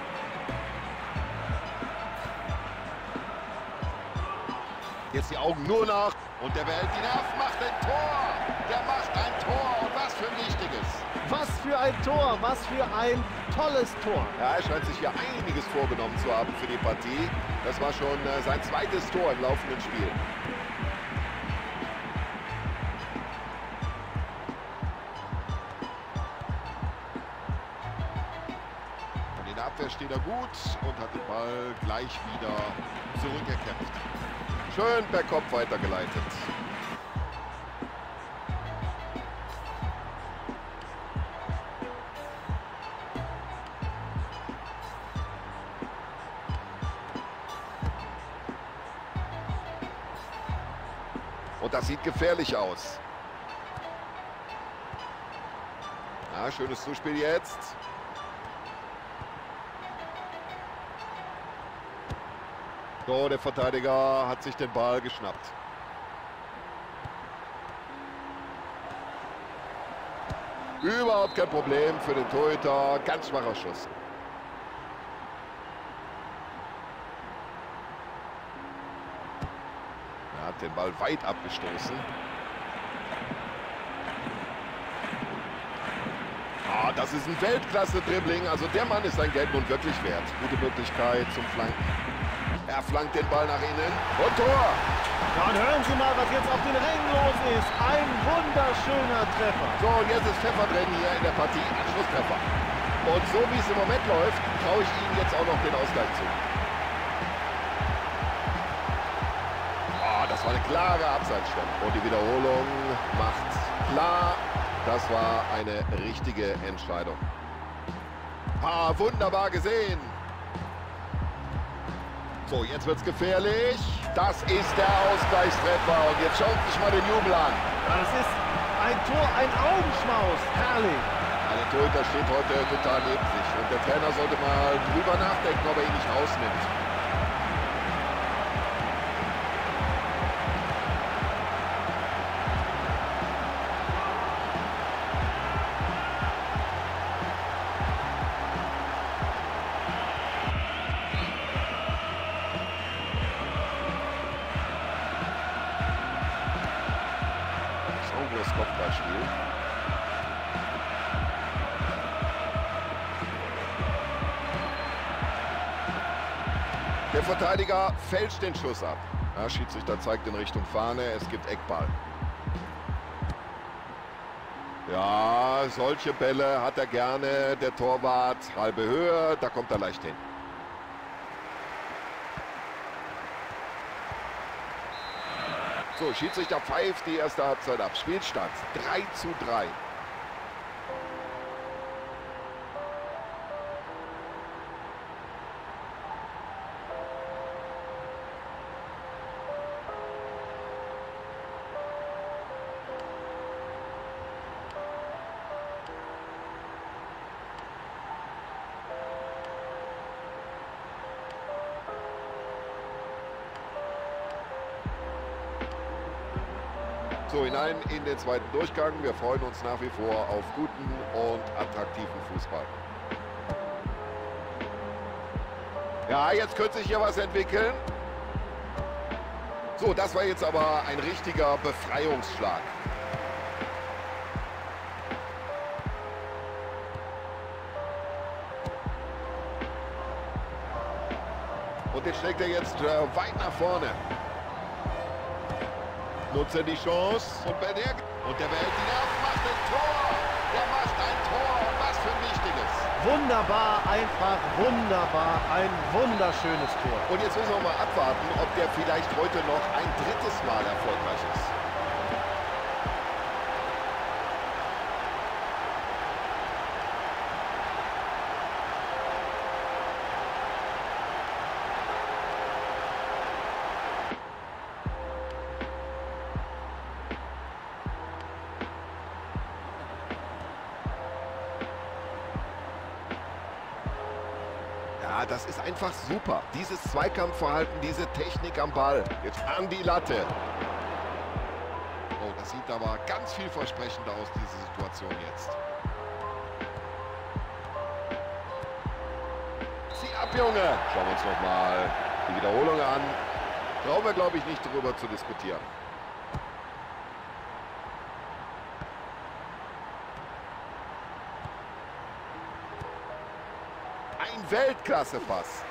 Jetzt die Augen nur nach. Und der behält die Nerven, macht ein Tor. Der macht ein Tor. Und was für ein wichtiges. Was für ein Tor, was für ein tolles Tor. Ja, er scheint sich hier einiges vorgenommen zu haben für die Partie. Das war schon sein zweites Tor im laufenden Spiel. Und in der Abwehr steht er gut und hat den Ball gleich wieder zurückerkämpft. Schön per Kopf weitergeleitet. Und das sieht gefährlich aus. Ja, schönes Zuspiel jetzt. So, der Verteidiger hat sich den Ball geschnappt. Überhaupt kein Problem für den Torhüter. Ganz schwacher Schuss. Er hat den Ball weit abgestoßen. Ah, das ist ein Weltklasse-Dribbling. Also der Mann ist sein Geld nun wirklich wert. Gute Möglichkeit zum Flanken. Er flankt den Ball nach innen. Und Tor! Ja, und hören Sie mal, was jetzt auf den Rängen los ist. Ein wunderschöner Treffer. So, und jetzt ist Pfeffer drin hier in der Partie. Anschlusstreffer. Und so wie es im Moment läuft, traue ich Ihnen jetzt auch noch den Ausgleich zu. Ah, das war eine klare Abseitsstellung. Und die Wiederholung macht klar, das war eine richtige Entscheidung. Ah, wunderbar gesehen. So, jetzt wird's gefährlich. Das ist der Ausgleichstreffer. Und jetzt schaut sich mal den Jubel an. Ja, das ist ein Tor, ein Augenschmaus. Herrlich. Der Torhüter steht heute total neben sich. Und der Trainer sollte mal drüber nachdenken, ob er ihn nicht rausnimmt. Sauberes Kopfballspiel. Der Verteidiger fälscht den Schuss ab. Ja, Schiedsrichter zeigt in Richtung Fahne, es gibt Eckball. Ja, solche Bälle hat er gerne. Der Torwart, halbe Höhe, da kommt er leicht hin. So, Schiedsrichter pfeift die erste Halbzeit ab. Spielstand 3:3. So, hinein in den zweiten Durchgang. Wir freuen uns nach wie vor auf guten und attraktiven Fußball. Ja, jetzt könnte sich hier was entwickeln. So, das war jetzt aber ein richtiger Befreiungsschlag. Und den schlägt er jetzt weit nach vorne. Nutzt er die Chance und der behält ihn ab, macht ein Tor. Der macht ein Tor und was für ein wichtiges. Wunderbar, einfach wunderbar. Ein wunderschönes Tor. Und jetzt müssen wir mal abwarten, ob der vielleicht heute noch ein drittes Mal erfolgreich ist. Ja, das ist einfach super. Dieses Zweikampfverhalten, diese Technik am Ball. Jetzt an die Latte. Oh, das sieht aber ganz vielversprechend aus, diese Situation jetzt. Zieh ab, Junge! Schauen wir uns nochmal die Wiederholung an. Brauchen wir, glaube ich, nicht darüber zu diskutieren. Ein Weltklasse-Pass.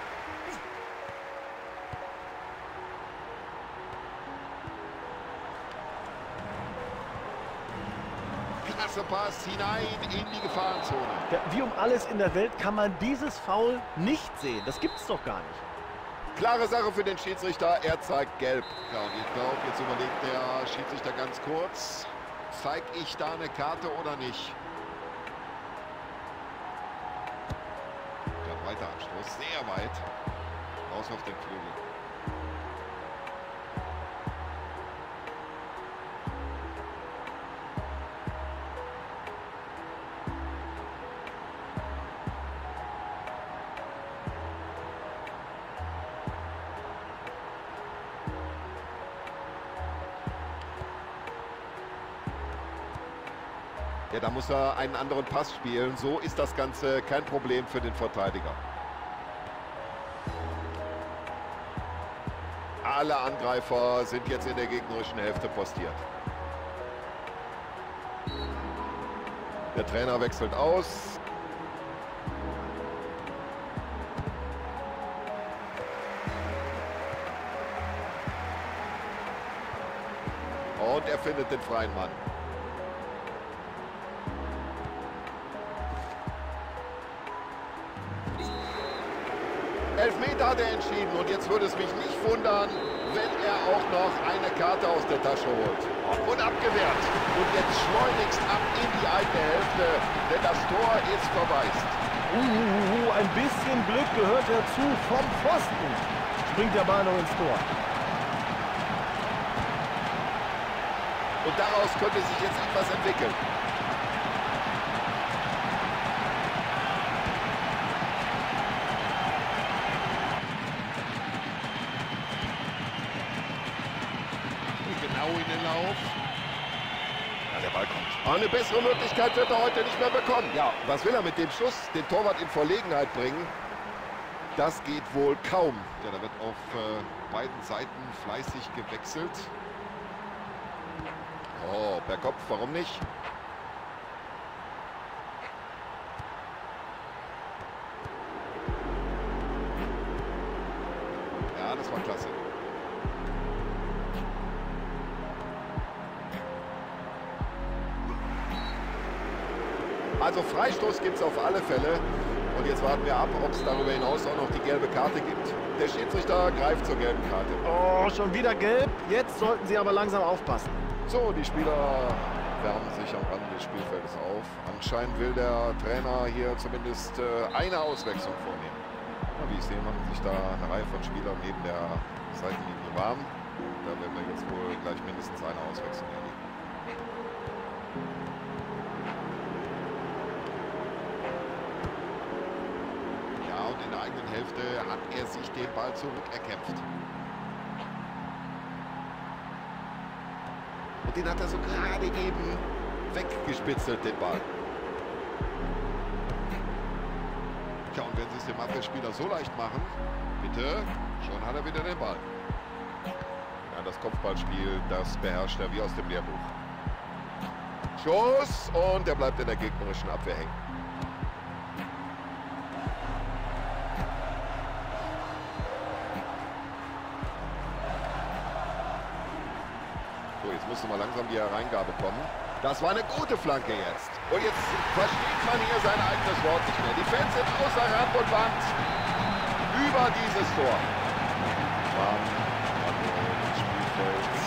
Klasse Pass hinein in die Gefahrenzone. Ja, wie um alles in der Welt kann man dieses Foul nicht sehen. Das gibt's doch gar nicht. Klare Sache für den Schiedsrichter. Er zeigt gelb. Ja, und ich glaube, jetzt überlegt der Schiedsrichter ganz kurz. Zeige ich da eine Karte oder nicht? Weiter Anstoß, sehr weit. Raus auf den Flügel. Ja, da muss er einen anderen Pass spielen. So ist das Ganze kein Problem für den Verteidiger. Alle Angreifer sind jetzt in der gegnerischen Hälfte postiert. Der Trainer wechselt aus. Und er findet den freien Mann. Elfmeter hat er entschieden und jetzt würde es mich nicht wundern, wenn er auch noch eine Karte aus der Tasche holt. Und abgewehrt. Und jetzt schleunigst ab in die eigene Hälfte, denn das Tor ist verwaist. Ein bisschen Glück gehört dazu vom Pfosten. Springt der Ball noch ins Tor. Und daraus könnte sich jetzt etwas entwickeln. Genau in den Lauf. Ja, der Ball kommt. Eine bessere Möglichkeit wird er heute nicht mehr bekommen. Ja, was will er mit dem Schuss? Den Torwart in Verlegenheit bringen? Das geht wohl kaum. Ja, da wird auf beiden Seiten fleißig gewechselt. Oh, per Kopf, warum nicht? Ja, das war klasse. Also Freistoß gibt es auf alle Fälle. Und jetzt warten wir ab, ob es darüber hinaus auch noch die gelbe Karte gibt. Der Schiedsrichter greift zur gelben Karte. Oh, schon wieder gelb. Jetzt sollten sie aber langsam aufpassen. So, die Spieler wärmen sich am Rand des Spielfeldes auf. Anscheinend will der Trainer hier zumindest eine Auswechslung vornehmen. Ja, wie ich sehe, machen sich da eine Reihe von Spielern neben der Seitenlinie warm. Da werden wir jetzt wohl gleich mindestens eine Auswechslung erleben. Ja, und in der eigenen Hälfte hat er sich den Ball zurückerkämpft. Und den hat er so gerade eben weggespitzelt, den Ball. Tja, und wenn sie es dem Abwehrspieler so leicht machen, bitte, schon hat er wieder den Ball. Ja, das Kopfballspiel, das beherrscht er wie aus dem Lehrbuch. Schuss und er bleibt in der gegnerischen Abwehr hängen. So, jetzt musste mal langsam die Hereingabe kommen. Das war eine gute Flanke jetzt. Und jetzt versteht man hier sein eigenes Wort nicht mehr. Die Fans sind außer Rand und Band über dieses Tor. Des Spielfelds.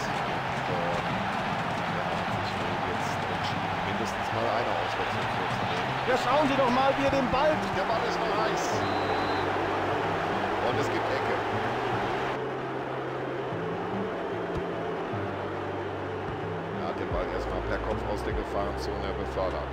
Der hat sich wohl jetzt entschieden, mindestens mal eine Auswechslung vorzunehmen. Ja, schauen Sie doch mal, wie er den Ball... Der Ball ist noch heiß. Und es gibt Ecke. Den Ball erstmal per Kopf aus der Gefahrenzone befördert.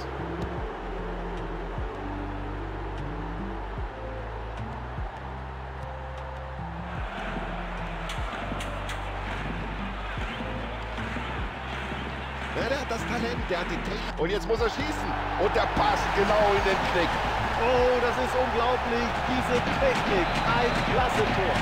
Ja, der hat das Talent, der hat die Technik. Und jetzt muss er schießen. Und der passt genau in den Knick. Oh, das ist unglaublich. Diese Technik. Ein klasse Tor.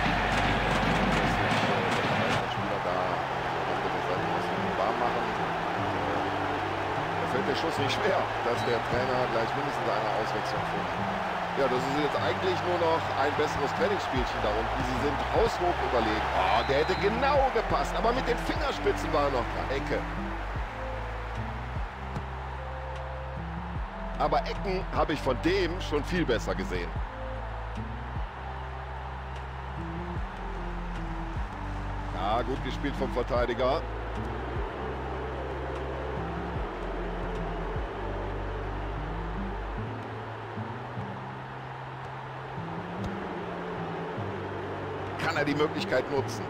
Der Schuss nicht schwer, dass der Trainer gleich mindestens eine Auswechslung vornimmt. Ja, das ist jetzt eigentlich nur noch ein besseres Trainingsspielchen da unten. Sie sind haushoch überlegen. Oh, der hätte genau gepasst, aber mit den Fingerspitzen war er noch dran. Ecke. Aber Ecken habe ich von dem schon viel besser gesehen. Ja, gut gespielt vom Verteidiger. Kann er die Möglichkeit nutzen.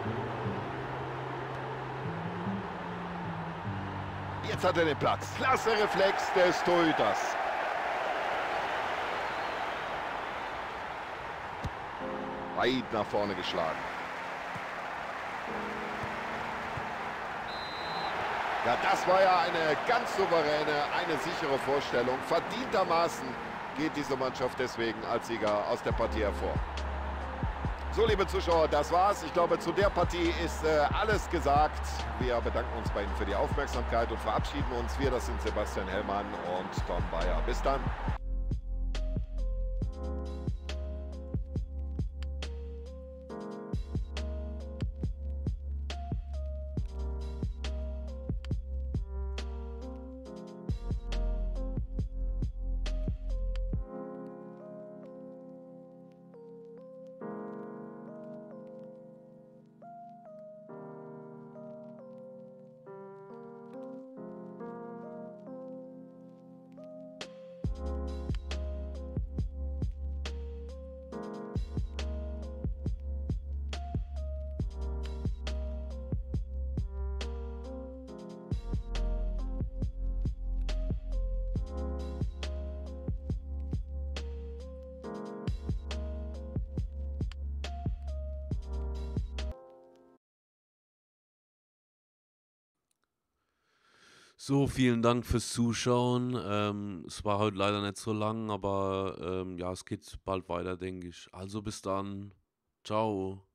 Jetzt hat er den Platz. Klasse Reflex des Torhüters. Weit nach vorne geschlagen. Ja, das war ja eine ganz souveräne, eine sichere Vorstellung. Verdientermaßen geht diese Mannschaft deswegen als Sieger aus der Partie hervor. So, liebe Zuschauer, das war's. Ich glaube, zu der Partie ist alles gesagt. Wir bedanken uns bei Ihnen für die Aufmerksamkeit und verabschieden uns. Wir, das sind Sebastian Hellmann und Tom Bayer. Bis dann. So, vielen Dank fürs Zuschauen. Es war heute leider nicht so lang, aber ja, es geht bald weiter, denke ich. Also bis dann. Ciao.